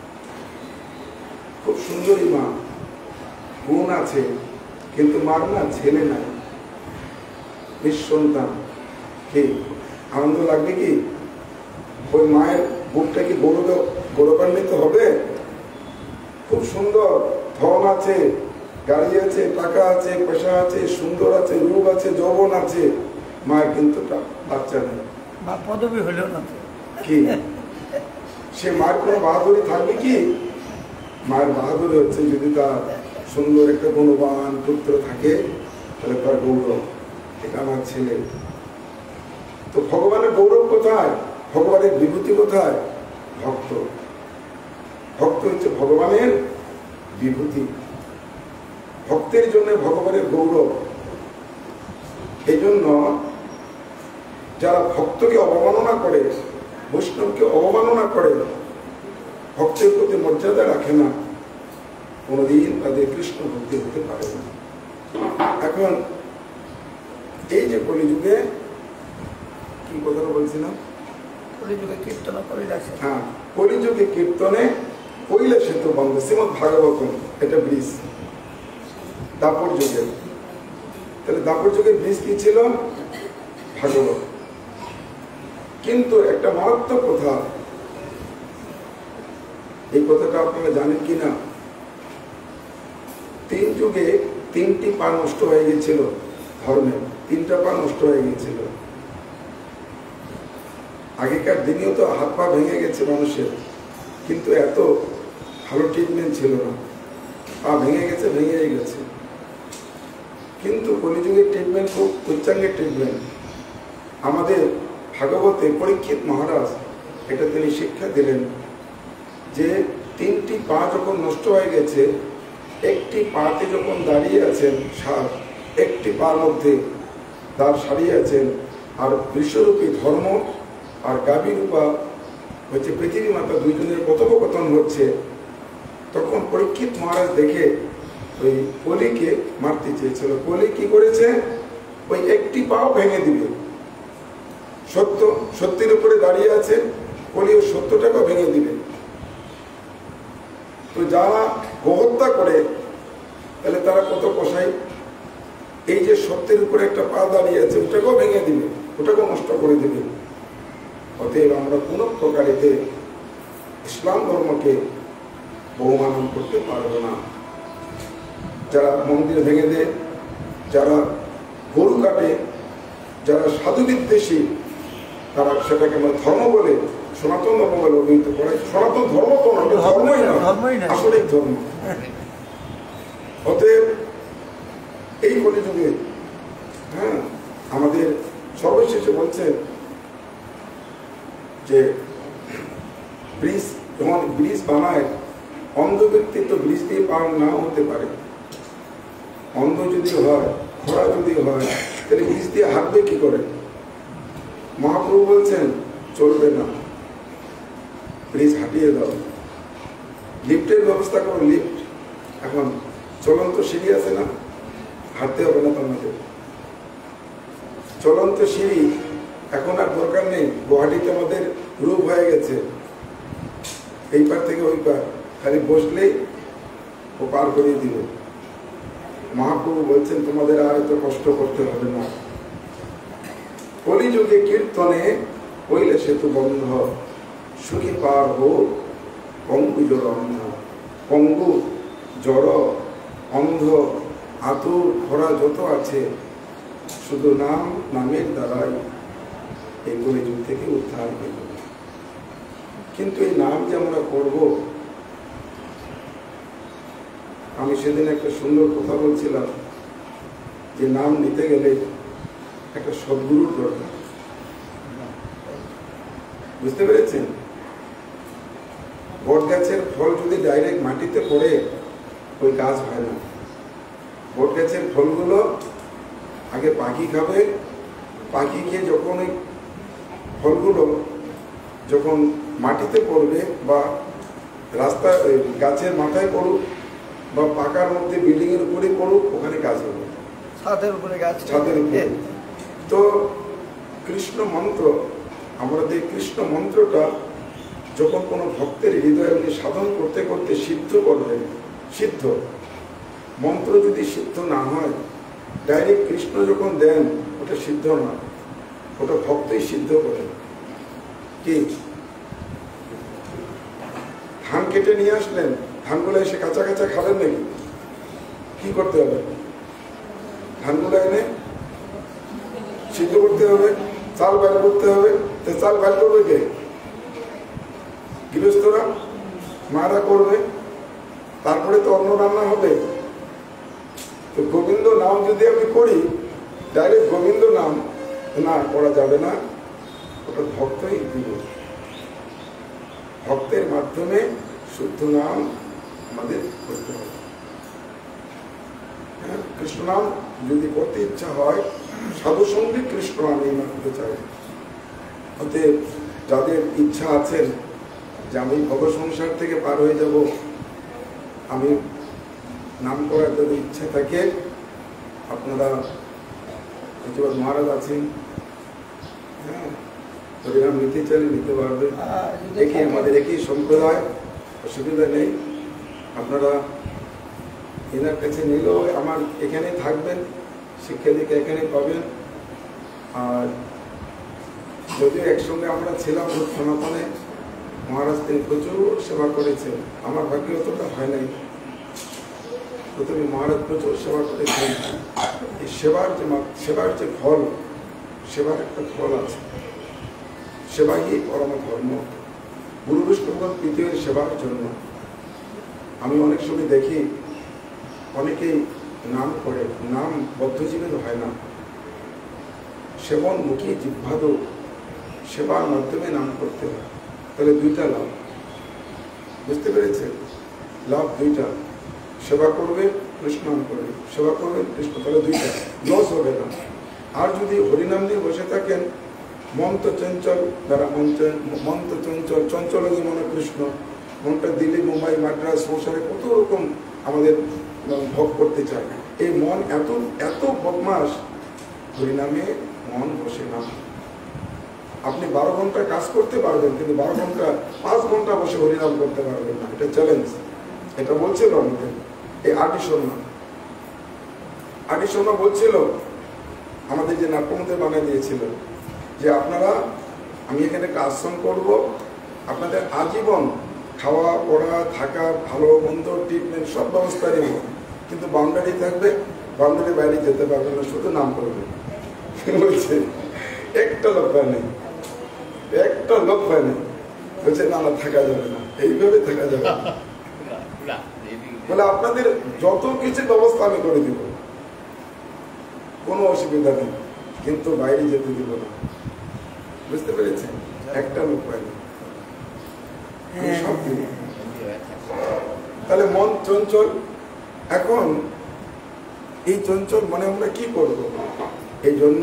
খুব সুন্দরী মা, গুণ আছে, কিন্তু মার না ছেলে নাই, নিঃসন্তান। কি আনন্দ লাগবে? কি ওই মায়ের বুকটা কি গৌরব গৌরবান্বিত হবে? খুব সুন্দর ধন আছে, গাড়ি আছে, টাকা আছে, পয়সা আছে, সুন্দর আছে, রূপ আছে, যৌবন আছে, মায়ের কিন্তু বাচ্চা নেই। পদবী হলো না কি সে মায়ের কোনো বাহাদুরি থাকবে? কি মায়ের বাহাদুরি হচ্ছে যদি তার সুন্দর একটা গুণবান পুত্র থাকে তাহলে তার গৌরব, এটা আমার ছেলে। তো ভগবানের গৌরব কোথায়? ভগবানের বিভূতি কোথায়? ভক্ত। ভক্ত হচ্ছে ভগবানের বিভূতি, ভক্তের জন্য ভগবানের গৌরব। এই জন্য যারা ভক্তকে অবমাননা করে, বৈষ্ণবকে অবমাননা করে, ভক্তের প্রতি মর্যাদা রাখে না, কোনদিন তাদের কৃষ্ণ ভক্তি হতে পারে না। এখন এই যে কলিযুগে, কি কথা বলছিলাম? কলিযুগে কীর্তন করিলে, হ্যাঁ কলিযুগে কীর্তনে কইলে সেতু বন্ধ। শ্রীমৎ ভাগবতম এটা ব্রিজ। দাপর যুগে, তাহলে দাপর যুগে ব্রিজ কি ছিল? ভাগবত। কিন্তু একটা মারাত্মক কথা, এই কথাটা আপনারা জানেন কি না, তিন যুগে তিনটি পা নষ্ট হয়ে গেছিল ধর্মের, তিনটা পা নষ্ট হয়ে গেছিল। আগেকার দিনেও তো হাত পা ভেঙে গেছে মানুষের, কিন্তু এত ভালো ট্রিটমেন্ট ছিল না। পা ভেঙে গেছে, ভেঙে গেছে, কিন্তু কলিযুগের ট্রিটমেন্ট খুব উচ্চাঙ্গের ট্রিটমেন্ট। আমাদের ভাগবতে পরীক্ষিত মহারাজ এটা তিনি শিক্ষা দিলেন যে তিনটি পা যখন নষ্ট হয়ে গেছে, একটি পাতে যখন দাঁড়িয়ে আছেন সার, একটি পার মধ্যে দাঁড় সারিয়ে আছেন, আর বিশ্বরূপী ধর্ম আর গাভীরূপা হচ্ছে পৃথিবী মাতা, দুইজনের কথোপকথন হচ্ছে। তখন পরীক্ষিত মহারাজ দেখে ওই কলিকে মারতে চেয়েছিল। কলি কি করেছে? ওই একটি পাও ভেঙে দিবে। সত্য সত্যের উপরে দাঁড়িয়ে আছে, কলি ওই সত্যটাকে ভেঙে দিবে। তো যারা গোহত্যা করে তাহলে তারা কত কষাই, এই যে সত্যের উপরে একটা পা দাঁড়িয়ে আছে ওটাকেও ভেঙে দিবে, ওটাকেও নষ্ট করে দিবে। অতএব আমরা কোন প্রকারেতে ইসলাম ধর্মকে অবমানন করতে পারবো না। যারা মন্দির ভেঙে দেয়, যারা গরু কাটে, যারা সাধু বিদ্বেষী, তারা সেটাকে আমরা ধর্ম বলে, সনাতন ধর্ম বলে অভিহিত করে। সনাতন ধর্ম তো না, ধর্মই না, আসলে ধর্ম। অতএব এই কলিযুগে হ্যাঁ আমাদের সর্বশেষে বলছেন যে ব্রিজ, যখন ব্রিজ বানায়, অন্ধ ব্যক্তি তো ব্রিজ দিয়ে পার না হতে পারে। অন্ধ যদি হয়, খরা যদি হয়, তাহলে ব্রিজ দিয়ে হাঁটবে কি করে? মহাপ্রভু বলছেন চলবে না, ব্রিজ হাঁটিয়ে দাও, লিফটের ব্যবস্থা করো। লিফট এখন চলন্ত সিঁড়ি আছে না, হাঁটতে হবে না তোমাদের। চলন্ত সিঁড়ি এখন আর দরকার নেই। গুয়াহাটিতে আমাদের রূপ হয়ে গেছে, এই পার থেকে ওই পার খালি বসলেই ও পার করিয়ে দিবে। মহাপ্রভু বলছেন তোমাদের আর এত কষ্ট করতে হবে না। কলিযুগে কীর্তনে হইলে সেতু বন্ধ, সুখী পার হোক পঙ্গু জড় অন্ধ। পঙ্গু, জড়, অন্ধ, আতুর, খরা যত আছে, শুধু নাম নামের দ্বারাই এই কলিযুগ থেকে উদ্ধার হইল। কিন্তু এই নাম যে আমরা করব, আমি সেদিন একটা সুন্দর কথা বলছিলাম যে নাম নিতে গেলে একটা সদ্গুরুর দরকার। বুঝতে পেরেছেন? বট গাছের ফল যদি ডাইরেক্ট মাটিতে পড়ে ওই গাছ হয় না। বট গাছের ফলগুলো আগে পাখি খাবে, পাখি খেয়ে যখন ওই ফলগুলো যখন মাটিতে পড়বে বা রাস্তা গাছের মাথায় পড়ুক বা পাকার মধ্যে বিল্ডিং এর উপরে পড়ুক, ওখানে গাছ হবে, ছাদের উপরে গাছ, ছাদের উপরে। তো কৃষ্ণ মন্ত্র, আমাদের কৃষ্ণ মন্ত্রটা যখন কোনো ভক্তের হৃদয়ে উনি সাধন করতে করতে সিদ্ধ করবেন, সিদ্ধ মন্ত্র যদি সিদ্ধ না হয়, ডাইরেক্ট কৃষ্ণ যখন দেন ওটা সিদ্ধ না, ওটা ভক্তই সিদ্ধ করেন। কি ধান কেটে নিয়ে আসলেন, ধানগুলো এসে কাঁচা কাঁচা খাবেন নাকি? কি করতে হবে? ধানগুলো এনে সিদ্ধ করতে হবে, চাল বাইর করতে হবে। চাল বাইর করবে কে? গৃহস্থরা, মারা করবে, তারপরে তো অন্ন রান্না হবে। তো গোবিন্দ নাম যদি আমি করি, ডাইরেক্ট গোবিন্দ নাম না করা যাবে না, ওটা ভক্তই দিব। ভক্তের মাধ্যমে শুদ্ধ নাম আমাদের করতে হবে। কৃষ্ণ নাম যদি করতে ইচ্ছা হয়, সাধু সঙ্গে কৃষ্ণ নাম এই করতে চাই। অতএব যাদের ইচ্ছা আছেন যে আমি ভব সংসার থেকে পার হয়ে যাব, আমি নাম করার যদি ইচ্ছা থাকে, আপনারা মহারাজ আছেন, হ্যাঁ, হরিনাম নিতে চাইলে নিতে পারবে। দেখি আমাদের একই সম্প্রদায়, অসুবিধা নেই। আপনারা এনার কাছে নিলেও আমার এখানে থাকবেন, শিক্ষা দিকে এখানে পাবেন। আর যদিও একসঙ্গে আমরা ছিলাম সনাতনে, মহারাজ তিনি প্রচুর সেবা করেছেন। আমার ভাগ্য অতটা হয় নাই। প্রথমে মহারাজ প্রচুর সেবা করেছেন। এই সেবার যে সেবার যে ফল, সেবার একটা ফল আছে। সেবাই পরম ধর্ম। গুরু বৈষ্ণবগণ পৃথিবীর সেবার জন্য। আমি অনেক সময় দেখি অনেকেই নাম করে, নাম বদ্ধজীবন হয় না, সেবন মুখী জিহ্বাদ সেবার মাধ্যমে নাম করতে হয়। তাহলে দুইটা লাভ, বুঝতে পেরেছে? লাভ দুইটা, সেবা করবে কৃষ্ণ নাম করবে, সেবা করবে কৃষ্ণ, তাহলে দুইটা লস হবে না। আর যদি হরিনাম নিয়ে বসে থাকেন, মন তো চঞ্চল, যারা মন মন তো চঞ্চল, চঞ্চল মনে কৃষ্ণ, মনটা দিল্লি মুম্বাই মাদ্রাস সংসারে কত রকম আমাদের ভোগ করতে চায়। এই মন এত এত বদমাস, হরিনামে মন বসে না। আপনি বারো ঘন্টা কাজ করতে পারবেন, কিন্তু বারো ঘন্টা পাঁচ ঘন্টা বসে হরিনাম করতে পারবেন না। এটা চ্যালেঞ্জ। এটা বলছিল আমাদের এই আটি শর্মা। আটি শর্মা বলছিল আমাদের যে নাট্যমন্ত্রী বানিয়ে দিয়েছিল যে আপনারা, আমি এখানে একটা আশ্রম করবো, আপনাদের আজীবন খাওয়া পড়া থাকা ভালো মন্দ ট্রিটমেন্ট সব ব্যবস্থা নেব, কিন্তু বাউন্ডারি থাকবে, বাউন্ডারি বাইরে যেতে পারবে না, শুধু নাম করবে। বলছে একটা লোক পায় নেই, একটা লোক পায় নেই। বলছে না না, থাকা যাবে না, এইভাবে থাকা যাবে না। বলে আপনাদের যত কিছু ব্যবস্থা আমি করে দিব, কোনো অসুবিধা নেই, কিন্তু বাইরে যেতে দিব না। বুঝতে পেরেছেন? একটা লোক পায় না, সব দিব। তাহলে মন চঞ্চল। এখন এই চঞ্চল মনে আমরা কি করব? এই জন্য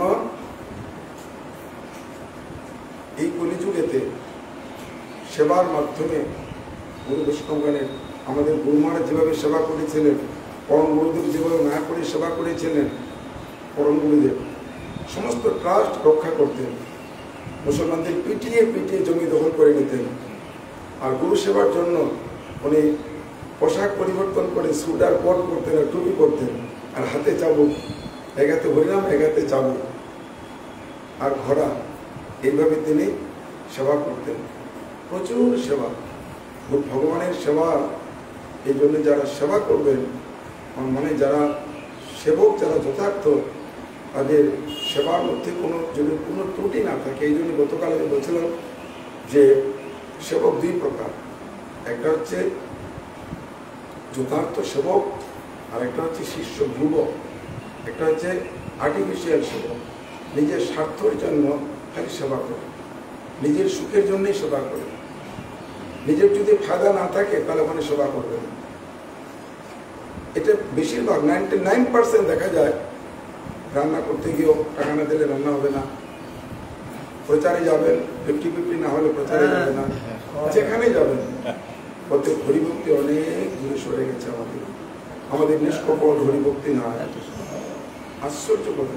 এই কলিযুগেতে সেবার মাধ্যমে গুরু বৈষ্ণবগণের, আমাদের গুরু মহারাজ যেভাবে সেবা করেছিলেন, পরম গুরুদেব যেভাবে মায়া করে সেবা করেছিলেন, পরম গুরুদেব সমস্ত ট্রাস্ট রক্ষা করতেন, মুসলমানদের পিটিয়ে পিটিয়ে জমি দখল করে নিতেন। আর গুরু সেবার জন্য উনি পোশাক পরিবর্তন করে সুডার কোট করতেন আর টুপি করতেন, আর হাতে চাবুক, এগাতে হরিনাম এগাতে চাবুক আর ঘোড়া, এইভাবে তিনি সেবা করতেন। প্রচুর সেবা, ভগবানের সেবা। এই জন্য যারা সেবা করবেন, মানে যারা সেবক, যারা যথার্থ, তাদের সেবার মধ্যে কোনো যদি কোনো ত্রুটি না থাকে। এই জন্য গতকাল আমি বলছিলাম যে সেবক দুই প্রকার, একটা হচ্ছে যথার্থ সেবক, আর একটা হচ্ছে শিষ্য ধ্রুবক। একটা হচ্ছে আর্টিফিশিয়াল সেবক, নিজের স্বার্থের জন্য খালি সেবা করে, নিজের সুখের জন্যই সেবা করে। নিজের যদি ফায়দা না থাকে তাহলে ওখানে সেবা করবে না। এটা বেশিরভাগ নাইনটি নাইন পার্সেন্ট দেখা যায়। রান্না করতে গিয়েও টাকা না দিলে রান্না হবে না, প্রচারে যাবেন ফিফটি ফিফটি না হলে প্রচারে যাবে না, যেখানে যাবেন। প্রত্যেক হরিভক্তি অনেক দূরে সরে গেছে আমাদের, আমাদের নিষ্কপট হরিভক্তি না। আশ্চর্য কথা।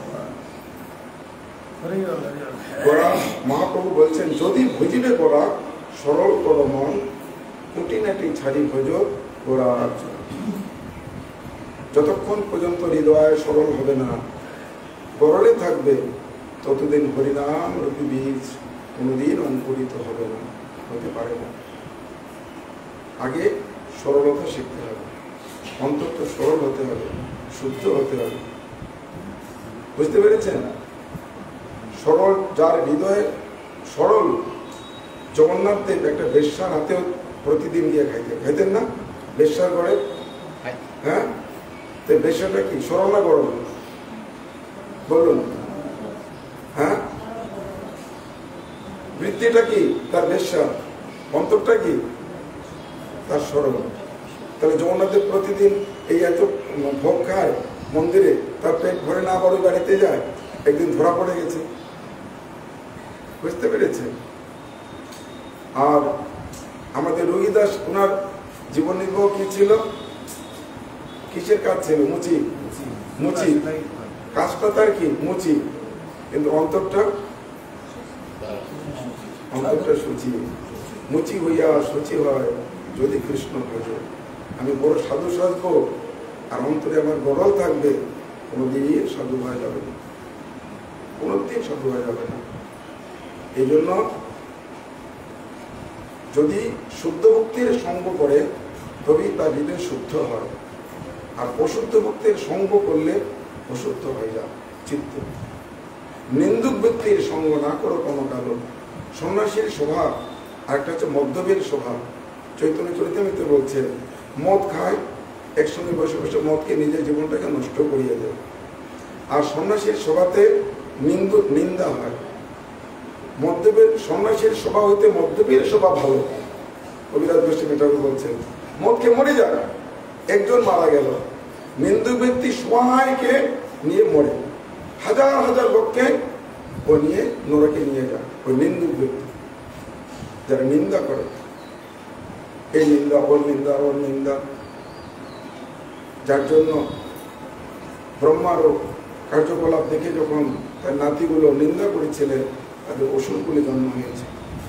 গোরা মহাপ্রভু বলছেন, যদি ভজিবে গোরা সরল কর মন, কুটিনাটি ছাড়ি ভোজ গোরা। যতক্ষণ পর্যন্ত হৃদয় সরল হবে না, গরলে থাকবে, ততদিন হরিনাম রূপী বীজ কোনোদিন অঙ্কুরিত হবে না, হতে পারে না। আগে সরলতা শিখতে হবে, অন্তত সরল হতে হবে, শুদ্ধ হতে হবে। বুঝতে পেরেছেন? সরল, যার হৃদয়ে সরল। জগন্নাথ দেব একটা বেশ্যার হাতেও প্রতিদিন দিয়ে খাইতেন, খাইতেন না? বেশ্যার ঘরে, হ্যাঁ? তো বেশ্যাটা কি সরল না গরল? বলুন, হ্যাঁ? বৃত্তিটা কি তার বেশ্যা, অন্তরটা কি তার সরল। তাহলে জগন্নাথ দেব প্রতিদিন এই এত ভোগ খায় মন্দিরে, তার পেট ভরে না বড় বাড়িতে যায়, একদিন ধরা পড়ে গেছে। বুঝতে পেরেছে? আর আমাদের রোহিদাস, ওনার জীবন নির্বাহ কি ছিল? কিসের কাজ ছিল? মুচি, মুচি কাজটা তার কি? মুচি, কিন্তু অন্তরটা, অন্তরটা শুচি। মুচি হইয়া শুচি হয় যদি কৃষ্ণ ভজ। আমি বড় সাধু সাজবো আর অন্তরে আমার গরল থাকবে, কোনোদিন সাধু হয়ে যাবে না, কোনোদিন সাধু হয়ে যাবে না। এই জন্য যদি শুদ্ধ ভক্তির সঙ্গ করে তবেই তার হৃদয় শুদ্ধ হয়, আর অশুদ্ধ ভক্তির সঙ্গ করলে অশুদ্ধ হয়ে যায় চিত্ত। নিন্দুক ব্যক্তির সঙ্গ না করো কোনো কালো। সন্ন্যাসীর স্বভাব আর একটা হচ্ছে মদ্যপের স্বভাব। চৈতন্য চরিতামৃতে বলছে মদ খায়, একসঙ্গে বসে বসে মদকে নিজের জীবনটাকে নষ্ট করিয়ে দেয়। আর সন্ন্যাসীর স্বভাবে নিন্দু নিন্দা হয়। মদ্যপের সন্ন্যাসীর স্বভাব হইতে মদ্যপের স্বভাব ভালো। কবিরাজ গোস্বামী ঠাকুর বলছেন মদকে মরে যাক, একজন মারা গেল, নিন্দুক ব্যক্তি সবাইকে নিয়ে মরে, হাজার হাজার লোককে ও নিয়ে নরকে নিয়ে যায়। ওই নিন্দুক ব্যক্তি যারা নিন্দা করে, এই নিন্দা ওর নিন্দা ওর নিন্দা, যার জন্য ব্রহ্মারও কার্যকলাপ দেখে যখন তার নাতিগুলো নিন্দা করেছিলেন তাদের অসুরগুলি জন্ম হয়েছে।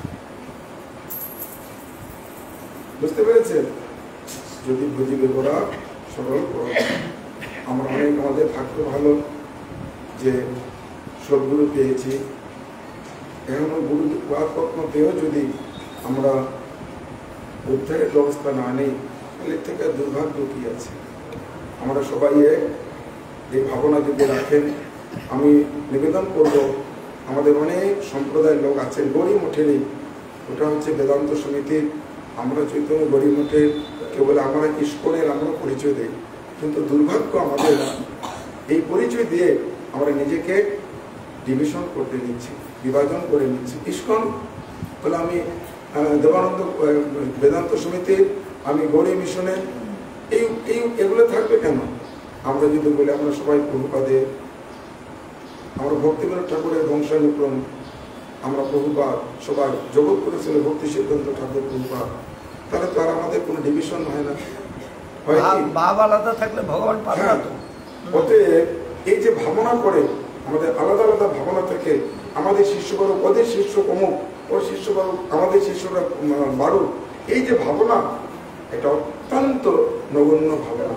বুঝতে পেরেছে? যদি বুঝিবে ওরা সরল করো। আমরা অনেক আমাদের থাকতে ভালো যে সদ্গুরু পেয়েছি, এখনো গুরু কখনো পেয়েও যদি আমরা উদ্ধারের ব্যবস্থা না নেই তাহলে থেকে দুর্ভাগ্য কি আছে। আমরা সবাই এই ভাবনা যদি রাখেন, আমি নিবেদন করব আমাদের অনেক সম্প্রদায়ের লোক আছেন গরিব মঠেরই, ওটা হচ্ছে বেদান্ত সমিতির, আমরা চৈতন্য গরিব মঠের, কেবল আমরা ইস্কনের আমরা পরিচয় দিই, কিন্তু দুর্ভাগ্য আমাদের এই পরিচয় দিয়ে আমরা নিজেকে ডিভিশন করতে নিচ্ছি, বিভাজন করে নিচ্ছি। ইস্কন বলে আমি দেবানন্দ বেদান্ত সমিতির, আমি গৌরী মিশনের, এই এই এগুলো থাকবে কেন? আমরা যদি বলি আমরা সবাই প্রভুপাদে, আমরা ভক্তিবিনোদ ঠাকুরের বংশানুক্রম, আমরা প্রভুপাদ সবাই জগৎ করেছিল ভক্তি সিদ্ধান্ত ঠাকুর প্রভুপাদ, তাহলে তো আর আমাদের কোনো ডিভিশন হয় না। ভাব আলাদা থাকলে ভগবান পাবে না তো। অতএব এই যে ভাবনা করে আমাদের আলাদা আলাদা ভাবনা থেকে আমাদের শিষ্য বাড়ুক, ওদের শিষ্য কমুক, ওর শিষ্য বাড়ুক, আমাদের শিষ্যরা বাড়ুক, এই যে ভাবনা এটা অত্যন্ত নগণ্য ভাবনা।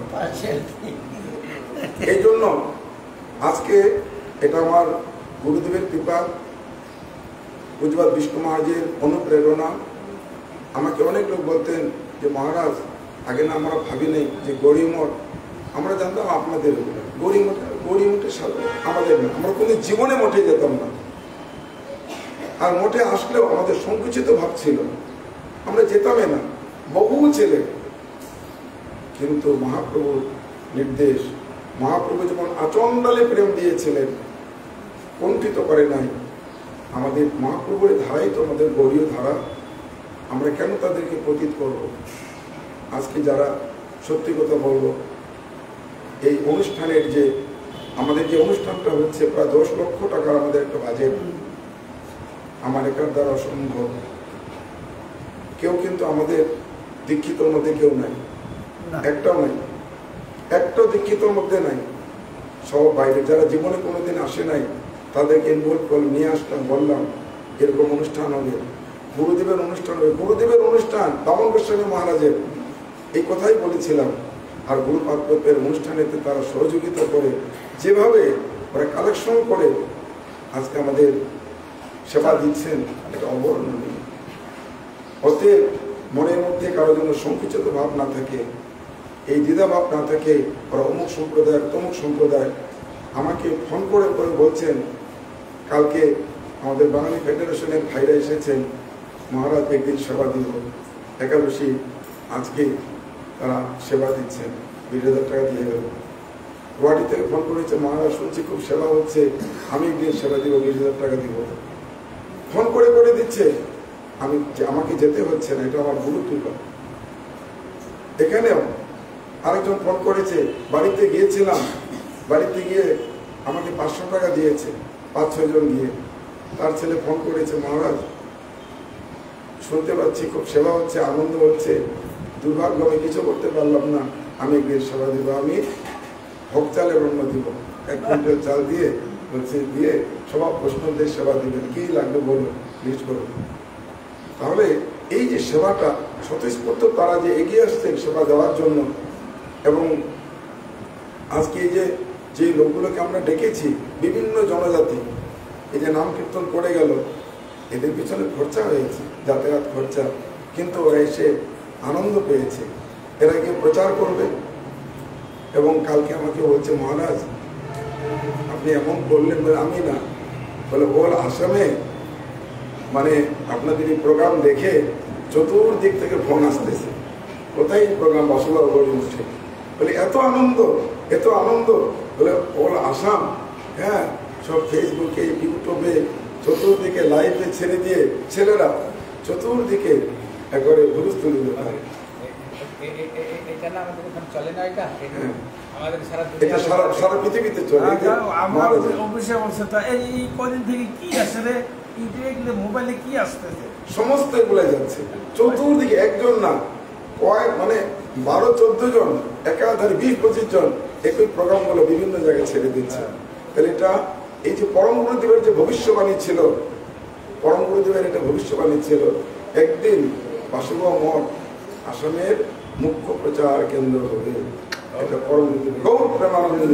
এই জন্য আজকে এটা আমার গুরুদেবের কৃপা, পূজ্যপাদ বিষ্ণু মহারাজের অনুপ্রেরণা। আমাকে অনেক লোক বলতেন যে মহারাজ আগে না আমরা ভাবি নেই যে গৌরীমঠ, আমরা জানতাম আপনাদের গৌরীমঠ, গৌরীমঠের সাথে আমাদের না, আমরা কোনো জীবনে মঠে যেতাম না, আর মঠে আসলেও আমাদের সংকুচিত ভাব ছিল, আমরা যেতামই না, বহু ছেলে। কিন্তু মহাপ্রভুর নির্দেশ, মহাপ্রভু যখন আচণ্ডালে প্রেম দিয়েছিলেন, কুণ্ঠিত করে নাই। আমাদের মহাপ্রভুর ধারাই তো আমাদের গৌরীয় ধারা, আমরা কেন তাদেরকে পতিত করব? আজকে যারা সত্যি কথা বলবো, এই অনুষ্ঠানের যে আমাদের যে অনুষ্ঠানটা হচ্ছে প্রায় দশ লক্ষ টাকার আমাদের একটা বাজেট, আমার একার দ্বারা অসম্ভব। কেউ কিন্তু আমাদের দীক্ষিতর মধ্যে কেউ নাই, একটাও নাই, একটাও দীক্ষিতর মধ্যে নাই, সব বাইরে যারা জীবনে কোনোদিন আসে নাই তাদেরকে ইনভলভ করে নিয়ে আসলাম, বললাম এরকম অনুষ্ঠান হবে, গুরুদেবের অনুষ্ঠান হবে। গুরুদেবের অনুষ্ঠান বামন গোস্বামী মহারাজের এই কথাই বলেছিলাম। আর গুরুপাদের অনুষ্ঠানেতে তারা সহযোগিতা করে, যেভাবে ওরা কালেকশন করে আজকে আমাদের সেবা দিচ্ছেন, এটা অবর্ণনীয়। অতএব মনের মধ্যে কারো জন্য সংকুচিত ভাব না থাকে, এই দ্বিধা ভাব না থাকে, ওরা অমুক সম্প্রদায় তমুক সম্প্রদায়। আমাকে ফোন করে করে বলছেন, কালকে আমাদের বাঙালি ফেডারেশনের ভাইরা এসেছেন, মহারাজ একদিন সেবা দিব, একাদশী আজকে তারা সেবা দিচ্ছেন, বিশ হাজার টাকা দিয়ে গেল। গুয়াহাটি থেকে ফোন করেছে, মহারাজ শুনছি খুব সেবা হচ্ছে, আমি একদিন সেবা দিব, বিশ হাজার টাকা দিব। ফোন করে করে দিচ্ছে, আমি আমাকে যেতে হচ্ছে না, এটা আমার গুরু কৃপা। এখানেও আরেকজন ফোন করেছে, বাড়িতে গিয়েছিলাম, বাড়িতে গিয়ে আমাকে পাঁচশো টাকা দিয়েছে, পাঁচ ছয় জন গিয়ে। তার ছেলে ফোন করেছে, মহারাজ শুনতে পাচ্ছি খুব সেবা হচ্ছে, আনন্দ হচ্ছে, দুর্ভাগ্য আমি কিছু করতে পারলাম না, আমি গিয়ে সেবা দিব, আমি ভোগ চালের অন্ন দিব, এক কুইন্টাল চাল দিয়ে বলছে দিয়ে সবার প্রশ্নদের সেবা দিবেন, কি লাগবে বলুন, লিস্ট করুন। তাহলে এই যে সেবাটা স্বতঃস্ফূর্ত তারা যে এগিয়ে আসছেন সেবা দেওয়ার জন্য, এবং আজকে এই যে যে লোকগুলোকে আমরা ডেকেছি বিভিন্ন জনজাতি, এই যে নাম কীর্তন করে গেল, এদের পিছনে খরচা হয়েছে, যাতায়াত খরচা, কিন্তু ওরা এসে আনন্দ পেয়েছে। এরা গিয়ে প্রচার করবে। এবং কালকে আমাকে বলছে, মহারাজ আপনি এমন করলেন। বলে আমি না, বলে ওল আসামে মানে আপনাদের এই প্রোগ্রাম দেখে চতুর্দিক থেকে ফোন আসতেছে, কোথায় এই প্রোগ্রাম বাসুবাবু গড়ে উঠছে। বলে এত আনন্দ, এত আনন্দ। বলে ওল আসাম, হ্যাঁ, সব ফেসবুকে ইউটিউবে চতুর্দিকে লাইভে ছেড়ে দিয়ে ছেলেরা চতুর্দিকে একবারে হুলুস তুলে দিতে পারে। এটা সারা সারা পৃথিবীতে চলে। আমার অফিসে বলছে তা এই কদিন থেকে কি আসে রে, মোবাইলে কি আসতেছে, সমস্ত এগুলো যাচ্ছে চতুর্দিকে। একজন না, কয়েক মানে বারো চোদ্দ জন, একাধারে বিশ পঁচিশ জন একই প্রোগ্রাম গুলো বিভিন্ন জায়গায় ছেড়ে দিচ্ছে। তাহলে এটা এই যে পরম গুরুদেবের যে ভবিষ্যবাণী ছিল, পরম গুরুদেবের এটা ভবিষ্যবাণী ছিল, একদিন বাসুগাঁও মঠ আসামের মুখ্য প্রচার কেন্দ্র হবে। এটা পরম গুরুদেব গৌর প্রেমানন্দ।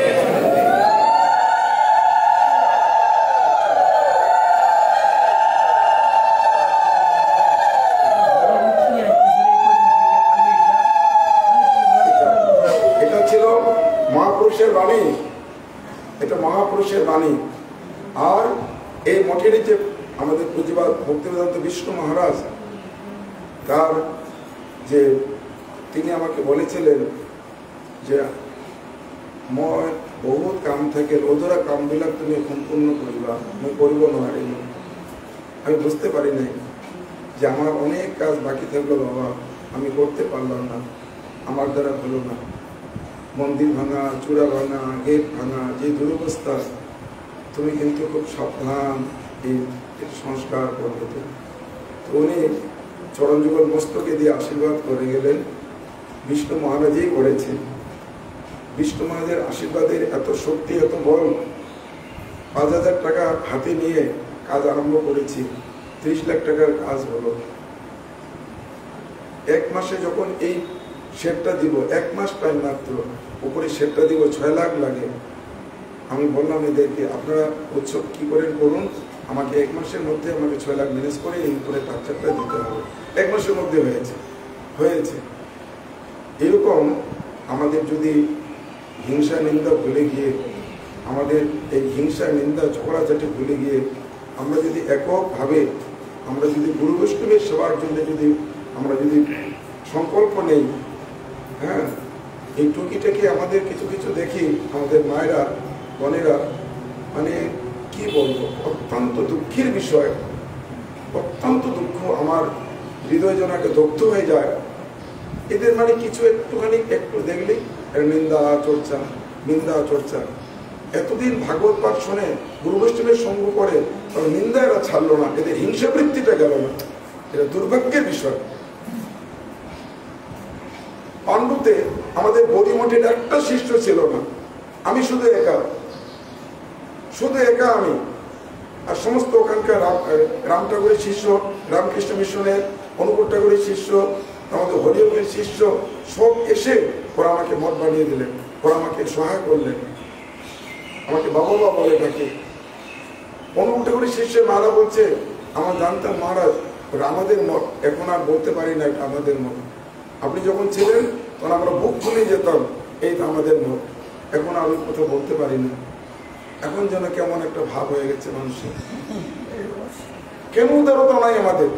এটা ছিল মহাপুরুষের বাণী, এটা মহাপুরুষের বাণী। আর এই মঠের যে আমাদের পূজ্যপাদ ভক্তিবেদান্ত বিষ্ণু মহারাজ, তার যে তিনি আমাকে বলেছিলেন যে মই বহুত কাম থাকে, ওদরা কামবিলাক তুমি সম্পূর্ণ করিবা, মই করিব নোৱাৰিম। আমি বুঝতে পারি নাই যে আমার অনেক কাজ বাকি থাকলো বাবা, আমি করতে পারলাম না, আমার দ্বারা হলো না। মন্দির ভাঙা, চূড়া ভাঙা, গেট ভাঙা, যে দুরবস্থা, তুমি কিন্তু খুব সাবধান এই সংস্কার করবে। তো উনি চরণ যুগল মস্তকে দিয়ে আশীর্বাদ করে গেলেন। বিষ্ণু মহারাজই করেছে। বিষ্ণু মহারাজের আশীর্বাদের এত শক্তি, এত বল। পাঁচ হাজার টাকা হাতে নিয়ে কাজ আরম্ভ করেছি, ত্রিশ লাখ টাকার কাজ হলো। এক মাসে যখন এই শেডটা দিব, এক মাস টাইম মাত্র, উপরে শেডটা দিব ছয় লাখ লাগে। আমি বললাম এদেরকে, আপনারা উৎসব কি করেন করুন, আমাকে এক মাসের মধ্যে আমাকে ছয় লাখ ম্যানেজ করে এই উপরে টাকচারটা দিতে হবে। এক মাসের মধ্যে হয়েছে হয়েছে এরকম আমাদের যদি হিংসা নিন্দা ভুলে গিয়ে, আমাদের এই হিংসা নিন্দা ঝগড়াঝাটি ভুলে গিয়ে আমরা যদি এককভাবে, আমরা যদি গুরু বৈষ্ণবের সেবার জন্য যদি আমরা যদি সংকল্প নেই, হ্যাঁ, এই টুকিটাকে আমাদের কিছু কিছু দেখি আমাদের মায়েরা বোনেরা, মানে কি বলবো, অত্যন্ত দুঃখের বিষয়, অত্যন্ত দুঃখ। আমার হৃদয় জনাকে দগ্ধ হয়ে যায়। এদের মানে কিছু একটুখানি একটু দেখলেই নিন্দা চর্চা, নিন্দা চর্চা। এতদিন ভাগবত পাঠ শোনে, গুরু বৈষ্ণবের সঙ্গ করে, তবে নিন্দা এরা ছাড়লো না, এদের হিংসা বৃত্তিটা গেল না। এটা দুর্ভাগ্যের বিষয়। পাণ্ডুতে আমাদের বদিমঠের একটা শিষ্য ছিল না, আমি শুধু একা, শুধু একা আমি। আর সমস্ত ওখানকার রাম ঠাকুরের শিষ্য, রামকৃষ্ণ মিশনের অনুকূল ঠাকুরের শিষ্য, আমাদের হরিয়মের শিষ্য, সব এসে ওরা আমাকে মঠ বানিয়ে দিলেন, ওরা আমাকে সহায় করলেন, আমাকে বাবা বাবা বলে ডাকে। অনুকূল ঠাকুরের শিষ্যের মারা বলছে, আমার জানতাম মহারাজ আমাদের মঠ, এখন আর বলতে পারি না এটা আমাদের মঠ। আপনি যখন ছিলেন তখন আমরা বুক খুলে যেতাম, এই তো আমাদের মঠ। এখন আমি কোথাও বলতে পারি না। এখন যেন কেমন একটা ভাব হয়ে গেছে মানুষের। কেন উদারতা নাই আমাদের?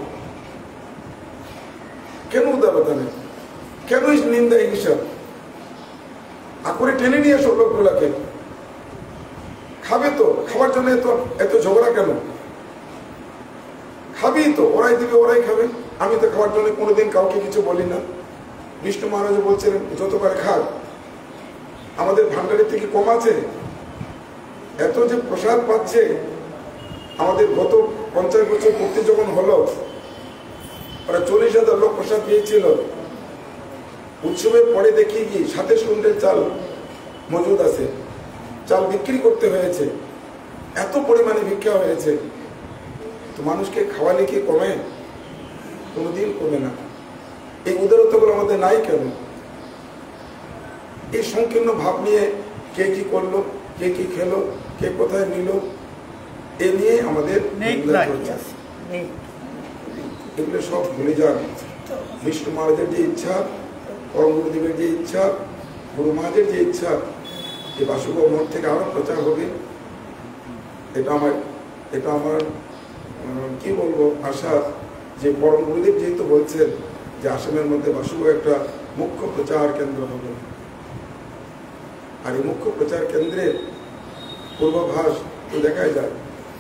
কেন উদারতা নেই? কেন নিন্দা হিংসা? আকরে টেনে নিয়ে এসো লোকগুলাকে। খাবে তো, খাবার জন্য এত এত ঝগড়া কেন? খাবি তো, ওরাই দিবে, ওরাই খাবে। আমি তো খাওয়ার জন্য কোনোদিন কাউকে কিছু বলি না। বিষ্ণু মহারাজ বলছিলেন যতবার খাক, আমাদের ভান্ডারের থেকে কম আছে? এত যে প্রসাদ পাচ্ছে, আমাদের গত পঞ্চাশ বছর পূর্তি যখন হলো, ওরা চল্লিশ হাজার লোক প্রসাদ পেয়েছিল। উৎসবের পরে দেখি কি সাতাশ কুইন্টাল চাল মজুদ আছে, চাল বিক্রি করতে হয়েছে, এত পরিমাণে ভিক্ষা হয়েছে। তো মানুষকে খাওয়ালে কি কমে? কোনোদিন কমে না। এই উদারতাগুলো আমাদের নাই কেন? এই সংকীর্ণ ভাব নিয়ে কে কি করলো, কে কি খেলো, কে কোথায় নিল, এ নিয়ে আমাদের এগুলো সব ভুলে যান। বিষ্ণু মহারাজের যে ইচ্ছা, পরম গুরুদেবের যে ইচ্ছা, গুরু মহারাজের যে ইচ্ছা, এই বাসুদেব মঠ থেকে আরো প্রচার হবে, এটা আমার এটা আমার কি বলবো আশা, যে পরম গুরুদেব যেহেতু বলছেন যে আসামের মধ্যে বাসুদেব একটা মুখ্য প্রচার কেন্দ্র হবে, আর এই মুখ্য প্রচার কেন্দ্রের পূর্বাভাস তো দেখাই যায়,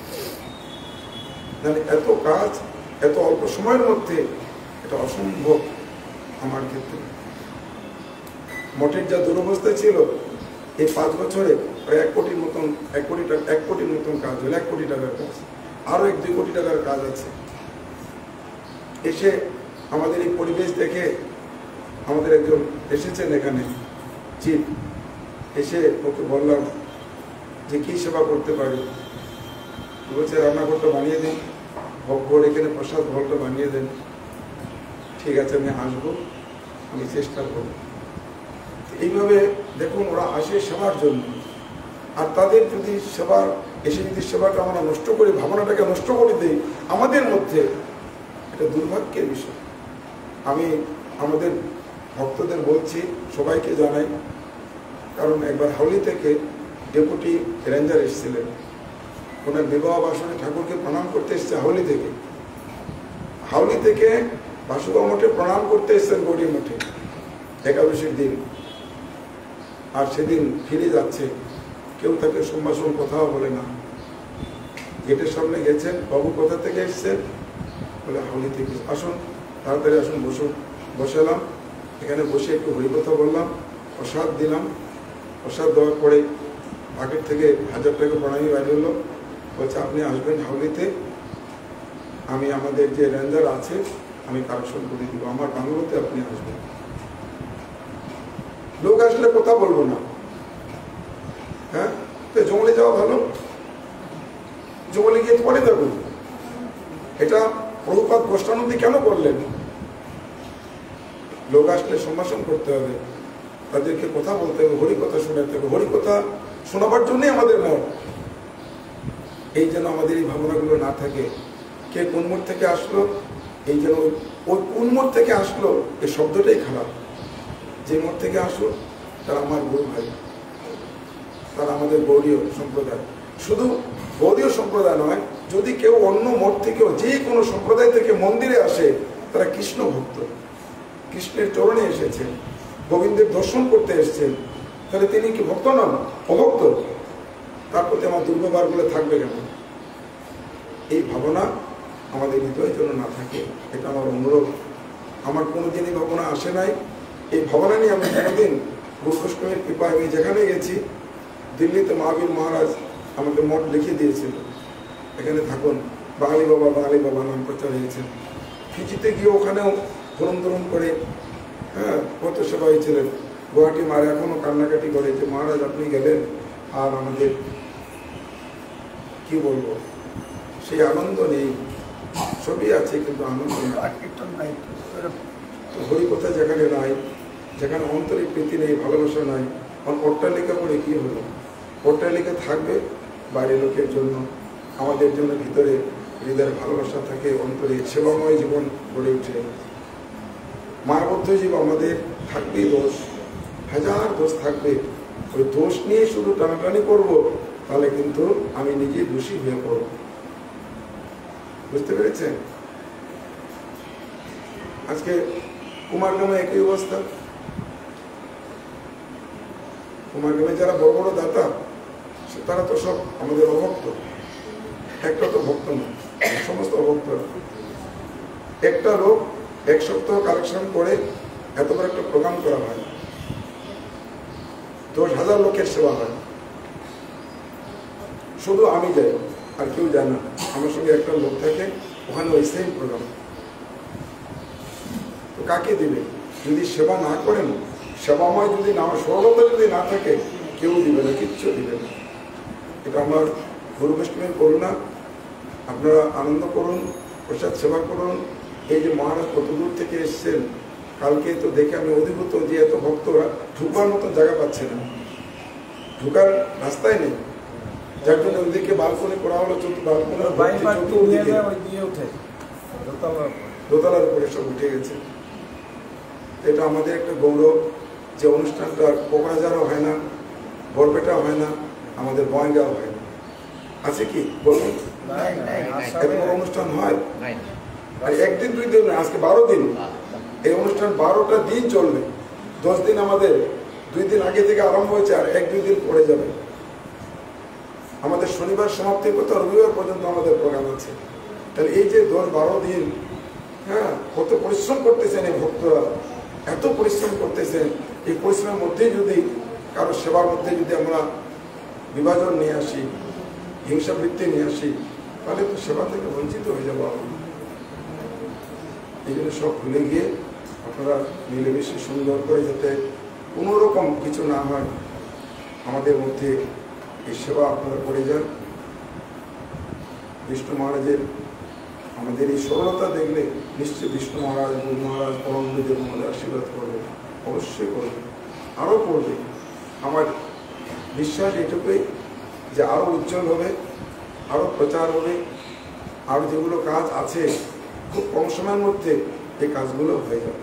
মানে এত কাজ এত অল্প সময়ের মধ্যে এটা অসম্ভব। আমার ক্ষেত্রে মঠের যা দুরবস্থা ছিল, এই পাঁচ বছরে প্রায় এক কোটির মতন এক কোটি টাকা এক কোটির মতন কাজ হলো, এক কোটি টাকার কাজ, আরো এক দুই কোটি টাকার কাজ আছে। এসে আমাদের এই পরিবেশ দেখে আমাদের একজন এসেছেন এখানে চিফ, এসে ওকে বললাম যে কি সেবা করতে পারি, বলছে রান্নাঘরটা বানিয়ে দিন, ভোগ এখানে প্রসাদ ঘরটা বানিয়ে দেন। ঠিক আছে, আমি আসবো, আমি চেষ্টা করব। এইভাবে দেখুন, ওরা আসে সেবার জন্য, আর তাদের যদি সেবার এসে যদি সেবাটা আমরা নষ্ট করি, ভাবনাটাকে নষ্ট করে দিই আমাদের মধ্যে, এটা দুর্ভাগ্যের বিষয়। আমি আমাদের ভক্তদের বলছি, সবাইকে জানাই, কারণ একবার হাওলি থেকে ডেপুটি রেঞ্জার এসেছিলেন, ওনার বিবাহ বাসনে ঠাকুরকে প্রণাম করতে এসছে হাওলি থেকে। হাওলি থেকে বাসুদেব মঠে প্রণাম করতে এসছেন গৌরী মঠে একাদশীর দিন, আর সেদিন ফিরে যাচ্ছে, কেউ তাকে সম্ভাষণ কথাও বলে না। গেটের সামনে গেছেন, বাবু কোথা থেকে এসছেন, বলে হাওলি থেকে। আসুন, তাড়াতাড়ি আসুন, বসুন। বসালাম, এখানে বসে একটু হরিকথা বললাম, প্রসাদ দিলাম। প্রসাদ দেওয়ার পরে বাকেট থেকে হাজার টাকা প্রণামী বাইরে হলো, বলছে আপনি আসবেন হাওলিতে, আমি আমাদের যে রেঞ্জার আছে আমি কারেকশন করে দিব, আমার বাংলোতে আপনি আসবেন। লোক আসলে কথা বলবো না, হ্যাঁ, তো জঙ্গলে যাওয়া ভালো, জঙ্গলে গিয়ে পরে দেবো। এটা প্রভুপাদ গোষ্ঠানন্দী কেন করলেন? লোক আসলে সম্ভাষণ করতে হবে, তাদেরকে কথা বলতে হবে, হরিকথা শোনাতে হবে। হরিকথা শোনাবার জন্যই আমাদের মত। এই যেন আমাদের এই ভাবনাগুলো না থাকে, কে কোন মোড় থেকে আসলো, এই যেন ওই কোন মোড় থেকে আসলো এই শব্দটাই খারাপ। যে মোড় থেকে আসলো তারা আমার গুরু ভাই, তারা আমাদের গৌড়ীয় সম্প্রদায়। শুধু গৌড়ীয় সম্প্রদায় নয়, যদি কেউ অন্য মঠ থেকেও যে কোনো সম্প্রদায় থেকে মন্দিরে আসে, তারা কৃষ্ণ ভক্ত, কৃষ্ণের চরণে এসেছেন, গোবিন্দের দর্শন করতে এসেছেন, তাহলে তিনি কি ভক্ত নন, অভক্ত? তার প্রতি আমার দুর্ব্যবহারগুলো থাকবে কেন? এই ভাবনা আমাদের হৃদয়ের জন্য না থাকে, এটা আমার অনুরোধ। আমার কোনোদিনই ভাবনা আসে নাই, এই ভাবনা নিয়ে আমি কোনোদিন গুরু বৈষ্ণবের কৃপায় আমি যেখানে গেছি, দিল্লিতে মহাবীর মহারাজ আমাকে মঠ লিখে দিয়েছিল, এখানে থাকুন, বাঙালি বাবা বাঙালি বাবা নাম প্রচার হয়েছে। ফিজিতে গিয়ে ওখানেও ধরুন ধরুন করে, হ্যাঁ, কত সেবা হয়েছিলেন। গুয়াহাটি মারে এখনো কান্নাকাটি করে যে মহারাজ আপনি গেলেন, আর আমাদের কি বলবো, সেই আনন্দ নেই। সবই আছে কিন্তু আনন্দ নেই। হরিকথা যেখানে নাই, যেখানে অন্তরিক প্রীতি নেই, ভালোবাসা নাই, অট্টালিকা করে কি হলো? অট্টালিকা থাকবে বাইরের লোকের জন্য, আমাদের জন্য ভিতরে হৃদয়ের ভালোবাসা থাকে, অন্তরে সেবাময় জীবন গড়ে উঠে। মানবদ্ধ জীব আমাদের থাকবেই দোষ, হাজার দোষ থাকবে। ওই দোষ নিয়ে শুধু টানাটানি করবো, তাহলে কিন্তু আমি নিজে দোষী হয়ে পড়ব। বুঝতে পেরেছেন? আজকে কুমারগ্রামে একই অবস্থা। কুমারগ্রামে যারা বড় বড় দাতা, তারা তো সব আমাদের অভক্ত। একটা তো ভক্ত নয়, সমস্ত অভক্ত। একটা লোক এক সপ্তাহ কালেকশন করে এত বড় একটা প্রোগ্রাম করা হয়, দশ হাজার লোকের সেবা হয়, শুধু আমি যাই আর কেউ যায় না। আমার সঙ্গে একটা লোক থাকে, ওখানে ওই সেম প্রোগ্রাম। তো কাকে দিবে? যদি সেবা না করেন, সেবাময় যদি না, সরলতা যদি না থাকে, কেউ দিবে না, কিচ্ছু দিবে না। এটা আমার গুরু বৈষ্ণবের করুণা। আপনারা আনন্দ করুন, প্রসাদ সেবা করুন। এই যে মহারাজ কত দূর থেকে এসছেন, কালকে তো দেখে আমি অধিভূত যে এত ভক্তরা ঢুকবার মতো জায়গা পাচ্ছে না, ঢুকার রাস্তায় নেই, যার জন্য ওইদিকে বালকনি করা হলো, বালকনির বাইপার নিয়ে চতুর্দিকে যায় ওই দিয়ে উঠে দোতলার উপর। দোতলার উপরে সব উঠে গেছে। এটা আমাদের একটা গৌরব যে অনুষ্ঠানটা কোকরাঝারও হয় না, বরপেটা হয় না, আমাদের বঙ্গাও হয় না। আছে কি বলুন? নাই, নাই, এত বড় অনুষ্ঠান হয় আর একদিন দুই দিন না, আজকে বারো দিন এই অনুষ্ঠান, বারোটা দিন চলবে। দশ দিন আমাদের দুই দিন আগে থেকে আরম্ভ হয়েছে আর এক দুই দিন পরে যাবে। আমাদের শনিবার সমাপ্তি করতে রবিবার পর্যন্ত আমাদের প্রোগ্রাম আছে। তাহলে এই যে দশ বারো দিন, হ্যাঁ, কত পরিশ্রম করতেছেন এই ভক্তরা, এত পরিশ্রম করতেছেন। এই পরিশ্রমের মধ্যেই যদি কারো সেবার মধ্যে যদি আমরা বিভাজন নিয়ে আসি, হিংসাবৃত্তি নিয়ে আসি, তাহলে তো সেবা থেকে বঞ্চিত হয়ে যাবো আমরা। এই জন্য সব ভুলে গিয়ে আপনারা মিলেমিশে সুন্দর করে যাতে কোনো রকম কিছু না হয় আমাদের মধ্যে এই সেবা আপনারা করে যান। বিষ্ণু মহারাজের আমাদের এই সরলতা দেখলে নিশ্চয়ই বিষ্ণু মহারাজ, গুরু মহারাজ, পরমদেব মহারাজ আশীর্বাদ করবে, অবশ্যই করবে, আরও করবে। আমার বিশ্বাস এটুকুই যে আরও উজ্জ্বল হবে, আরও প্রচার হবে, আর যেগুলো কাজ আছে খুব কম সময়ের মধ্যে এই কাজগুলো হয়ে যাবে।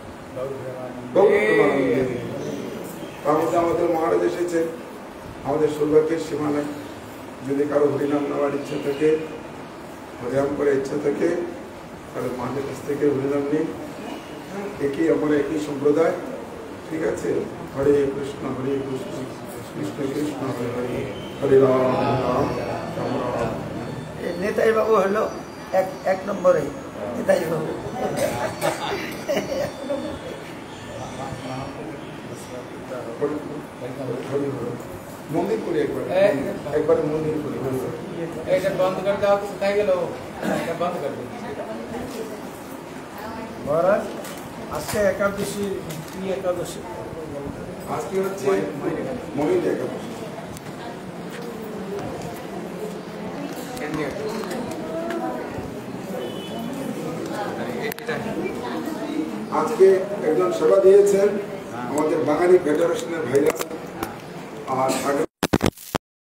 তার মধ্যে আমাদের মহারাজ এসেছে, আমাদের সৌভাগ্যের সীমা নেই। যদি কারো হরিনাম নেওয়ার ইচ্ছা থাকে, হরিনাম করার ইচ্ছা থাকে, তাহলে মায়ের কাছ থেকে হরিনাম নিই। একই আমরা একই সম্প্রদায়, ঠিক আছে? হরে কৃষ্ণ হরে কৃষ্ণ কৃষ্ণ কৃষ্ণ হরে হরে, হরে রাম রাম রাম রাম। নেতাই বাবু হলো এক এক নম্বরে নেতাই বাবু। মন্দির করি একবার, একবার মন্দির করি। এটা বন্ধ করে দাও, কোথায় গেল? এটা বন্ধ করে দিন। মহারাজ আজকে একাদশী, কি একাদশী? আজকে হচ্ছে মহিলা একাদশী। আজকে একজন সেবা দিয়েছেন আমাদের বাঙালি ফেডারেশনের ভাইরা, আর